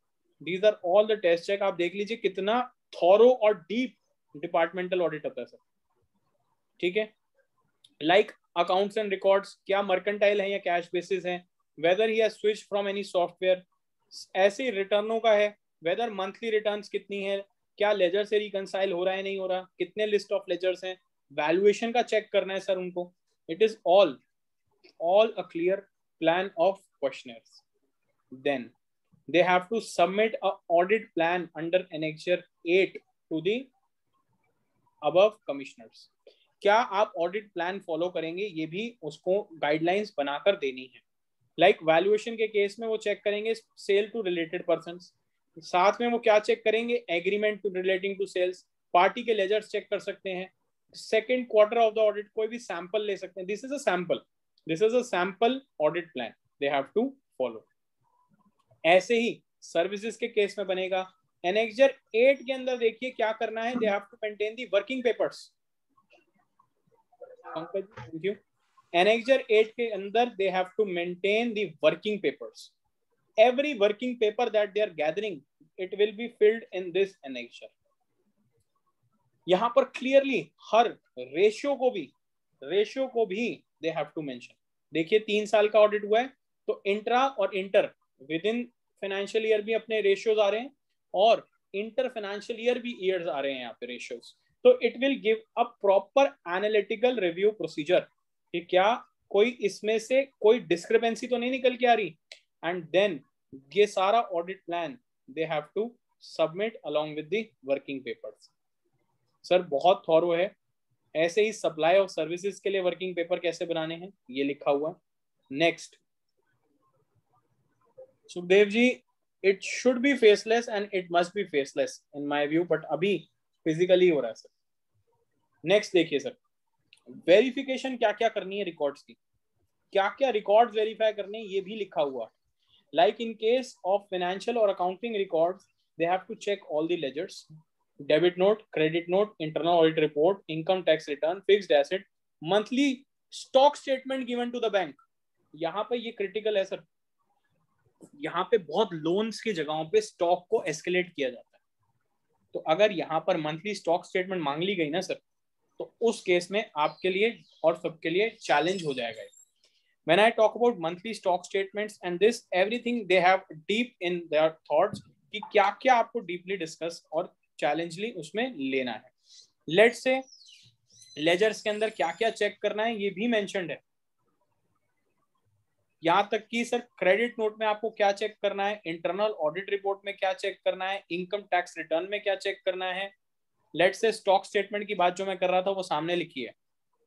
checks. आप देख लीजिए कितना thorough और deep departmental audit होता है sir. ठीक है, like accounts and records, क्या मर्केंटाइल है या कैश बेसिस है, whether he has switched from any software. ऐसे रिटर्नों का है, whether monthly returns कितनी है, क्या लेजर से रिकंसाइल हो रहा है नहीं हो रहा, कितने लिस्ट ऑफ लेजर्स हैं, वैल्यूएशन का चेक करना है सर उनको. It is all a clear plan of questionnaires. Then they have to submit a audit plan under annexure 8 to the above commissioners. क्या आप ऑडिट प्लान फॉलो करेंगे, ये भी उसको गाइडलाइंस बनाकर देनी है. लाइक वैल्यूएशन के केस में वो चेक करेंगे सेल टू रिलेटेड पर्संस, साथ में वो क्या चेक करेंगे, agreement to relating to sales, party के लेजर्स चेक कर सकते हैं, second quarter of the audit कोई भी सैंपल ले सकते हैं. This is a sample audit plan they have to follow. ऐसे ही सर्विसेज के केस में बनेगा. एनेक्सर 8 के अंदर देखिए क्या करना है, they have to maintain the working papers. Thank you. Annexure 8 के अंदर they have to maintain the working papers. Every working paper that they are gathering, it will be filled in this annexure. यहाँ पर clearly हर ratio को भी they have to mention. देखिए 3 साल का audit हुआ है तो इंट्रा और inter within financial year भी अपने रेशियोज आ रहे हैं और इंटर फाइनेंशियल ईयर भी ईयर्स आ रहे हैं यहाँ पे रेशियोज. तो it will give a proper analytical review procedure कि क्या कोई इसमें से कोई डिस्क्रिपेंसी तो नहीं निकल के आ रही. एंड देन ये सारा audit plan they have to submit along with the working papers. Sir बहुत थॉरो है. ऐसे ही सप्लाई ऑफ सर्विसेज के लिए वर्किंग पेपर कैसे बनाने हैं ये लिखा हुआ है. Next Sukhdev ji, it should be faceless and it must be faceless in my view, but अभी फिजिकली हो रहा है सर। नेक्स्ट देखिए सर, वेरिफिकेशन क्या क्या करनी है रिकॉर्ड्स की, क्या क्या रिकॉर्ड्स वेरीफाई करने हैं ये भी लिखा हुआ। Like in case of financial और accounting records, they have to check all the ledgers, debit note, credit note, internal audit report, income tax return, fixed asset, monthly stock statement given to the bank. यहाँ पे ये critical है sir, यहाँ पे बहुत loans की जगहों पे स्टॉक को एस्केलेट किया जाता है, तो अगर यहाँ पर मंथली स्टॉक स्टेटमेंट मांग ली गई ना सर, तो उस केस में आपके लिए और सबके लिए चैलेंज हो जाएगा। When I talk about monthly stock statements and this everything, they have deep in their thoughts कि क्या क्या आपको deeply discuss और challengely उसमें लेना है। Let's say ledgers के अंदर क्या क्या चेक करना है ये भी mentioned है, यहाँ तक कि सर क्रेडिट नोट में आपको क्या चेक करना है, इंटरनल ऑडिट रिपोर्ट में क्या चेक करना है, इनकम टैक्स रिटर्न में क्या चेक करना है। लेट्स से स्टॉक स्टेटमेंट की बात जो मैं कर रहा था वो सामने लिखी है।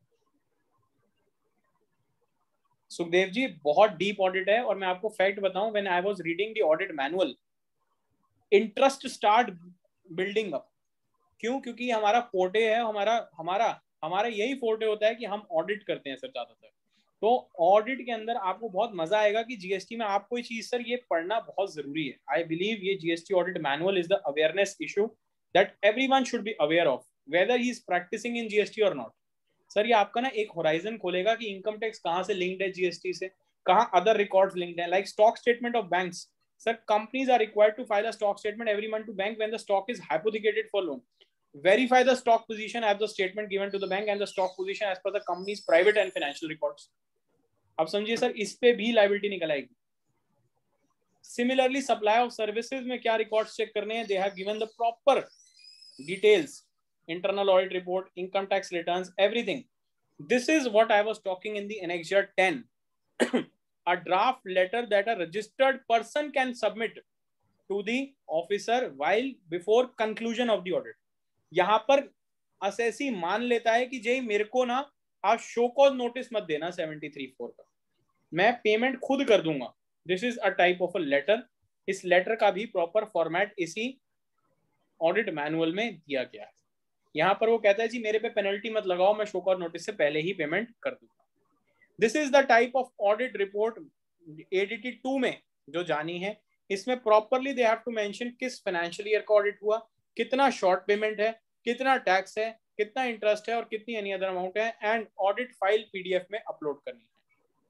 सुखदेव जी, बहुत डीप ऑडिट है, और मैं आपको फैक्ट बताऊं, when I was reading the audit manual, interest start building up. क्यों? क्योंकि हमारा फोर्टे है, हमारा हमारा हमारा यही फोर्टे होता है कि हम ऑडिट करते हैं सर ज्यादातर। तो ऑडिट के अंदर आपको बहुत मजा आएगा कि जीएसटी में आपको ये चीज सर ये पढ़ना बहुत जरूरी है। आई बिलीव ये GST audit manual is the awareness issue that everyone should be aware of, whether he is practising in GST और नॉट। सर ये आपका ना एक होराइजन खोलेगा कि इनकम टैक्स कहाँ से लिंक्ड है जीएसटी से, कहाँ अदर रिकॉर्ड्स लिंक्ड है, like stock statement of banks. Sir, companies are required to file a stock statement every month to bank when the stock is hypothecated for loan. Verify the stock position as the statement given to the bank and the stock position as per the company's private and financial records. अब समझिए sir, इस पे भी liability निकल आएगी। Similarly, supply of services में क्या records check करने हैं, they have given the proper details, internal audit report, income tax returns, everything. This is what I was talking in the Annexure 10. A draft letter that a registered person can submit to the officer while before conclusion of the audit. यहाँ पर assessee मान लेता है कि जय मेरे को ना आप शो कॉज नोटिस मत देना 73(4) का, मैं पेमेंट खुद कर दूंगा। This is a type of a letter. इस लेटर का भी प्रॉपर फॉर्मेट इसी ऑडिट मैनुअल में दिया गया है। यहाँ पर वो कहता है जी मेरे पे पेनल्टी मत लगाओ, मैं शो कॉज नोटिस से पहले ही पेमेंट कर दूंगा। This is the type of audit report ADT 2 में जो जानी है। इसमें properly they have to mention किस फाइनेंशियल ईयर का ऑडिट हुआ, कितना शॉर्ट पेमेंट है, कितना टैक्स है, कितना इंटरेस्ट है और कितनी एनी अदर अमाउंट है, एंड ऑडिट फाइल पीडीएफ में अपलोड करनी है।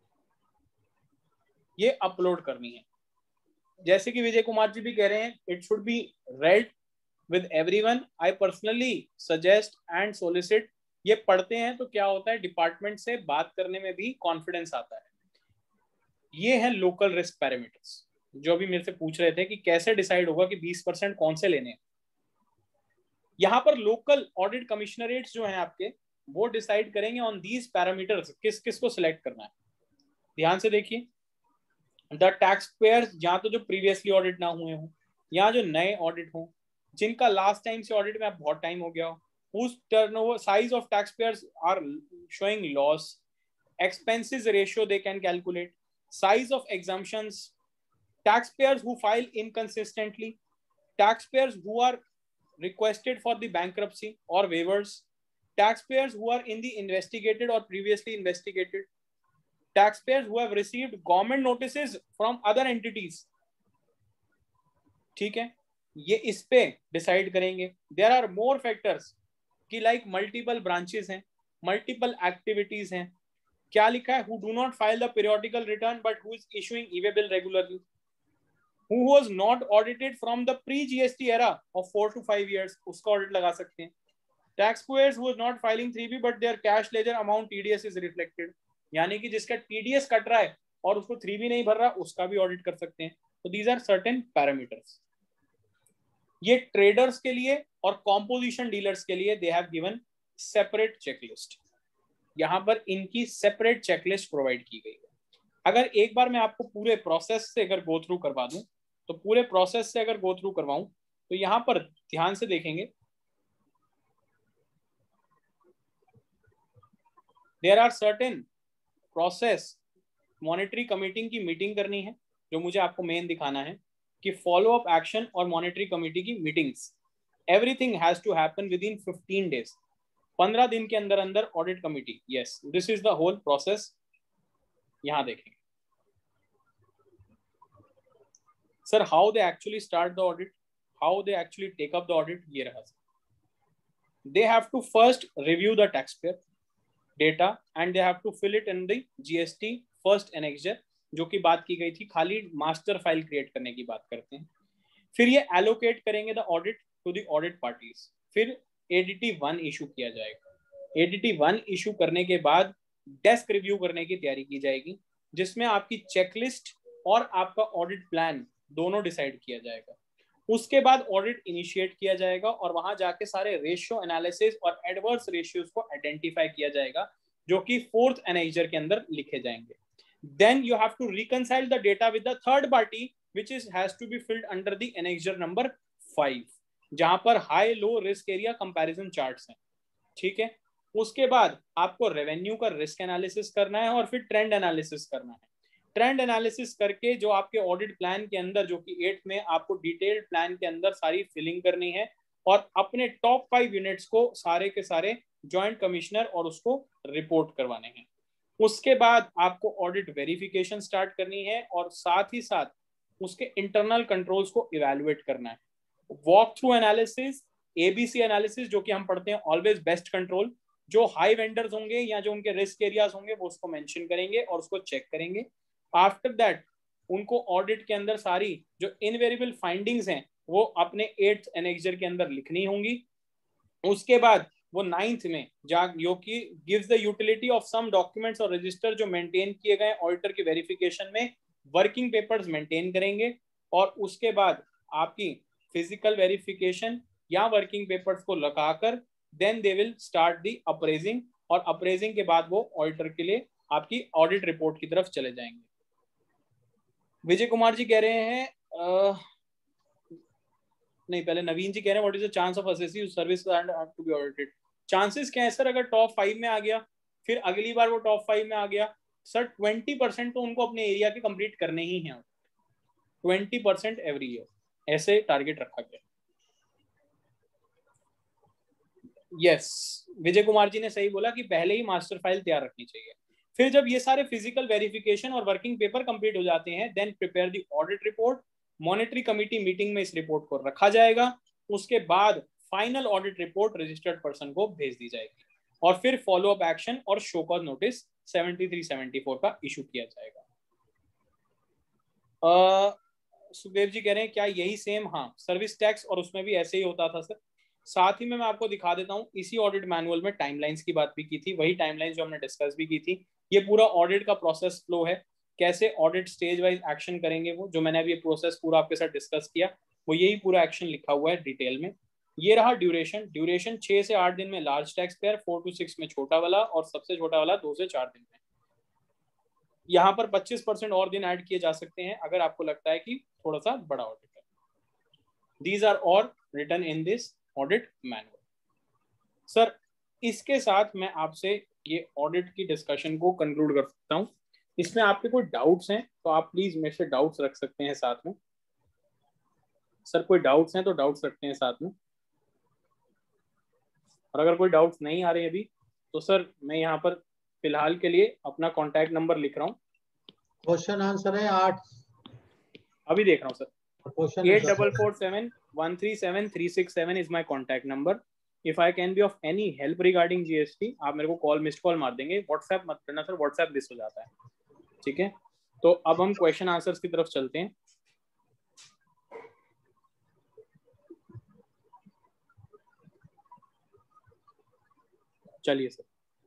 ये अपलोड करनी है। जैसे कि विजय कुमार जी भी कह रहे हैं, it should be read with everyone. I personally suggest and solicit, ये पढ़ते हैं तो क्या होता है, डिपार्टमेंट से बात करने में भी कॉन्फिडेंस आता है। ये है लोकल रिस्क पैरामीटर्स, जो अभी मेरे से पूछ रहे थे कि कैसे डिसाइड होगा कि 20% कौन से लेने हैं। यहाँ पर लोकल ऑडिट कमिश्नरेट्स जो हैं आपके, वो डिसाइड करेंगे ऑन दीज पैरामीटर्स किस किस को सिलेक्ट करना है। ध्यान से देखिए, द टैक्स पेयर्स, जहाँ तो जो प्रीवियसली ऑडिट ना हुए हों, यहाँ जो नए ऑडिट हों, जिनका लास्ट टाइम से ऑडिट में बहुत टाइम हो गया हो, whose turnover size of taxpayers are showing loss, expenses ratio they can calculate, size of exemptions, taxpayers who file inconsistently, taxpayers who are requested for the bankruptcy or waivers, taxpayers who are in the investigated or previously investigated, taxpayers who have received government notices from other entities. ठीक है, ये इस पे decide करेंगे। There are more factors कि like multiple branches हैं, multiple activities हैं। क्या लिखा है, who do not file the periodical return but who is issuing e-way bill regularly, who was not audited from the pre GST era of 4 to 5 years, उसका audit लगा सकते हैं। Taxpayers who was not filing 3B but their cash ledger amount TDS is reflected, यानी कि जिसका TDS cut रहा है और उसको 3B नहीं भर रहा, उसका भी ऑडिट कर सकते हैं। तो दीज आर सर्टेन पैरामीटर्स। ये ट्रेडर्स के लिए और कॉम्पोजिशन डीलर्स के लिए they have given separate checklist. यहां पर इनकी सेपरेट चेकलिस्ट प्रोवाइड की गई है। अगर एक बार मैं आपको पूरे प्रोसेस से अगर गो थ्रू करवा दूं, तो पूरे प्रोसेस से अगर गो थ्रू करवाऊं तो यहां पर ध्यान से देखेंगे, there are certain process. Monetary committee की मीटिंग करनी है, जो मुझे आपको मेन दिखाना है कि फॉलो अप एक्शन और मॉनेटरी कमेटी की meetings, everything has to happen within 15 days, 15 दिन के अंदर अंदर audit committee. Yes, this is the whole process. यहां देखेंगे sir how they actually start the audit, how they actually take up the audit. ये रहा, they have to first review the taxpayer data and they have to fill it in the GST first annexure, जो की बात की गई थी, खाली master file create करने की बात करते हैं। फिर ये एलोकेट करेंगे the audit to the audit parties. फिर ADT 1 इशू किया जाएगा। ADT 1 इशू करने के बाद डेस्क रिव्यू करने की तैयारी की जाएगी, जिसमें आपकी चेकलिस्ट और आपका ऑडिट प्लान दोनों डिसाइड किया जाएगा। उसके बाद ऑडिट इनिशिएट किया जाएगा और वहां जाके सारे रेशियो एनालिसिस और एडवर्स रेशियोज को आइडेंटिफाई किया जाएगा, जो कि फोर्थ एनेक्सर के अंदर लिखे जाएंगे। Then you have to reconcile the data with the third party which is has to be filled under the annexure number 5, जहां पर high low risk area comparison charts हैं। ठीक है, उसके बाद आपको रेवेन्यू का रिस्क एनालिसिस करना है और फिर ट्रेंड एनालिसिस करना है। ट्रेंड एनालिसिस करके जो आपके ऑडिट प्लान के अंदर, जो कि 8 में आपको डिटेल्ड प्लान के अंदर सारी फिलिंग करनी है और अपने टॉप 5 यूनिट्स को सारे के सारे जॉइंट कमिश्नर और उसको रिपोर्ट करवाने हैं। उसके बाद आपको ऑडिट वेरिफिकेशन स्टार्ट करनी है और साथ ही साथ उसके इंटरनल कंट्रोल्स को इवैल्यूएट करना है। Walk through analysis, ABC analysis, जो कि हम पढ़ते हैं ऑलवेज बेस्ट कंट्रोल, जो हाई वेंडर्स होंगे या जो उनके रिस्क एरियाज होंगे वो उसको मेंशन करेंगे और उसको चेक करेंगे। आफ्टर दैट उनको ऑडिट के अंदर सारी जो इनवेरिएबल फाइंडिंग्स हैं वो अपने 8th एनेक्सर के अंदर लिखनी होंगी। उसके बाद वो 9th में जो कि gives the utility of some documents और रजिस्टर जो मेंटेन किए गए ऑडिटर की वेरिफिकेशन में, वर्किंग पेपर्स मेंटेन करेंगे और उसके बाद आपकी फिजिकल वेरिफिकेशन या वर्किंग पेपर्स को लगाकर then they will start the appraising, और अप्रेजिंग के बाद वो ऑडिटर के लिए आपकी ऑडिट रिपोर्ट की तरफ चले जाएंगे। विजय कुमार जी कह रहे हैं नहीं, पहले नवीन जी कह रहे हैं what is the chance of excessive service to be audited. Chances क्या है सर, अगर टॉप 5 में आ गया, फिर अगली बार वो टॉप 5 में आ गया सर, 20% तो उनको अपने एरिया के कंप्लीट करने ही हैं, 20% एवरी ईयर, ऐसे टारगेट रखा गया। यस, विजय कुमार जी ने सही बोला कि पहले ही मास्टर फाइल तैयार रखनी चाहिए। फिर जब ये सारे फिजिकल वेरिफिकेशन और वर्किंग पेपर कंप्लीट हो जाते हैं, then prepare the audit report. Monetary committee meeting में इस रिपोर्ट को रखा जाएगा। उसके बाद final audit report registered person को भेज दी जाएगी और फिर फॉलो अप एक्शन और शो कॉज नोटिस 73-74 का इशू किया जाएगा। सुखदेव जी कह रहे हैं क्या यही सेम? हाँ, सर्विस टैक्स और उसमें भी ऐसे ही होता था सर। साथ ही में मैं आपको दिखा देता हूँ, इसी ऑडिट मैनुअल में टाइमलाइंस की बात भी की थी, वही टाइमलाइंस जो हमने डिस्कस भी की थी। ये पूरा ऑडिट का प्रोसेस फ्लो है, कैसे ऑडिट स्टेज वाइज एक्शन करेंगे वो, जो मैंने अभी ये प्रोसेस पूरा आपके साथ डिस्कस किया, वो यही पूरा एक्शन लिखा हुआ है डिटेल में। ये रहा ड्यूरेशन 6 से 8 दिन में लार्ज टैक्स पेयर, 4 to 6 में छोटा वाला और सबसे छोटा वाला 2 से 4 दिन में। यहाँ पर 25% और दिन ऐड किए जा सकते हैं अगर आपको लगता है कि थोड़ा सा बड़ा ऑडिट है। These are all written in this audit manual. Sir इसके साथ मैं आपसे ये ऑडिट की डिस्कशन को कंक्लूड कर सकता हूँ। इसमें आपके कोई डाउट्स हैं तो आप प्लीज मेरे से डाउट्स रख सकते हैं साथ में। सर कोई डाउट्स हैं तो डाउट्स रखते हैं साथ में, और अगर कोई डाउट्स नहीं आ रहे अभी तो सर मैं यहाँ पर फिलहाल के लिए अपना कॉन्टैक्ट नंबर लिख रहा हूँ। क्वेश्चन आंसर है 8, अभी देख रहा हूँ sir. 8447137367 is my contact number. If I can be of any help regarding GST, आप मेरे को मिस्ड कॉल मार देंगे। व्हाट्सएप मत करना सर, व्हाट्सएप मिस हो जाता है। ठीक है, तो अब हम क्वेश्चन आंसर्स की तरफ चलते हैं। चलिए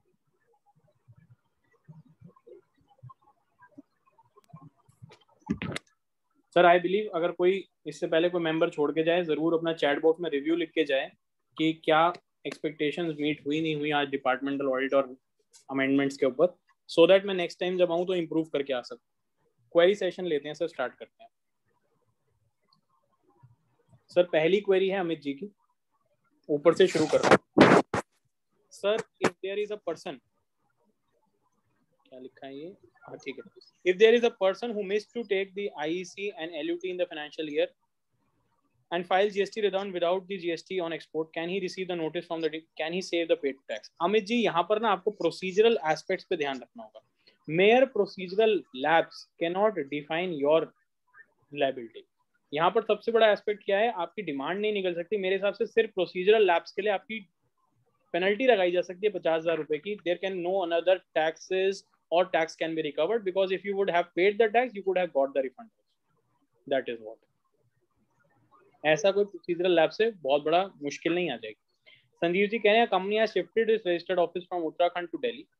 सर आई बिलीव अगर कोई इससे पहले कोई मेंबर छोड़ के जाए, जरूर अपना चैट बॉक्स में रिव्यू लिख के जाए कि क्या एक्सपेक्टेशंस मीट हुई नहीं हुई आज डिपार्टमेंटल ऑडिट और अमेंडमेंट्स के ऊपर, सो दैट मैं नेक्स्ट टाइम जब आऊँ तो इम्प्रूव करके आ सकूँ। क्वेरी सेशन लेते हैं सर, स्टार्ट करते हैं। सर पहली क्वेरी है अमित जी की, ऊपर से शुरू कर रहा हूँ। Sir if there is a person क्या लिखा है ये, हाँ ठीक है. If there is a person who missed to take the IEC and LUT in the financial year and files GST return without the GST on export, can he receive the notice from the, can he save the paid tax? Amit ji यहाँ पर ना आपको procedural aspects पे ध्यान रखना होगा. Mere procedural lapse cannot define your liability. यहाँ पर सबसे बड़ा एस्पेक्ट क्या है, आपकी डिमांड नहीं निकल सकती. मेरे हिसाब से सिर्फ प्रोसीजरल लैप्स के लिए आपकी पेनल्टी लगाई जा सकती है 50,000 रुपए की. There can no another taxes or tax can be recovered, because if you would have paid the tax you could have got the refund. That is what. ऐसा कोई प्रोसीजरल लैब से बहुत बड़ा मुश्किल नहीं आ जाएगी. संजीव जी कह रहे हैं company has shifted its registered office from Uttarakhand to Delhi.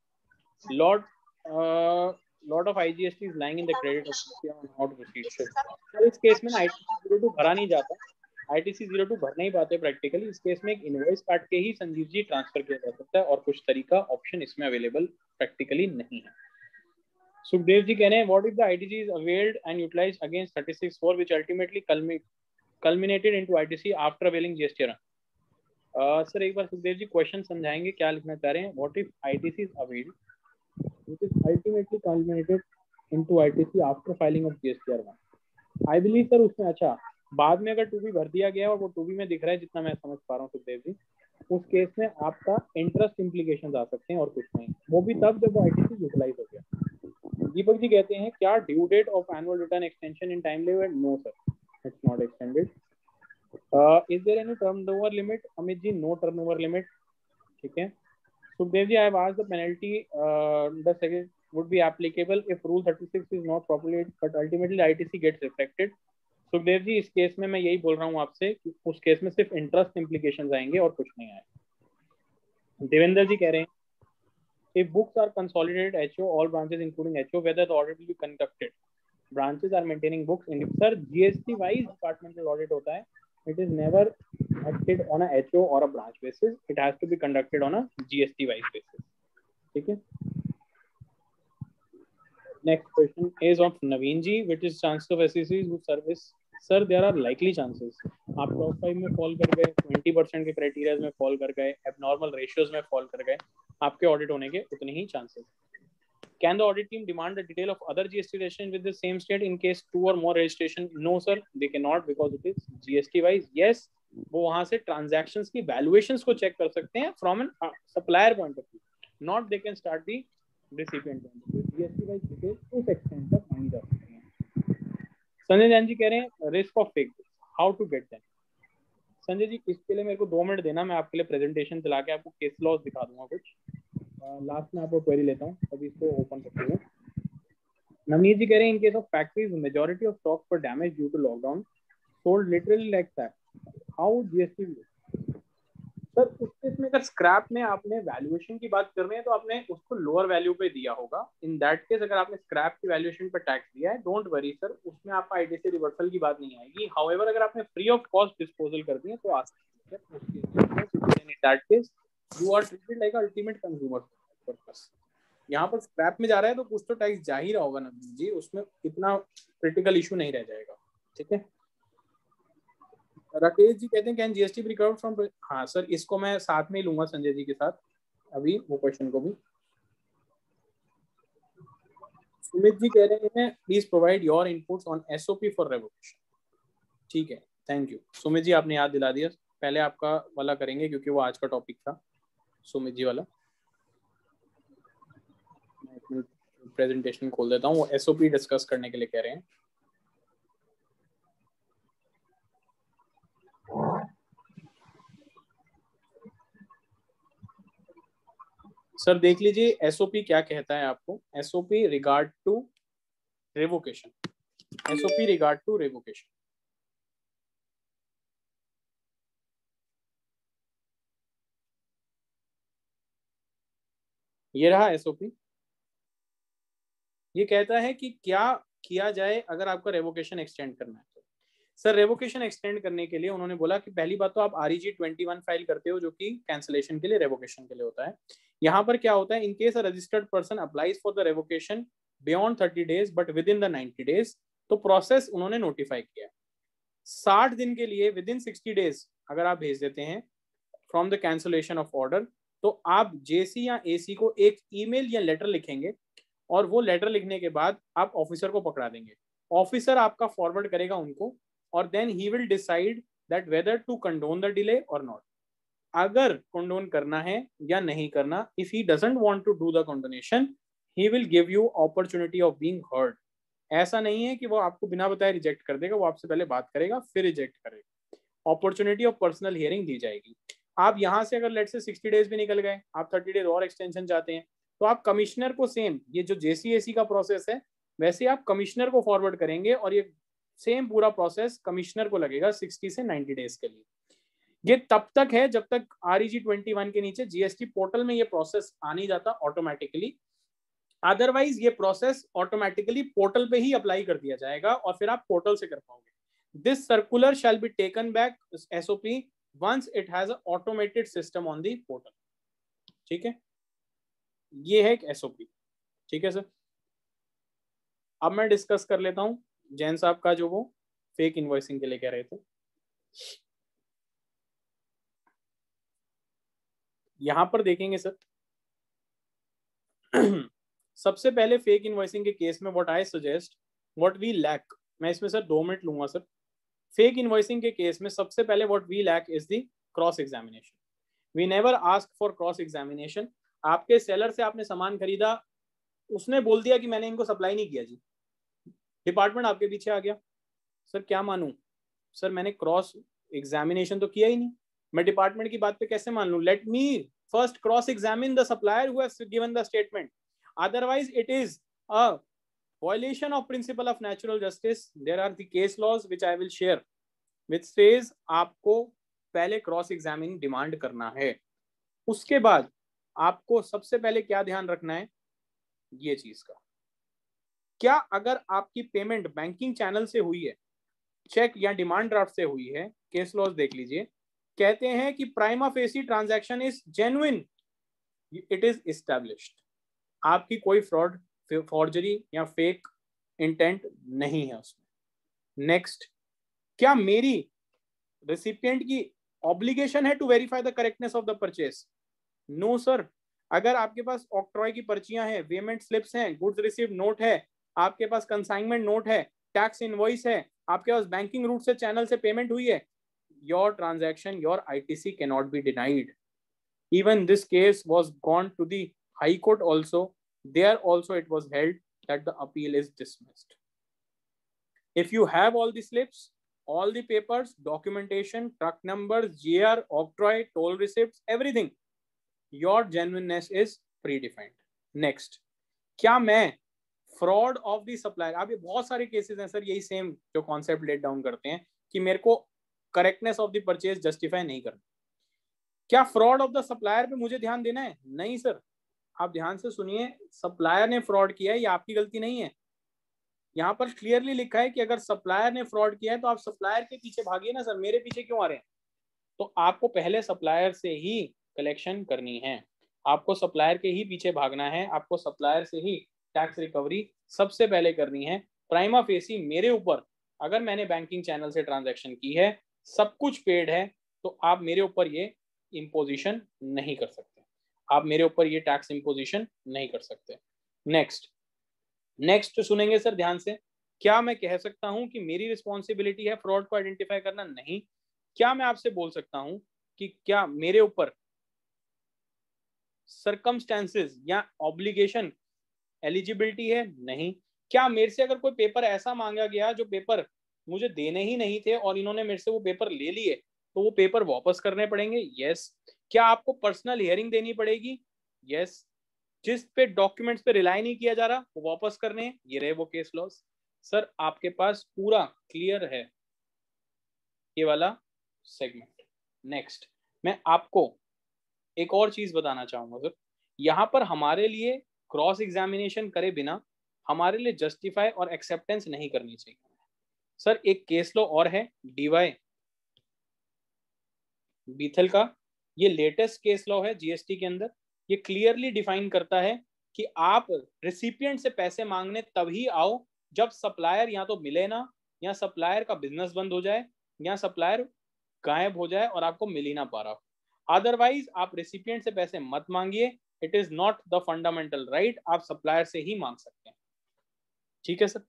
Lot of IGST is lying in the credit of on how to proceed. Sir इस केस में ना ITC 02 भरा नहीं जाता. ITC 02 भर नहीं पाते प्रैक्टिकली. इस केस में एक इनवॉइस काट के ही संजीव जी ट्रांसफर किया जा सकता है और कुछ तरीका ऑप्शन इसमें अवेलेबल प्रैक्टिकली नहीं है. सुखदेव जी कह रहे हैं what if the ITC is availed and utilized against 36(4) which ultimately culminated into ITC after availing GST run. Sir एक बार सुखदेव जी क्वेश्चन समझाएंगे क्या लिखना चाह रहे हैं. What if ITC is availed which is ultimately culminated into ITC after filing of GST run. I believe sir उसमें अच्छा बाद में अगर 2B भर दिया गया और वो 2B में दिख रहा है जितना मैं समझ पा रहा हूँ सुखदेव जी, उस केस में आपका इंटरेस्ट इम्प्लीकेशन आ सकते हैं और कुछ नहीं. वो भी तब जब वो ITC यूटिलाइज हो गया. दीपक जी कहते हैं क्या due date of annual return extension in time limit? No sir, it's not extended. Is there any turnover limit? Amit ji no turnover limit. ठीक है. Sukhdev ji I have asked the penalty the second would be applicable if rule 36 is not properly but ultimately ITC gets reflected. Sukhdev ji इस case में मैं यही बोल रहा हूँ आपसे कि उस केस में सिर्फ इंटरेस्ट इम्प्लीकेशंस आएंगे और कुछ नहीं आएगा. देवेंद्र जी कह रहे हैं if books are consolidated HO all branches including HO whether the audit will be conducted. Branches are maintaining books in sir GST wise departmental audit होता है. It is never conducted on a HO or a branch basis. It has to be conducted on a GST wise basis. ठीक है. Next question is of Naveen ji, which is chances of SECs who service. Sir, there are likely chances. आप top 5 में fall कर गए, 20% के criteria में fall कर गए, abnormal ratios में fall कर गए, आपके audit होने के उतने ही chances. Can the audit team demand the detail of other GST registration with the same state in case 2 or more registration? No sir, they cannot because it is GST wise. Yes, वो वहाँ से transactions की valuations को check कर सकते हैं from an supplier point of view. Not they can start the recipient point of view. GST wise details उस extent तक मांगी जा सकती हैं. संजय जैन जी कह रहे हैं risk of fake books, how to get them. Sanjay ji इसके लिए मेरे को 2 मिनट देना, मैं आपके लिए प्रेजेंटेशन चला के आपको केस लॉस दिखा दूंगा कुछ. लास्ट में आपको क्वेरी लेता हूँ, अभी इसको ओपन करते हैं. नवनीत जी कह रहे हैं in case of factories majority of stock for damage due to lockdown sold literally like that, how GST. Sir उस केस में अगर स्क्रैप में आपने वैल्यूएशन की बात कर रहे हैं तो आपने उसको लोअर वैल्यू पे दिया होगा. इन दैट केस अगर आपने स्क्रैप की वैल्यूएशन पे टैक्स दिया है, डोंट वरी सर, उसमें आपका आईटीसी रिवर्सल की बात नहीं आएगी. हाउएवर अगर आपने फ्री ऑफ कॉस्ट डिस्पोजल कर दिया तो आ सकती है. In that case you are treated like a ultimate consumer purpose. यहाँ पर स्क्रैप में जा रहा है तो कुछ तो टैक्स जा ही रहा होगा ना जी, उसमें इतना क्रिटिकल इशू नहीं रह जाएगा. ठीक है. राकेश जी कहते हैं can GST be recovered from. हाँ सर, इसको मैं साथ में ही लूंगा संजय जी के साथ अभी वो क्वेश्चन को भी. सुमित जी कह रहे हैं please provide your inputs on SOP for revocation. ठीक है, थैंक यू सुमित जी, आपने याद दिला दिया. पहले आपका वाला करेंगे क्योंकि वो आज का टॉपिक था सुमित जी वाला. मैं प्रेजेंटेशन खोल देता हूँ. वो एसओपी डिस्कस करने के लिए कह रहे हैं. सर देख लीजिए एसओपी क्या कहता है आपको. SOP regard to revocation. SOP regard to revocation. ये रहा एसओपी. ये कहता है कि क्या किया जाए अगर आपका रेवोकेशन एक्सटेंड करना है. तो सर रेवोकेशन एक्सटेंड करने के लिए उन्होंने बोला कि पहली बात तो आप REG 21 फाइल करते हो जो कि कैंसिलेशन के लिए, रेवोकेशन के लिए होता है. यहाँ पर क्या होता है, in case a registered person applies for the revocation beyond 30 days but within the 90 days, तो प्रोसेस उन्होंने नोटिफाई किया. 60 दिन के लिए विद इन 60 days अगर आप भेज देते हैं from the cancellation of order, तो आप जेसी या एसी को एक ईमेल या लेटर लिखेंगे और वो लेटर लिखने के बाद आप ऑफिसर को पकड़ा देंगे, ऑफिसर आपका फॉरवर्ड करेगा उनको, और then he will decide that whether to condone the delay और नॉट, अगर कंडोन करना है या नहीं करना. If he doesn't want to do the condonation, he will give you opportunity of being heard. ऐसा नहीं है कि वो आपको बिना बताए रिजेक्ट कर देगा, वो आपसे पहले बात करेगा फिर रिजेक्ट करेगा. अपॉर्चुनिटी ऑफ पर्सनल हियरिंग दी जाएगी. आप यहाँ से अगर लेट से 60 डेज भी निकल गए, आप 30 डेज और एक्सटेंशन चाहते हैं, तो आप कमिश्नर को सेम, ये जो जेसीएसी का प्रोसेस है वैसे आप कमिश्नर को फॉरवर्ड करेंगे, और ये सेम पूरा प्रोसेस कमिश्नर को लगेगा 60 से 90 डेज के लिए. ये तब तक है जब तक REG 21 के नीचे जीएसटी पोर्टल में ये प्रोसेस आ नहीं जाता ऑटोमेटिकली. अदरवाइज ये प्रोसेस ऑटोमेटिकली पोर्टल पे ही अप्लाई कर दिया जाएगा और फिर आप पोर्टल से कर पाओगे. This circular shall be taken back SOP once it has an automated system on the portal. ठीक है, ये है एक SOP. ठीक है सर, अब मैं डिस्कस कर लेता हूं जैन साहब का जो वो फेक इनवॉइसिंग के लिए कह रहे थे. यहां पर देखेंगे सर, सबसे पहले फेक इनवॉइसिंग के केस में what I suggest, what we lack, मैं इसमें सर 2 मिनट लूंगा सर. फेक इनवॉइसिंग के केस में सबसे पहले what we lack is the cross examination. We never ask for cross examination. आपके सेलर से आपने सामान खरीदा, उसने बोल दिया कि मैंने इनको सप्लाई नहीं किया जी, डिपार्टमेंट आपके पीछे आ गया, सर क्या मानूं, सर मैंने क्रॉस एग्जामिनेशन तो किया ही नहीं, मैं डिपार्टमेंट की बात पे कैसे मान लूं. Let me first cross examine the supplier who has given the statement, otherwise it is a violation of principle of natural justice. There are the case laws which I will share which says आपको पहले cross examine demand करना है. उसके बाद आपको सबसे पहले क्या ध्यान रखना है, ये चीज का, क्या अगर आपकी पेमेंट बैंकिंग चैनल से हुई है, चेक या डिमांड ड्राफ्ट से हुई है, केस लॉज देख लीजिए, कहते हैं कि prima facie transaction is genuine, it is established, आपकी कोई फ्रॉड, फॉर्जरी या फेक इंटेंट नहीं है उसमें. नेक्स्ट, क्या मेरी रेसिपिएंट की ऑब्लिगेशन है to verify the correctness of the purchase? No sir. अगर आपके पास ऑक्ट्रॉय की पर्चियां हैं, पेमेंट स्लिप्स हैं, गुड्स रिसीव्ड नोट है, आपके पास कंसाइनमेंट नोट है, टैक्स इनवॉइस है, आपके पास बैंकिंग रूट से चैनल से पेमेंट हुई है, your transaction, your ITC can not be denied. Even this case was gone to the high court also. There also it was held that the appeal is dismissed. If you have all the slips, all the papers, documentation, truck numbers, GR, octroi, toll receipts, everything, your genuineness is predefined. Next, क्या मैं fraud of the supplier, अब ये बहुत सारे cases हैं sir, यही same जो concept let down करते हैं कि मेरे को correctness of the purchase justify नहीं करना. क्या फ्रॉड ऑफ द सप्लायर पे मुझे ध्यान देना है? नहीं सर, आप ध्यान से सुनिए, सप्लायर ने फ्रॉड किया है, ये आपकी गलती नहीं है. यहाँ पर क्लियरली लिखा है कि अगर सप्लायर ने फ्रॉड किया है तो आप सप्लायर के पीछे भागिए ना, सर मेरे पीछे क्यों आ रहे हैं. तो आपको पहले सप्लायर से ही कलेक्शन करनी है, आपको सप्लायर के ही पीछे भागना है, आपको सप्लायर से ही टैक्स रिकवरी सबसे पहले करनी है. प्राइमा फेसी मेरे ऊपर, अगर मैंने बैंकिंग चैनल से ट्रांजैक्शन की है, सब कुछ पेड है, तो आप मेरे ऊपर ये इम्पोजिशन नहीं कर सकते, आप मेरे ऊपर ये टैक्स इम्पोजिशन नहीं कर सकते. नेक्स्ट सुनेंगे सर ध्यान से, क्या मैं कह सकता हूं कि मेरी रिस्पॉन्सिबिलिटी है फ्रॉड को आइडेंटिफाई करना? नहीं. क्या मैं आपसे बोल सकता हूं कि क्या मेरे ऊपर सर्कमस्टेंसेस या ऑब्लिगेशन एलिजिबिलिटी है? नहीं. क्या मेरे से अगर कोई पेपर ऐसा मांगा गया जो पेपर मुझे देने ही नहीं थे और इन्होंने मेरे से वो पेपर ले लिए, तो वो पेपर वापस करने पड़ेंगे? यस. क्या आपको पर्सनल हियरिंग देनी पड़ेगी? यस. जिस पे डॉक्यूमेंट्स पे रिलाई नहीं किया जा रहा वो वापस करने हैं, ये रहे वो केस लॉस. सर आपके पास पूरा क्लियर है ये वाला सेगमेंट. नेक्स्ट, मैं आपको एक और चीज बताना चाहूंगा सर, यहाँ पर हमारे लिए क्रॉस एग्जामिनेशन करे बिना हमारे लिए जस्टिफाई और एक्सेप्टेंस नहीं करनी चाहिए. सर एक केस लॉ और है, DY बीथल का, ये लेटेस्ट केस लॉ है जीएसटी के अंदर. ये क्लियरली डिफाइन करता है कि आप रेसिपिएंट से पैसे मांगने तभी आओ जब सप्लायर या तो मिले ना, या सप्लायर का बिजनेस बंद हो जाए, या सप्लायर गायब हो जाए और आपको मिल ही ना पा रहा हो. अदरवाइज आप रेसिपिएंट से पैसे मत मांगिए, it is not the fundamental right, आप सप्लायर से ही मांग सकते हैं। ठीक है sir,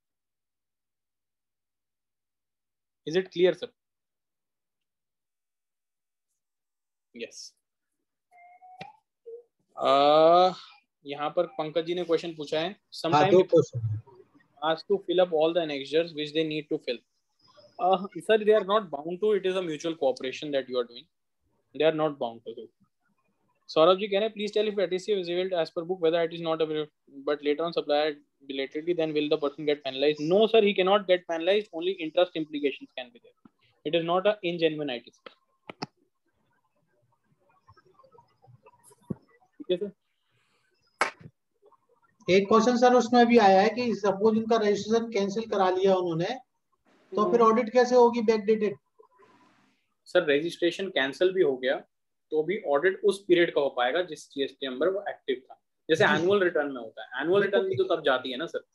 is it clear sir? Yes. यहाँ पर पंकज जी ने क्वेश्चन पूछा है, sometime asked to fill up all the annexures which they need to fill. Sir, they are not bound to. It is a mutual cooperation that you are doing. They are not bound to it. Saurabh ji, can I please tell if ATC is available as per book, whether it is not available, but later on supplier belatedly, then will the person get penalized? No, sir, he cannot get penalized. Only interest implications can be there. It is not a ingenuine ITC. ठीक है sir. एक question sir उसमें भी आया है कि suppose इनका registration cancel करा लिया उन्होंने, तो फिर ऑडिट कैसे होगी बैकडेटेड? सर रजिस्ट्रेशन कैंसिल भी हो गया तो भी ऑडिट उस पीरियड का हो पाएगा जिस जीएसटी नंबर वो एक्टिव था, जैसे एनुअल रिटर्न में होता है। एनुअल रिटर्न तो तब जाती है ना सर।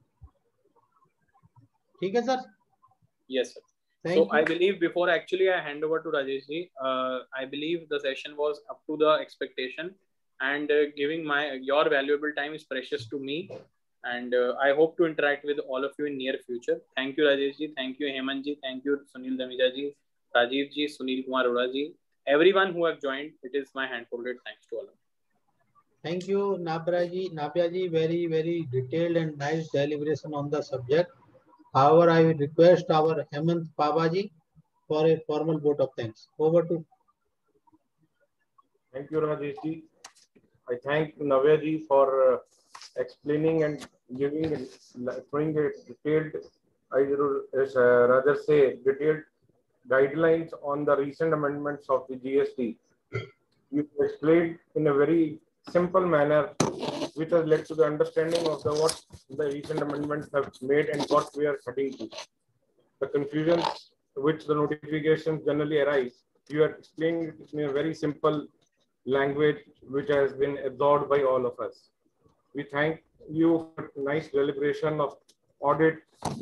ठीक है sir. Yes sir. So I believe before actually I hand over to Rajesh ji, I believe the session was up to the expectation, and giving your valuable time is precious to me, and I hope to interact with all of you in near future. Thank you Rajesh ji, thank you Hemant ji, thank you Sunil Damija ji, Rajiv ji, Sunil Kumar Arora ji, everyone who have joined. It is my hand-folded thanks to all of you. Thank you Nabya ji, very very detailed and nice deliberation on the subject. However, I will request our Hemant Pabaji for a formal vote of thanks. Over to. Thank you, Rajesh ji. I thank Navya ji for explaining and throwing a detailed, rather say detailed guidelines on the recent amendments of the GST. You explained in a very simple manner, which has led to the understanding of what the recent amendments have made and what we are heading to. The confusions which the notifications generally arise, you are explaining it in a very simple language which has been absorbed by all of us. We thank you for nice deliberation of audit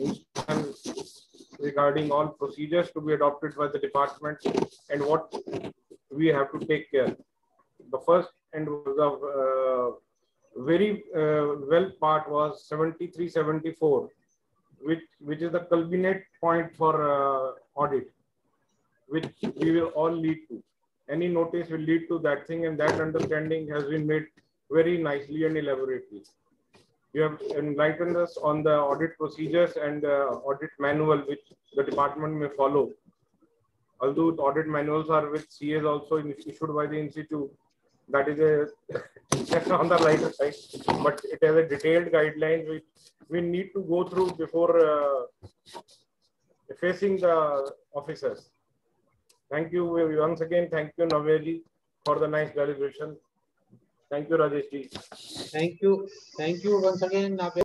regarding all procedures to be adopted by the department and what we have to take care. The first and the very well part was 73-74, which is the culminate point for audit, which we will all lead to. Any notice will lead to that thing, and that understanding has been made very nicely and elaborately. You have enlightened us on the audit procedures and audit manual which the department may follow. Although the audit manuals are with CAs also issued by the institute, that is on the lighter side, but it has a detailed guidelines which we need to go through before facing the officers. Thank you once again. Thank you Navya ji for the nice deliberation. Thank you Rajesh ji. Thank you once again Navya.